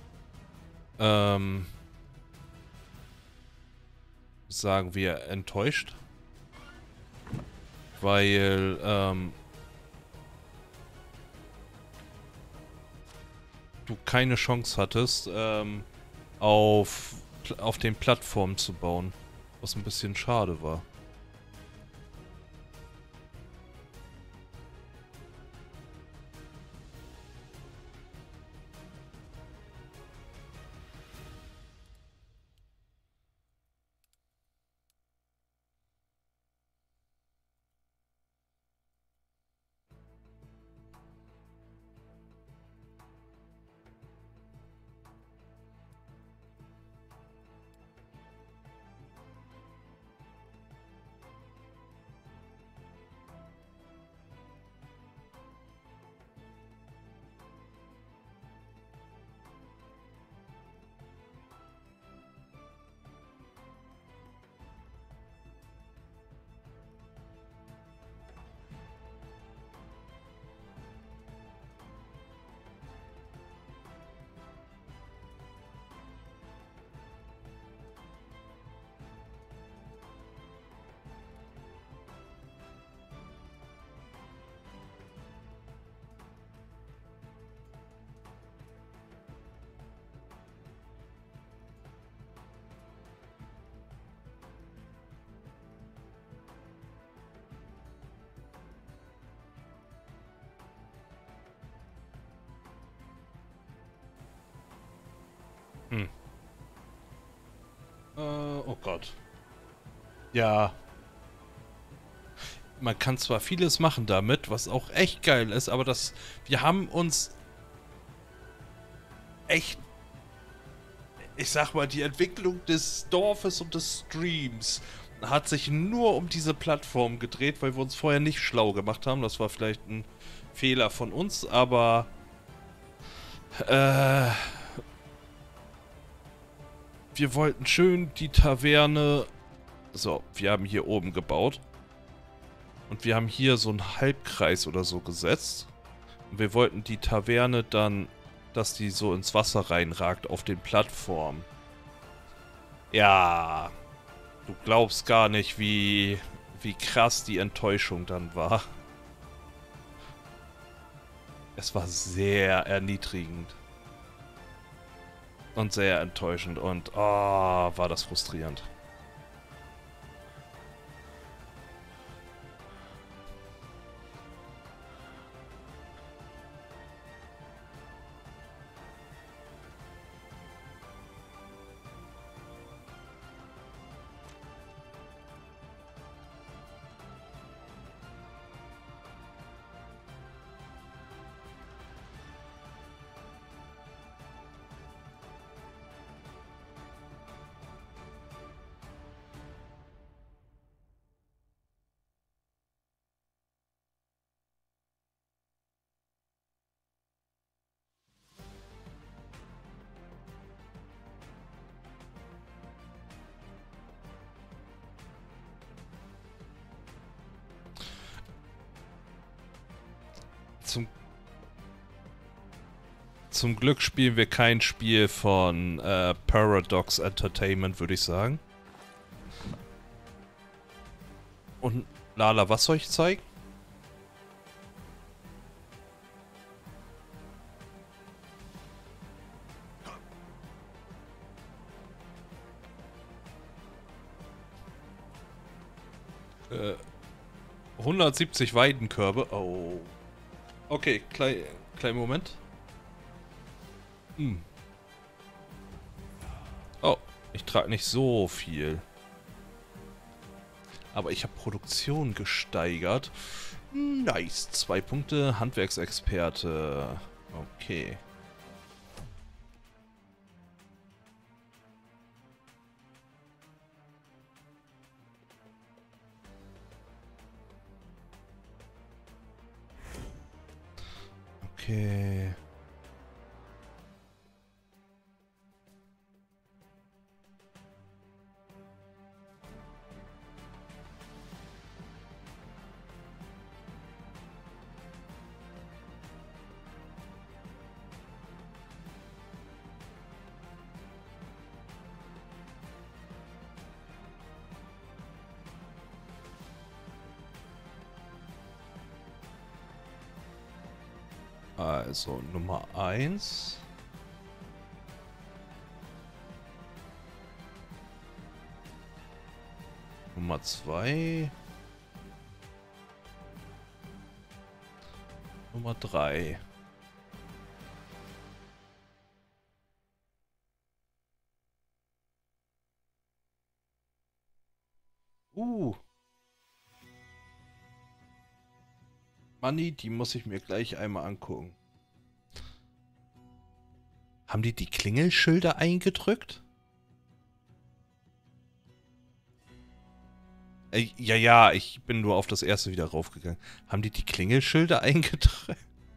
sagen wir, enttäuscht. Weil, du keine Chance hattest, auf den Plattformen zu bauen. Was ein bisschen schade war. Oh Gott. Ja. Man kann zwar vieles machen damit, was auch echt geil ist, aber wir haben uns echt, ich sag mal, die Entwicklung des Dorfes und des Streams hat sich nur um diese Plattform gedreht, weil wir uns vorher nicht schlau gemacht haben. Das war vielleicht ein Fehler von uns, aber wir wollten schön die Taverne. So, wir haben hier oben gebaut. Und wir haben hier so einen Halbkreis oder so gesetzt. Und wir wollten die Taverne dann, dass die so ins Wasser reinragt auf den Plattformen. Ja, du glaubst gar nicht, wie krass die Enttäuschung dann war. Es war sehr erniedrigend. Und sehr enttäuschend und war das frustrierend. Zum Glück spielen wir kein Spiel von Paradox Entertainment, würde ich sagen. Und Lala, was soll ich zeigen? Äh, 170 Weidenkörbe. Oh. Okay, kleinen Moment. Oh, ich trage nicht so viel. Aber ich habe Produktion gesteigert. Nice. 2 Punkte, Handwerksexperte. Okay. Okay. Also Nummer 1. Nummer 2. Nummer 3. Manni, die muss ich mir gleich einmal angucken. Haben die Klingelschilder eingedrückt? Ja, ich bin nur auf das erste wieder raufgegangen. Haben die Klingelschilder eingedrückt?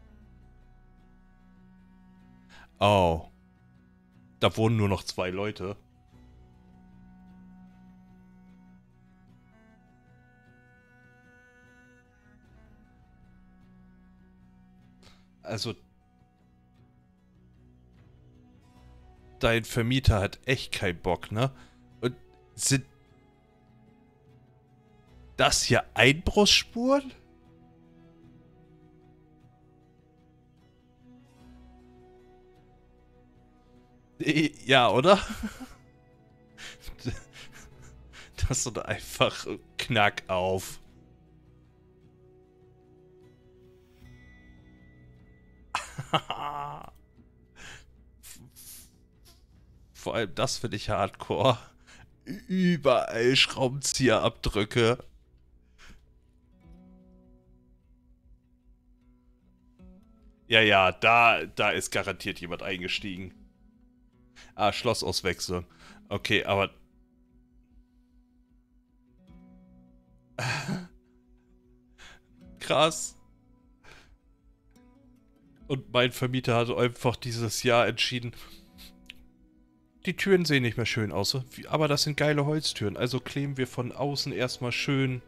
Oh. Da wohnen nur noch 2 Leute. Also, dein Vermieter hat echt keinen Bock, ne? Und sind das hier Einbruchsspuren? Ja, oder? Das ist einfach Knack auf. Vor allem das finde ich hardcore. Überall Schraubenzieherabdrücke. Ja, da ist garantiert jemand eingestiegen. Ah, Schlossauswechslung. Okay, aber... Krass. Und mein Vermieter hat einfach dieses Jahr entschieden, die Türen sehen nicht mehr schön aus, aber das sind geile Holztüren. Also kleben wir von außen erstmal schön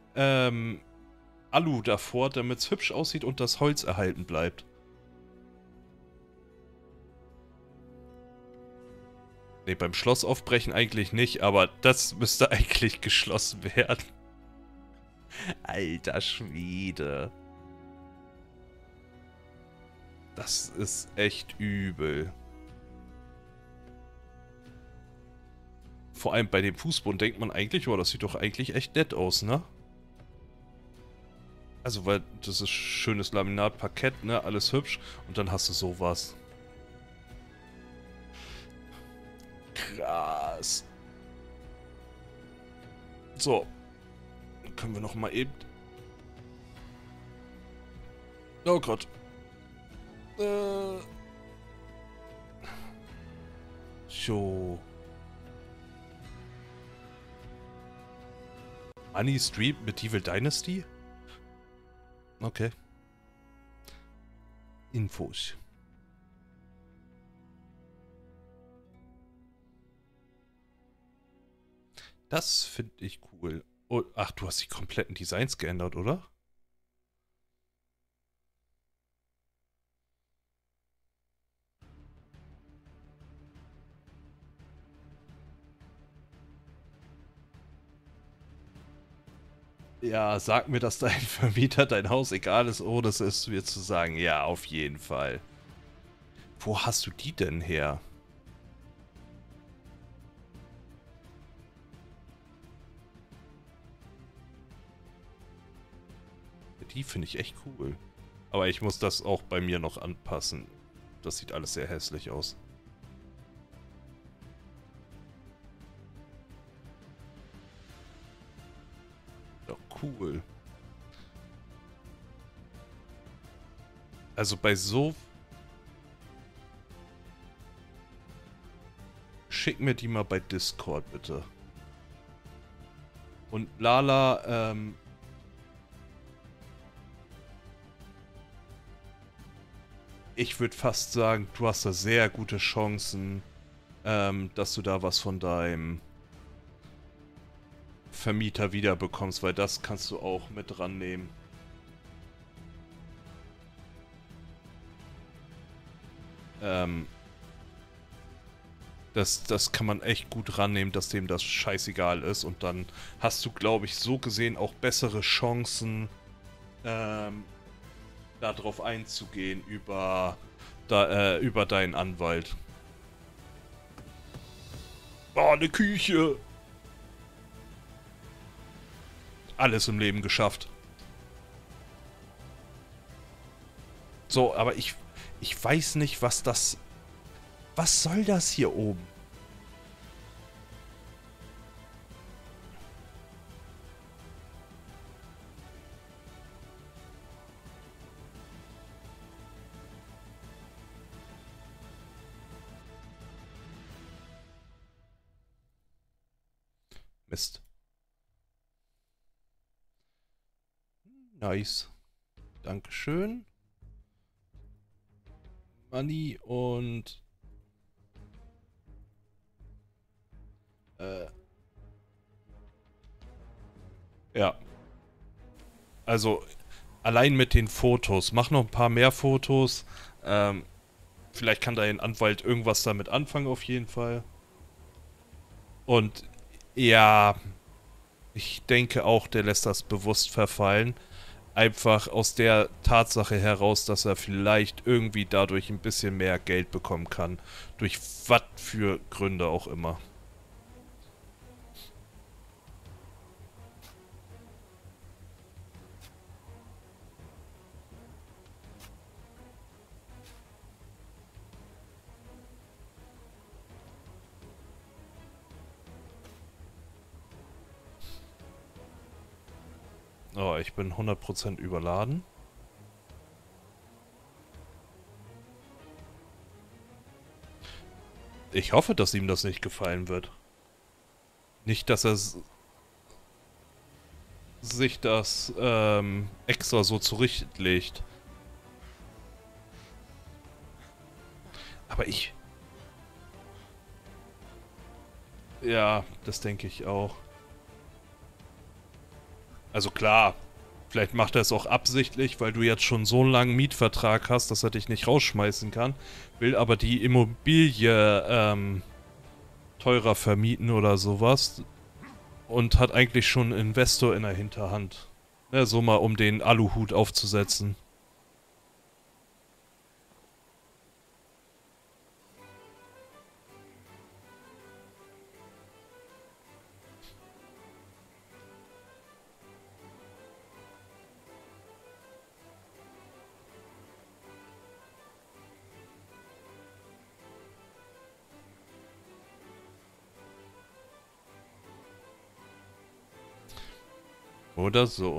Alu davor, damit es hübsch aussieht und das Holz erhalten bleibt. Ne, beim Schloss aufbrechen eigentlich nicht, aber das müsste eigentlich geschlossen werden. Alter Schwede. Das ist echt übel. Vor allem bei dem Fußboden denkt man eigentlich, oh, das sieht doch eigentlich echt nett aus, ne? Also, weil das ist schönes Laminatparkett, ne? Alles hübsch. Und dann hast du sowas. Krass. So. Dann können wir noch mal eben... Oh Gott. So. Money Street Medieval Dynasty? Okay. Infos. Das finde ich cool. Oh, ach, du hast die kompletten Designs geändert, oder? Ja, sag mir, dass dein Vermieter dein Haus egal ist, ohne es mir zu sagen. Ja, auf jeden Fall. Wo hast du die denn her? Die finde ich echt cool. Aber ich muss das auch bei mir noch anpassen. Das sieht alles sehr hässlich aus. Doch cool. Also bei so... Schick mir die mal bei Discord, bitte. Und Lala, ich würde fast sagen, du hast da sehr gute Chancen, dass du da was von deinem Vermieter wiederbekommst, weil das kannst du auch mit rannehmen. Das kann man echt gut rannehmen, dass dem das scheißegal ist. Und dann hast du, glaube ich, so gesehen auch bessere Chancen, darauf einzugehen über deinen Anwalt. Oh, eine Küche! Alles im Leben geschafft. So, aber ich weiß nicht, was das... Was soll das hier oben? Mist. Nice. Dankeschön. Money und... Ja. Also, allein mit den Fotos. Mach noch ein paar mehr Fotos. Vielleicht kann dein Anwalt irgendwas damit anfangen, auf jeden Fall. Und ja, ich denke auch, der lässt das bewusst verfallen. Einfach aus der Tatsache heraus, dass er vielleicht irgendwie dadurch ein bisschen mehr Geld bekommen kann. Durch was für Gründe auch immer. Oh, ich bin 100% überladen. Ich hoffe, dass ihm das nicht gefallen wird. Nicht, dass er sich das extra so zurechtlegt. Aber ich... Ja, das denke ich auch. Also klar, vielleicht macht er es auch absichtlich, weil du jetzt schon so einen langen Mietvertrag hast, dass er dich nicht rausschmeißen kann. Will aber die Immobilie teurer vermieten oder sowas. Und hat eigentlich schon einen Investor in der Hinterhand. Ne, so mal um den Aluhut aufzusetzen. Oder so.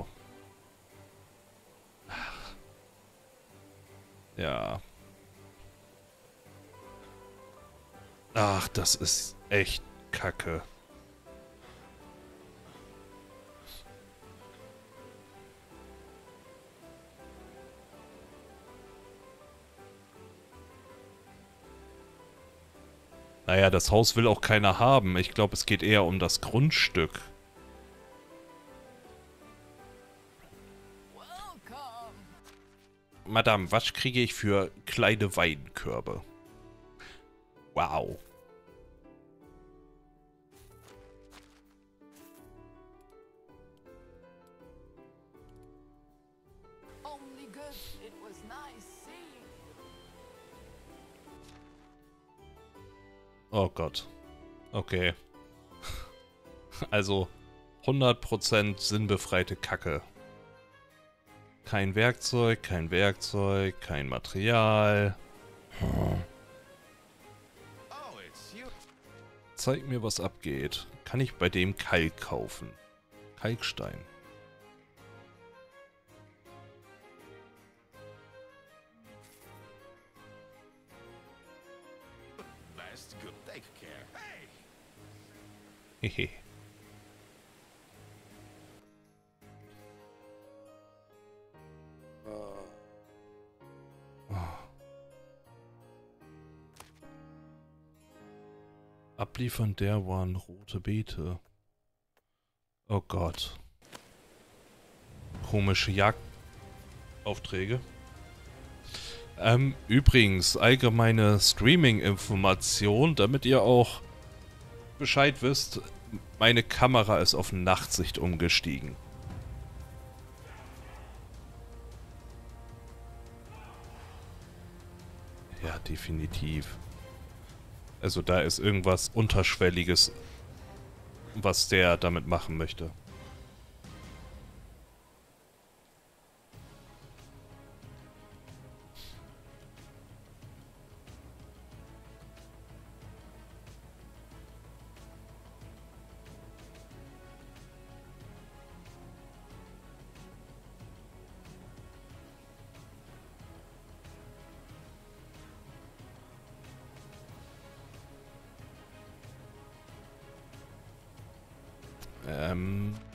Ja. Ach, das ist echt Kacke. Naja, das Haus will auch keiner haben. Ich glaube, es geht eher um das Grundstück. Madame, was kriege ich für kleine Weinkörbe? Wow. Only good. It was nice seeing you. Oh Gott. Okay. Also 100% sinnbefreite Kacke. Kein Werkzeug, kein Material. Oh, it's you. Zeig mir, was abgeht. Kann ich bei dem Kalk kaufen? Kalkstein. Best good. Take care. Hey! Hehe. Abliefern der waren rote Beete. Oh Gott. Komische Jagdaufträge. Übrigens, allgemeine Streaming-Information, damit ihr auch Bescheid wisst, meine Kamera ist auf Nachtsicht umgestiegen. Ja, definitiv. Also da ist irgendwas Unterschwelliges, was der damit machen möchte. Ähm...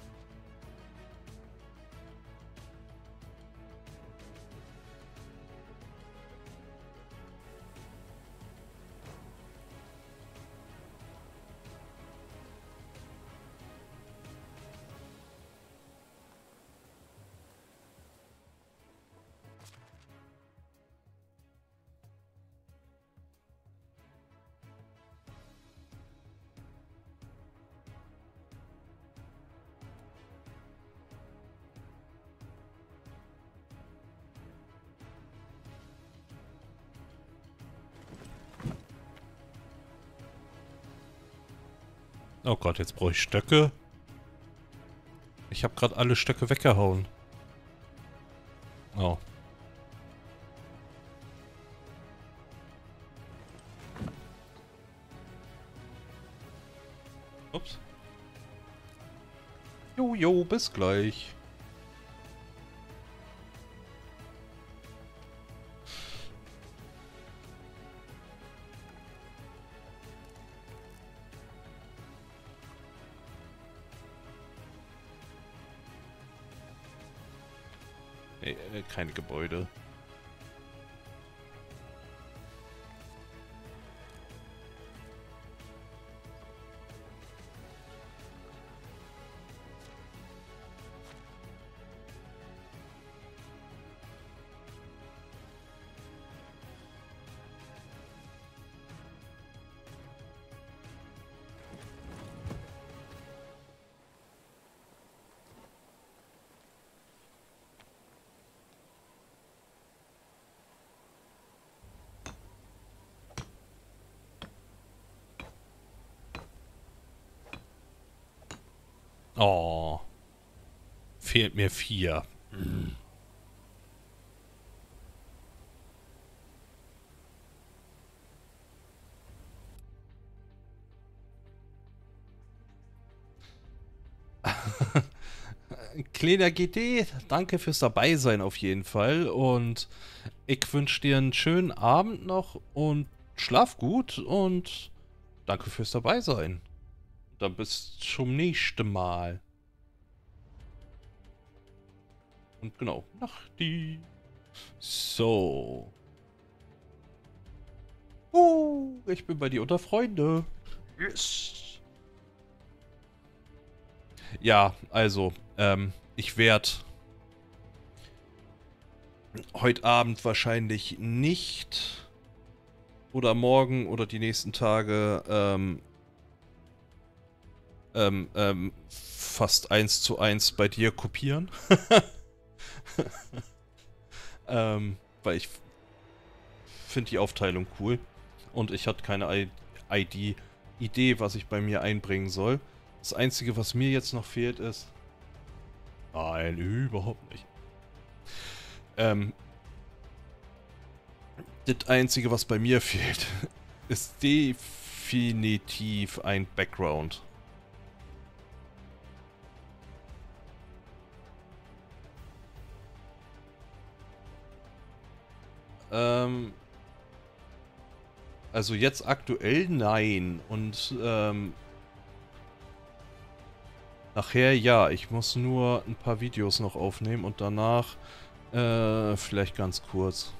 Oh Gott, jetzt brauche ich Stöcke. Ich habe gerade alle Stöcke weggehauen. Oh. Ups. Jo, bis gleich. Keine Gebäude. Oh. Fehlt mir 4. Kleiner GD, danke fürs Dabeisein auf jeden Fall. Und ich wünsche dir einen schönen Abend noch und schlaf gut und danke fürs Dabeisein. Dann bis zum nächsten Mal. Und genau, Nachti. So. Ich bin bei dir unter Freunde. Yes. Ja, also, ich werde heute Abend wahrscheinlich nicht oder morgen oder die nächsten Tage fast 1:1 bei dir kopieren. Weil ich finde die Aufteilung cool und ich hatte keine Idee, was ich bei mir einbringen soll. Das Einzige, was mir jetzt noch fehlt, ist... Nein, überhaupt nicht. Das Einzige, was bei mir fehlt, ist definitiv ein Background. Also jetzt aktuell nein. Und nachher ja. Ich muss nur ein paar Videos noch aufnehmen und danach vielleicht ganz kurz.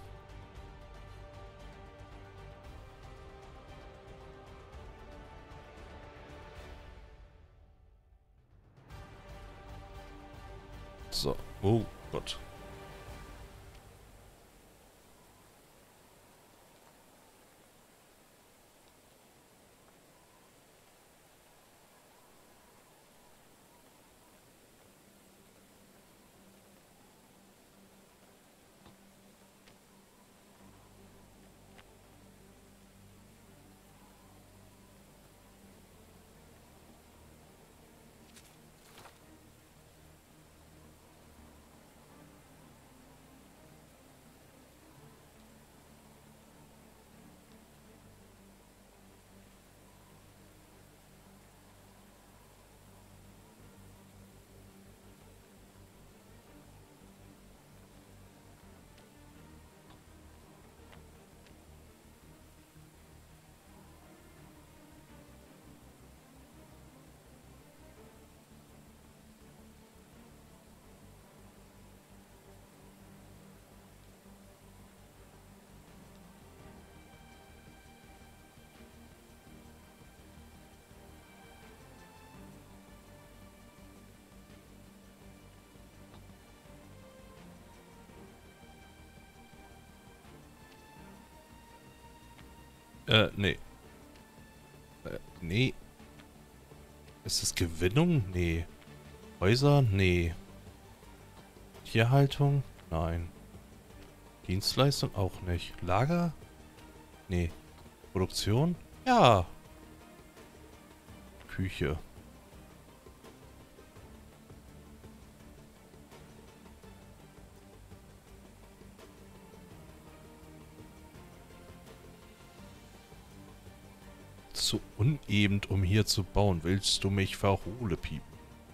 So. Oh Gott. Nee. Nee. Ist das Gewinnung? Nee. Häuser? Nee. Tierhaltung? Nein. Dienstleistung? Auch nicht. Lager? Nee. Produktion? Ja. Küche. Zu uneben, um hier zu bauen. Willst du mich verhole piepen?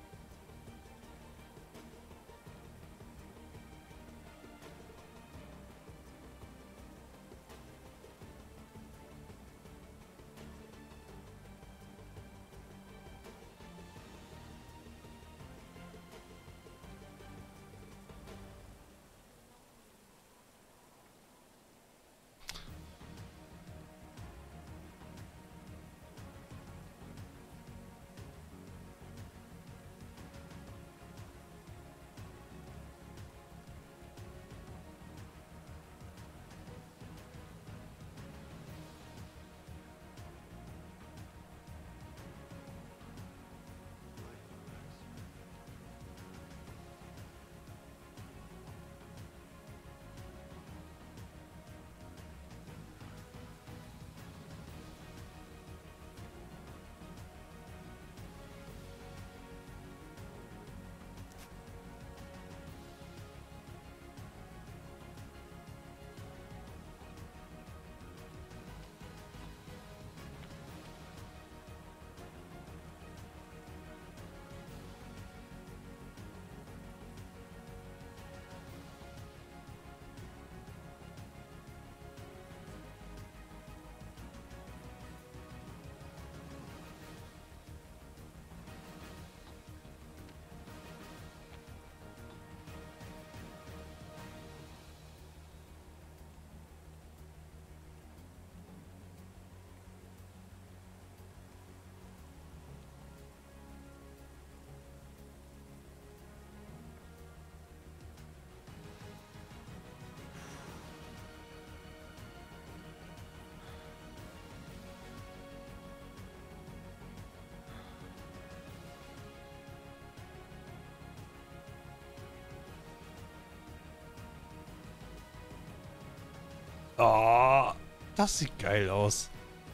Oh, das sieht geil aus.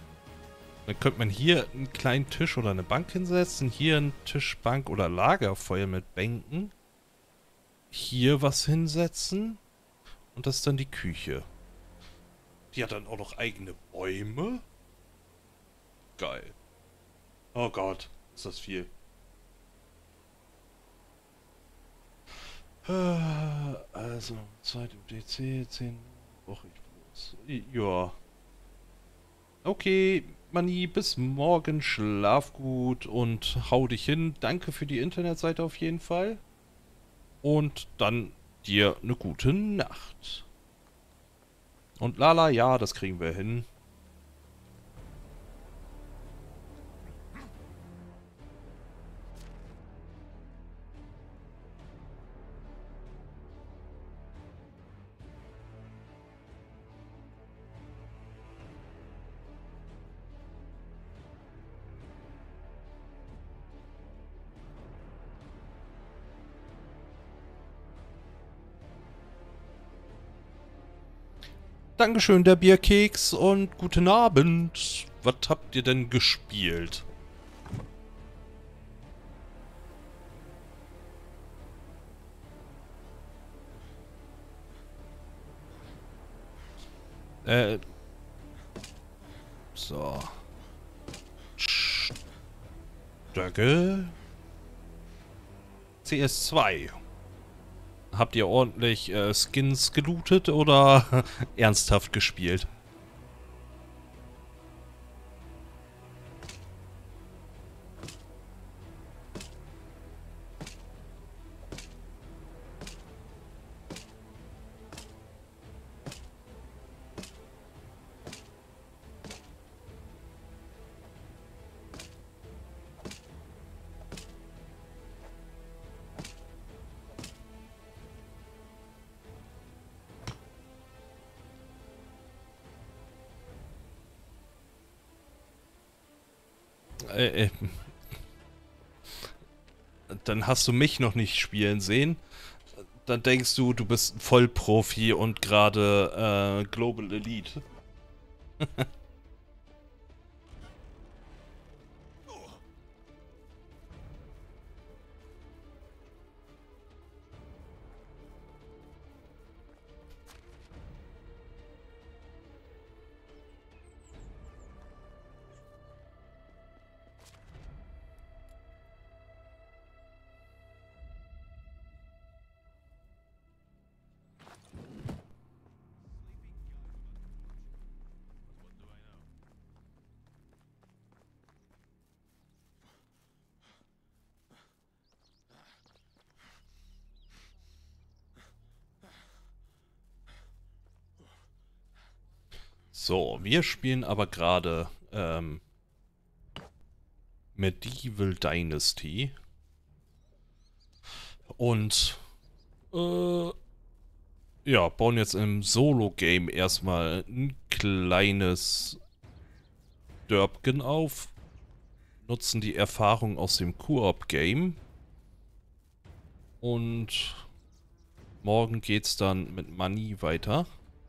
Dann könnte man hier einen kleinen Tisch oder eine Bank hinsetzen. Hier einen Tisch, Bank oder Lagerfeuer mit Bänken. Hier was hinsetzen. Und das ist dann die Küche. Die hat dann auch noch eigene Bäume. Geil. Oh Gott, ist das viel. Also, Zeit im DC, 10 brauche ich bloß. Ja. Okay, Manni, bis morgen, schlaf gut und hau dich hin. Danke für die Internetseite auf jeden Fall. Und dann dir eine gute Nacht. Und Lala, ja, das kriegen wir hin. Dankeschön, der Bierkeks, und guten Abend. Was habt ihr denn gespielt? So. Stöcke. CS2. Habt ihr ordentlich Skins gelootet oder ernsthaft gespielt? Dann hast du mich noch nicht spielen sehen. Dann denkst du, du bist ein Vollprofi und gerade Global Elite. So, wir spielen aber gerade Medieval Dynasty. Und ja, bauen jetzt im Solo-Game erstmal ein kleines Dörbgen auf. Nutzen die Erfahrung aus dem Koop-Game. Und morgen geht's dann mit Money weiter.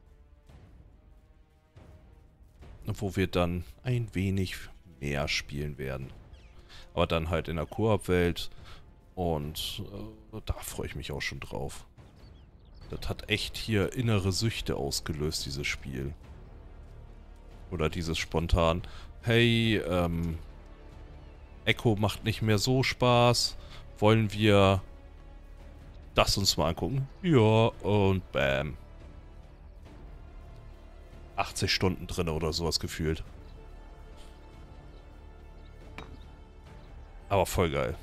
Wo wir dann ein wenig mehr spielen werden. Aber dann halt in der Koop-Welt. Und da freue ich mich auch schon drauf. Das hat echt hier innere Süchte ausgelöst, dieses Spiel. Oder dieses spontan, hey, Echo macht nicht mehr so Spaß. Wollen wir das uns mal angucken? Ja, und bam. 80 Stunden drin oder sowas gefühlt. Aber voll geil.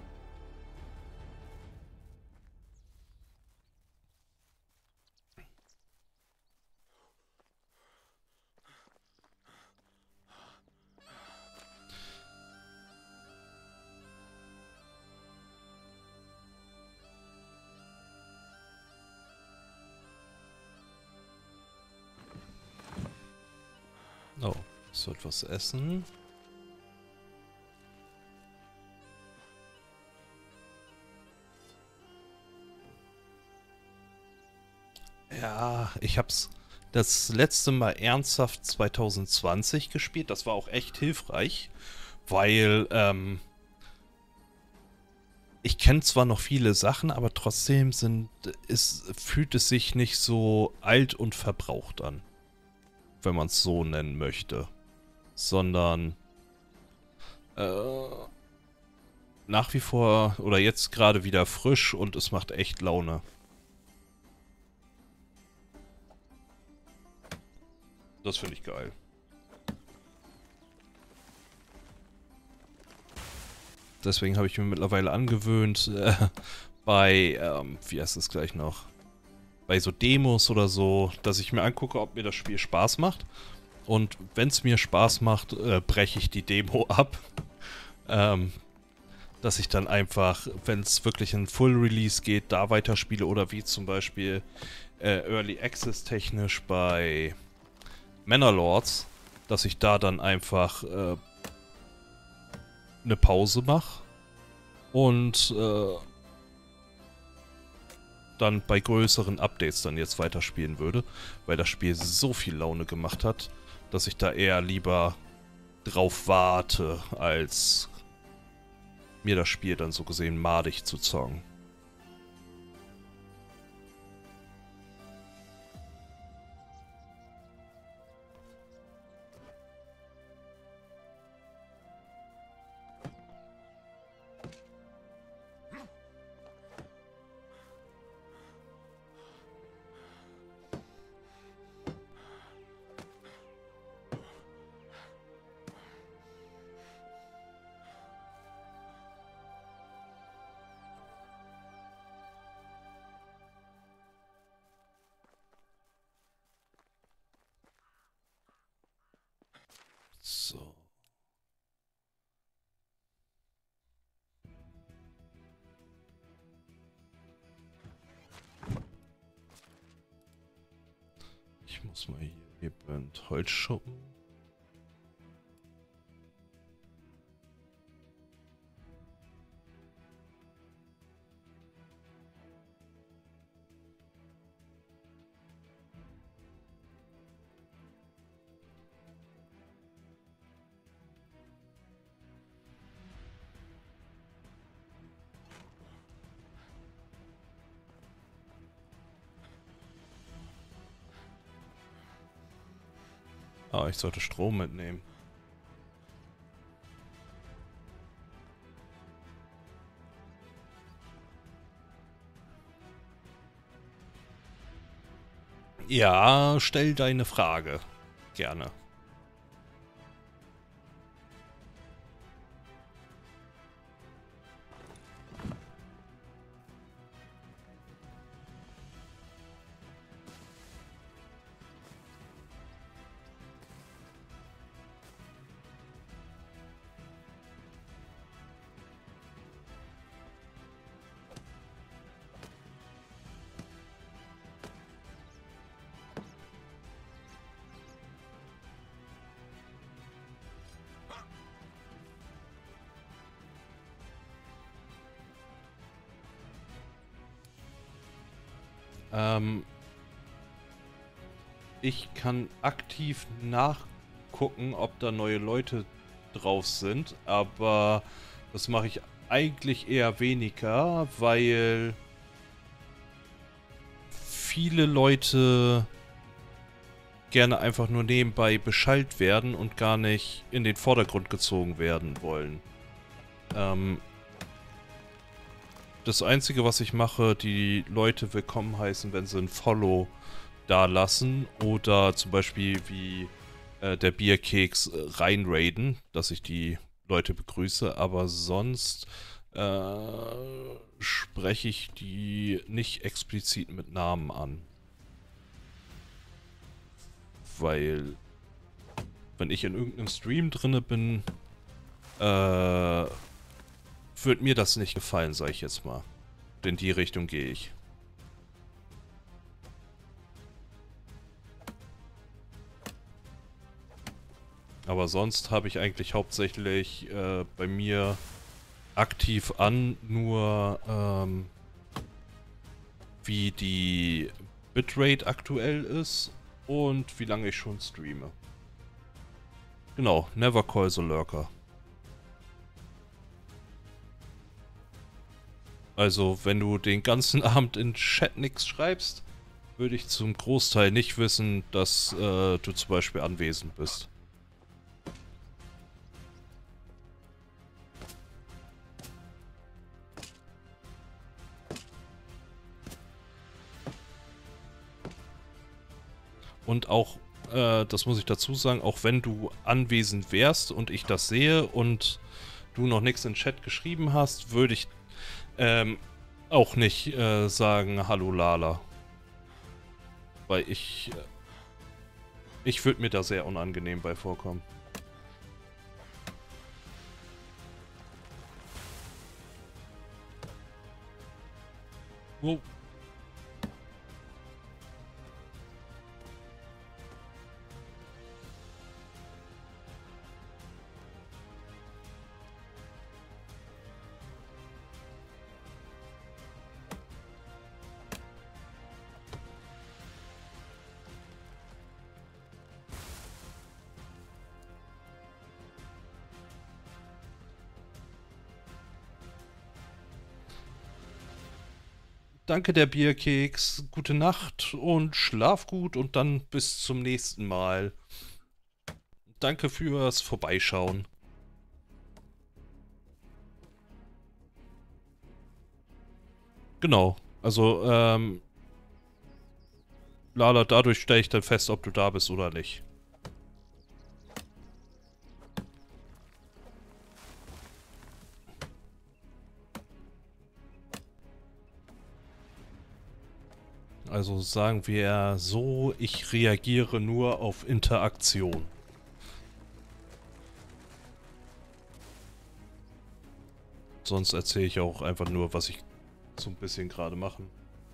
Oh, ich sollte was essen. Ja, ich hab's das letzte Mal ernsthaft 2020 gespielt. Das war auch echt hilfreich, weil ich kenne zwar noch viele Sachen, aber trotzdem fühlt es sich nicht so alt und verbraucht an, wenn man es so nennen möchte, sondern nach wie vor oder jetzt gerade wieder frisch und es macht echt Laune. Das finde ich geil. Deswegen habe ich mir mittlerweile angewöhnt, bei, wie heißt es gleich noch? Bei so Demos oder so, dass ich mir angucke, ob mir das Spiel Spaß macht. Und wenn es mir Spaß macht, breche ich die Demo ab. Dass ich dann einfach, wenn es wirklich in Full Release geht, da weiterspiele. Oder wie zum Beispiel Early Access technisch bei Manor-Lords, dass ich da dann einfach eine Pause mache und dann bei größeren Updates dann jetzt weiterspielen würde, weil das Spiel so viel Laune gemacht hat, dass ich da eher lieber drauf warte, als mir das Spiel dann so gesehen madig zu zocken. So. Ich muss mal hier eben Holz schuppen. Ah, ich sollte Strom mitnehmen. Ja, stell deine Frage. Gerne. Ich kann aktiv nachgucken, ob da neue Leute drauf sind, aber das mache ich eigentlich eher weniger, weil viele Leute gerne einfach nur nebenbei beschallt werden und gar nicht in den Vordergrund gezogen werden wollen. Das Einzige, was ich mache, die Leute willkommen heißen, wenn sie ein Follow da lassen oder zum Beispiel wie der Bierkeks reinraiden, dass ich die Leute begrüße, aber sonst spreche ich die nicht explizit mit Namen an. Weil wenn ich in irgendeinem Stream drinne bin, wird mir das nicht gefallen, sag ich jetzt mal. In die Richtung gehe ich. Aber sonst habe ich eigentlich hauptsächlich bei mir aktiv an nur wie die Bitrate aktuell ist und wie lange ich schon streame. Genau, never call the lurker. Also, wenn du den ganzen Abend in Chat nichts schreibst, würde ich zum Großteil nicht wissen, dass du zum Beispiel anwesend bist. Und auch, das muss ich dazu sagen, auch wenn du anwesend wärst und ich das sehe und du noch nichts in Chat geschrieben hast, würde ich auch nicht sagen, hallo Lala. Weil ich würde mir da sehr unangenehm bei vorkommen. Wow. danke der Bierkeks. Gute Nacht und schlaf gut und dann bis zum nächsten Mal. Danke fürs Vorbeischauen. Genau. Also, Lala, dadurch stelle ich dann fest, ob du da bist oder nicht. Also sagen wir so, ich reagiere nur auf Interaktion. Sonst erzähle ich auch einfach nur, was ich so ein bisschen gerade machen.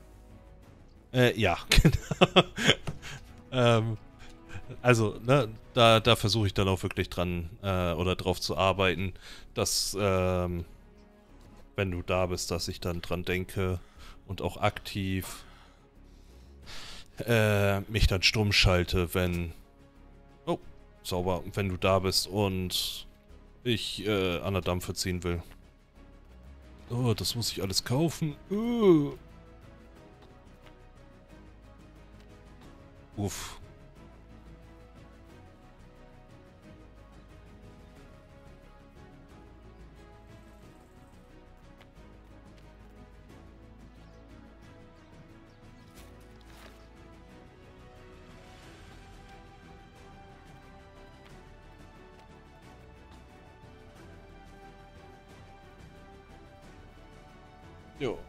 Ja, genau. Also, ne, da versuche ich dann auch wirklich dran, oder drauf zu arbeiten, dass, wenn du da bist, dass ich dann dran denke und auch aktiv mich dann stumm schalte, wenn... Oh, sauber, wenn du da bist und ich an der Dampfe ziehen will. Oh, das muss ich alles kaufen. Uff. Jo.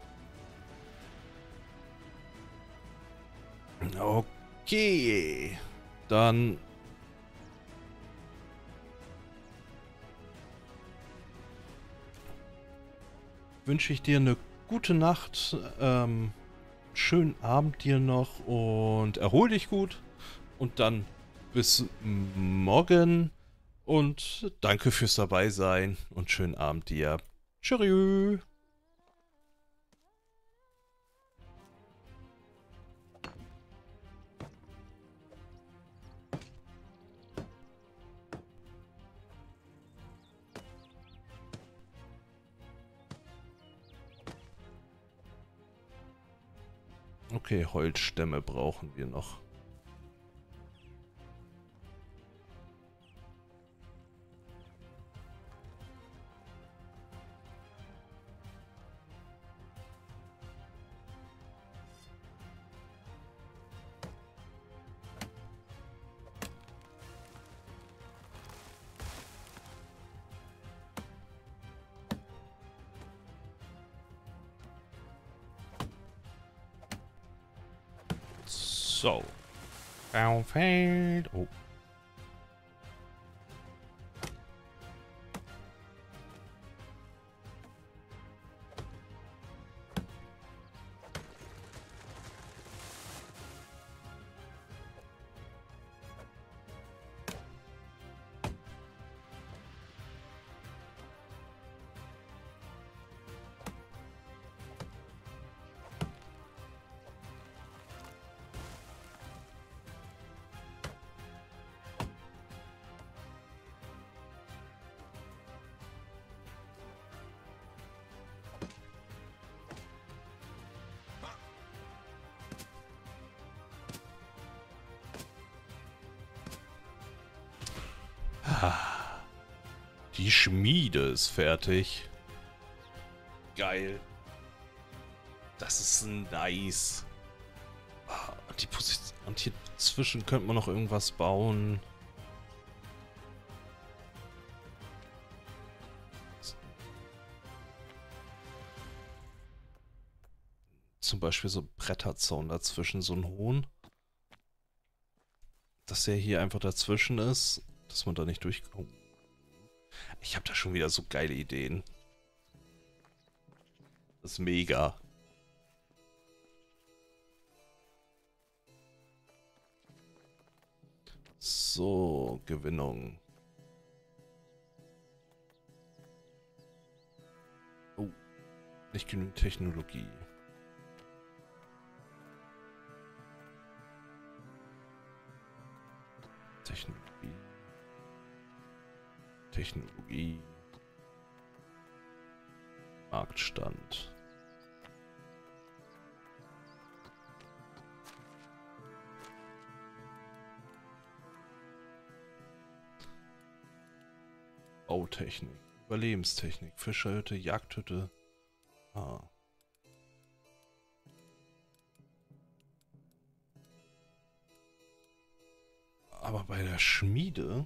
Okay. Dann... wünsche ich dir eine gute Nacht, schönen Abend dir noch und erhol dich gut. Und dann bis morgen und danke fürs Dabeisein und schönen Abend dir. Tschüss. Okay, Holzstämme brauchen wir noch. So. Baumfeld. Oh. Die Schmiede ist fertig. Geil. Das ist nice. Und die Position. Und hier zwischen könnte man noch irgendwas bauen. Zum Beispiel so Bretterzaun dazwischen, so einen hohen. Dass der hier einfach dazwischen ist. Dass man da nicht durchkommt. Ich habe da schon wieder so geile Ideen. Das ist mega. So, Gewinnung. Oh, nicht genügend Technologie. Technologie. Marktstand. Bautechnik, Überlebenstechnik, Fischerhütte, Jagdhütte. Ah. Aber bei der Schmiede...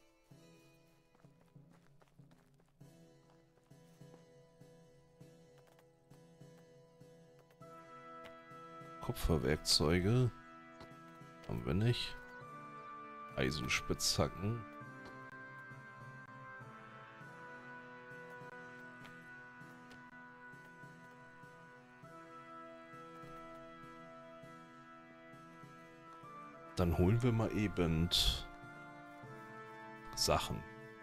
Kupferwerkzeuge haben wir nicht. Eisenspitzhacken. Dann holen wir mal eben Sachen.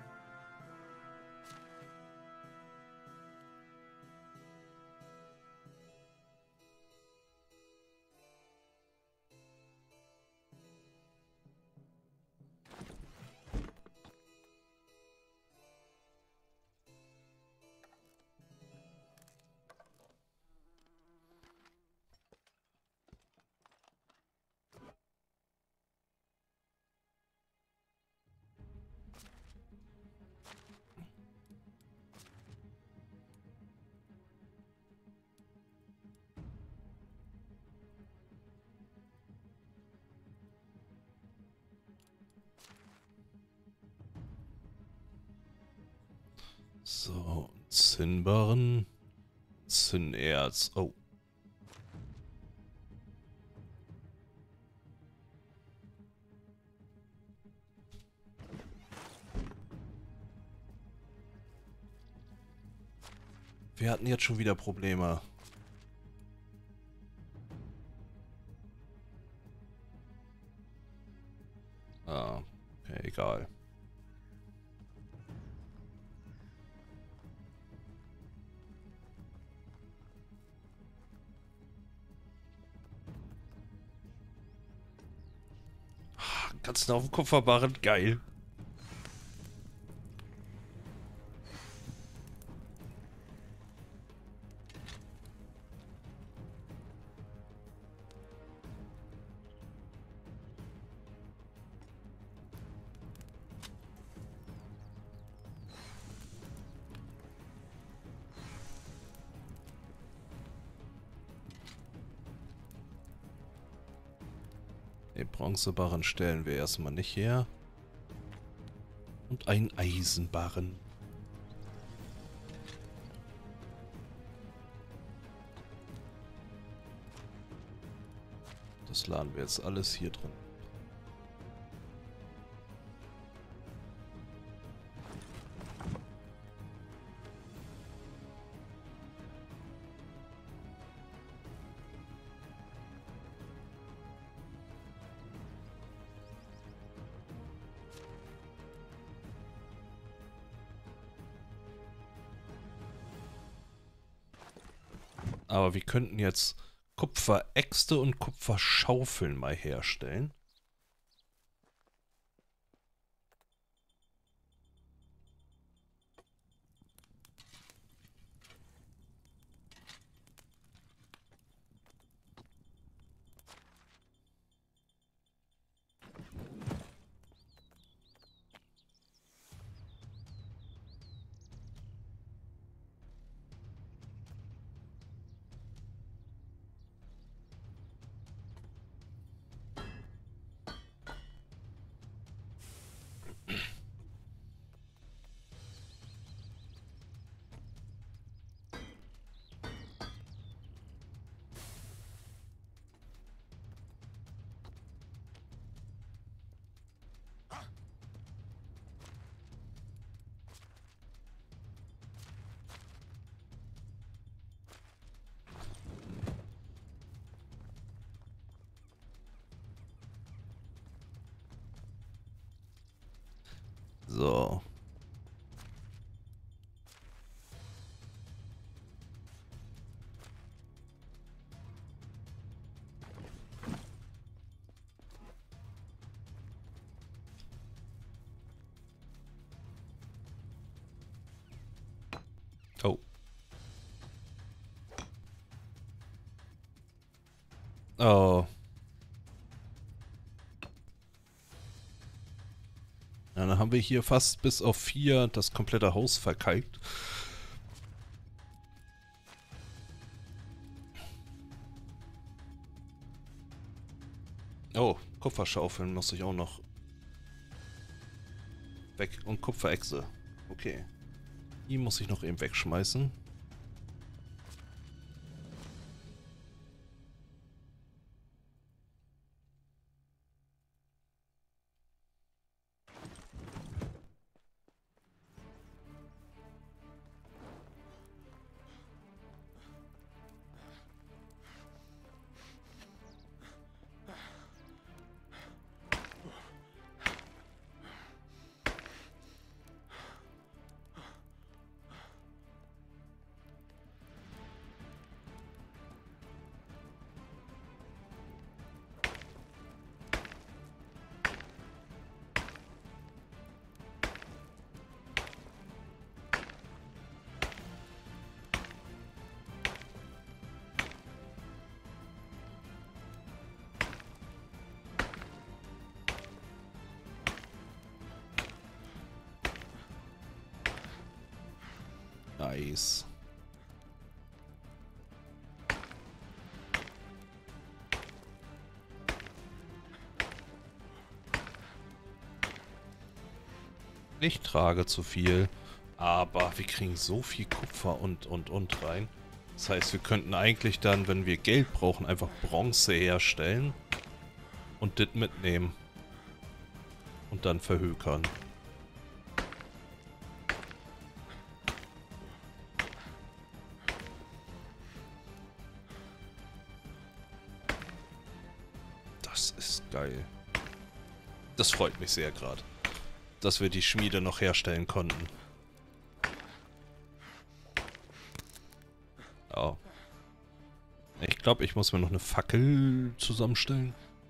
So, Zinnbarren, Zinnerz. Oh. Wir hatten jetzt schon wieder Probleme. Ah, okay, egal. Ganzen Haufen Kupferbarren, geil. Den Bronzebarren stellen wir erstmal nicht her. Und einen Eisenbarren. Das laden wir jetzt alles hier drin. Aber wir könnten jetzt Kupferäxte und Kupferschaufeln mal herstellen. So. Oh. Oh. Ja, dann haben haben wir hier fast bis auf 4 das komplette Haus verkalkt. Oh, Kupferschaufeln muss ich auch noch weg. Und Kupferechse. Okay. Die muss ich noch eben wegschmeißen. Nice. Ich trage zu viel, aber wir kriegen so viel Kupfer und rein. Das heißt, wir könnten eigentlich dann, wenn wir Geld brauchen, einfach Bronze herstellen und das mitnehmen. Und dann verhökern. Das ist geil. Das freut mich sehr gerade, dass wir die Schmiede noch herstellen konnten. Ja. Ich glaube, ich muss mir noch eine Fackel zusammenstellen.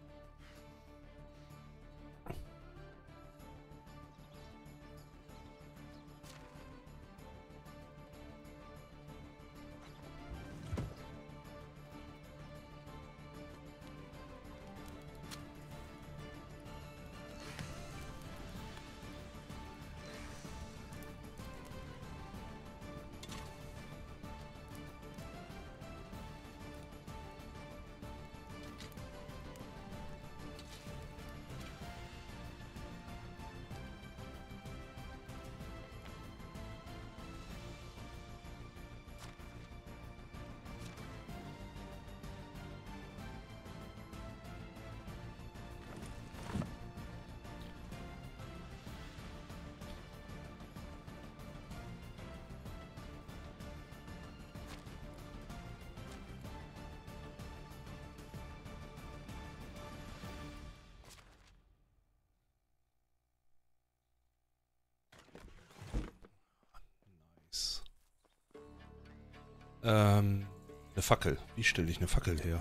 Eine Fackel. Wie stelle ich eine Fackel her?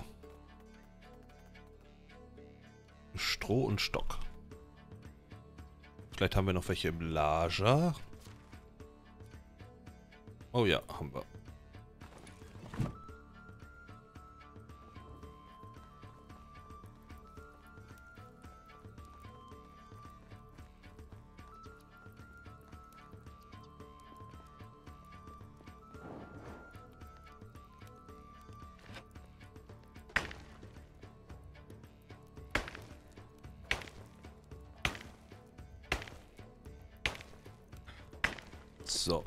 Stroh und Stock. Vielleicht haben wir noch welche im Lager. Oh ja, haben wir. So.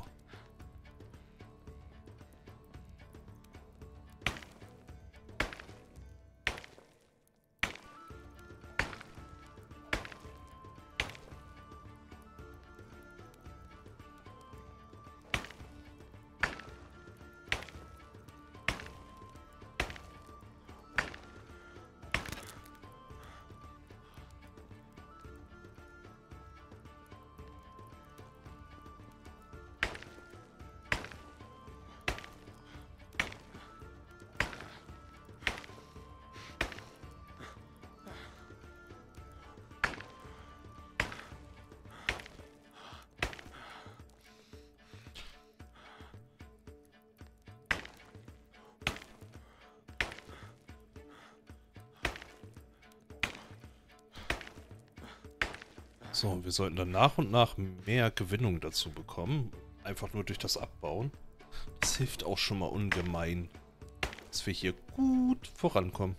So, wir sollten dann nach und nach mehr Gewinnung dazu bekommen. Einfach nur durch das Abbauen. Das hilft auch schon mal ungemein, dass wir hier gut vorankommen.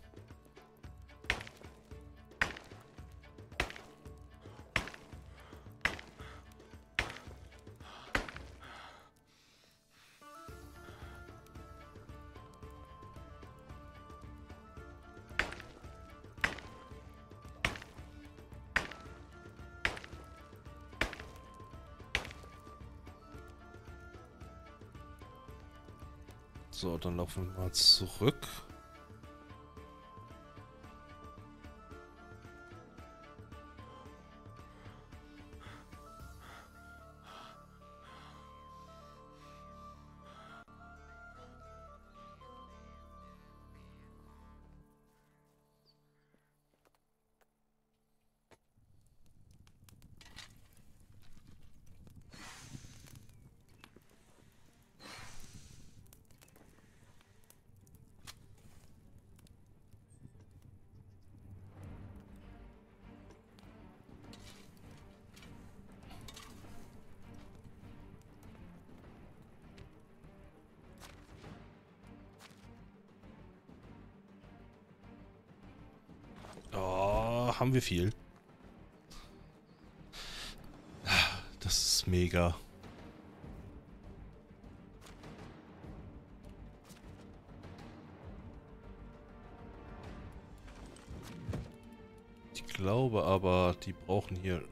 So, dann laufen wir mal zurück. Oh, haben wir viel. Das ist mega. Ich glaube aber, die brauchen hier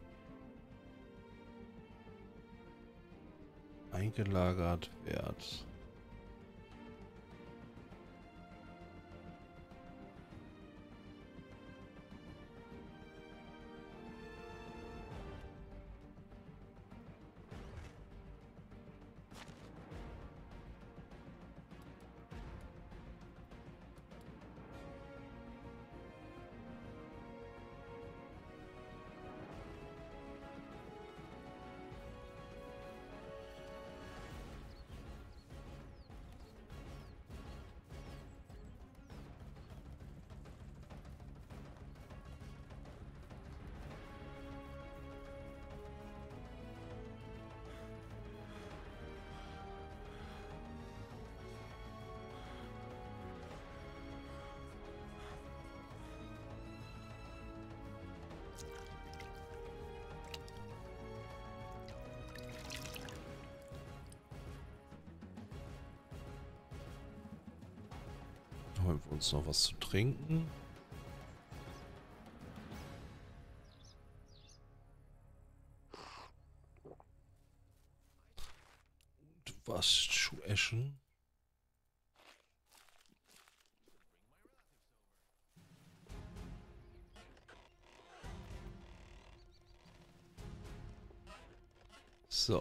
eingelagert Wert. Holen wir uns noch was zu trinken. Und was zu essen. So.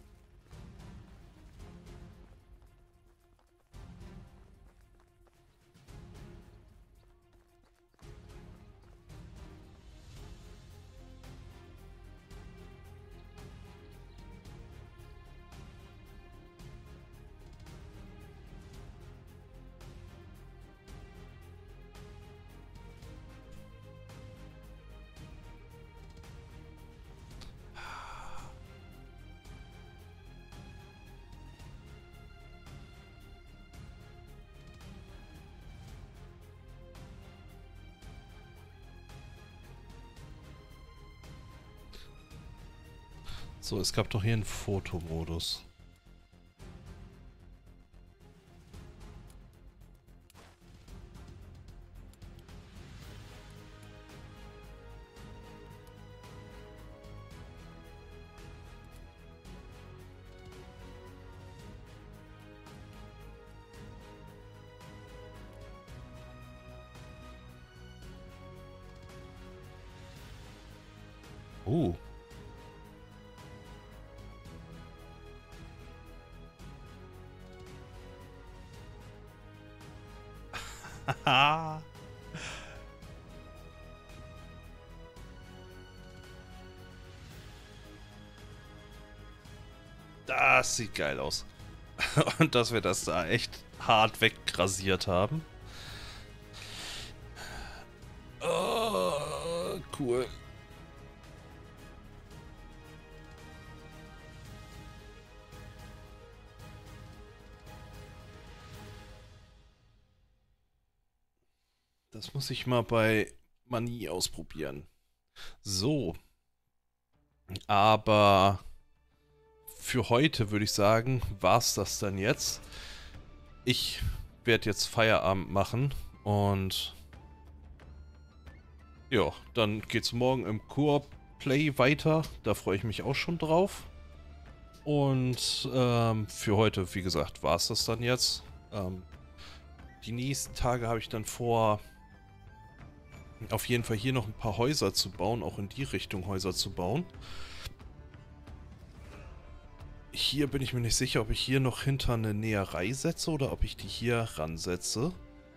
So, es gab doch hier einen Fotomodus. Haha. Das sieht geil aus. Und dass wir das da echt hart wegrasiert haben. Oh, cool. Das muss ich mal bei Mani ausprobieren. So. Aber für heute würde ich sagen, war es das dann jetzt. Ich werde jetzt Feierabend machen und ja, dann geht's morgen im Koop-Play weiter. Da freue ich mich auch schon drauf. Und für heute, wie gesagt, war es das dann jetzt. Die nächsten Tage habe ich dann vor, auf jeden Fall hier noch ein paar Häuser zu bauen, auch in die Richtung Häuser zu bauen. Hier bin ich mir nicht sicher, ob ich hier noch hinter eine Näherei setze oder ob ich die hier ransetze.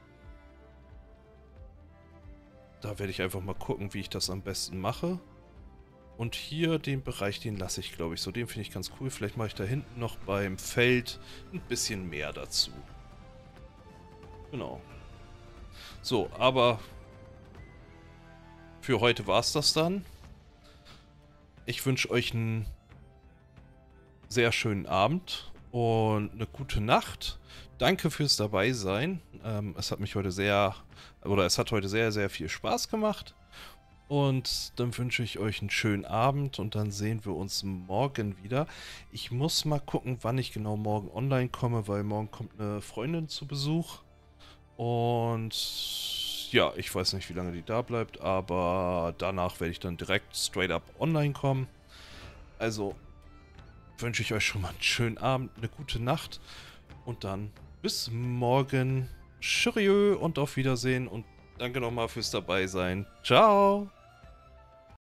Da werde ich einfach mal gucken, wie ich das am besten mache. Und hier den Bereich, den lasse ich, glaube ich, so. Den finde ich ganz cool. Vielleicht mache ich da hinten noch beim Feld ein bisschen mehr dazu. Genau. So, aber für heute war es das dann. Ich wünsche euch einen sehr schönen Abend und eine gute Nacht. Danke fürs Dabeisein. Es hat heute sehr, sehr viel Spaß gemacht. Und dann wünsche ich euch einen schönen Abend und dann sehen wir uns morgen wieder. Ich muss mal gucken, wann ich genau morgen online komme, weil morgen kommt eine Freundin zu Besuch. Und ja, ich weiß nicht, wie lange die da bleibt, aber danach werde ich dann direkt straight up online kommen. Also wünsche ich euch schon mal einen schönen Abend, eine gute Nacht und dann bis morgen. Tschüss und auf Wiedersehen und danke nochmal fürs Dabeisein. Ciao!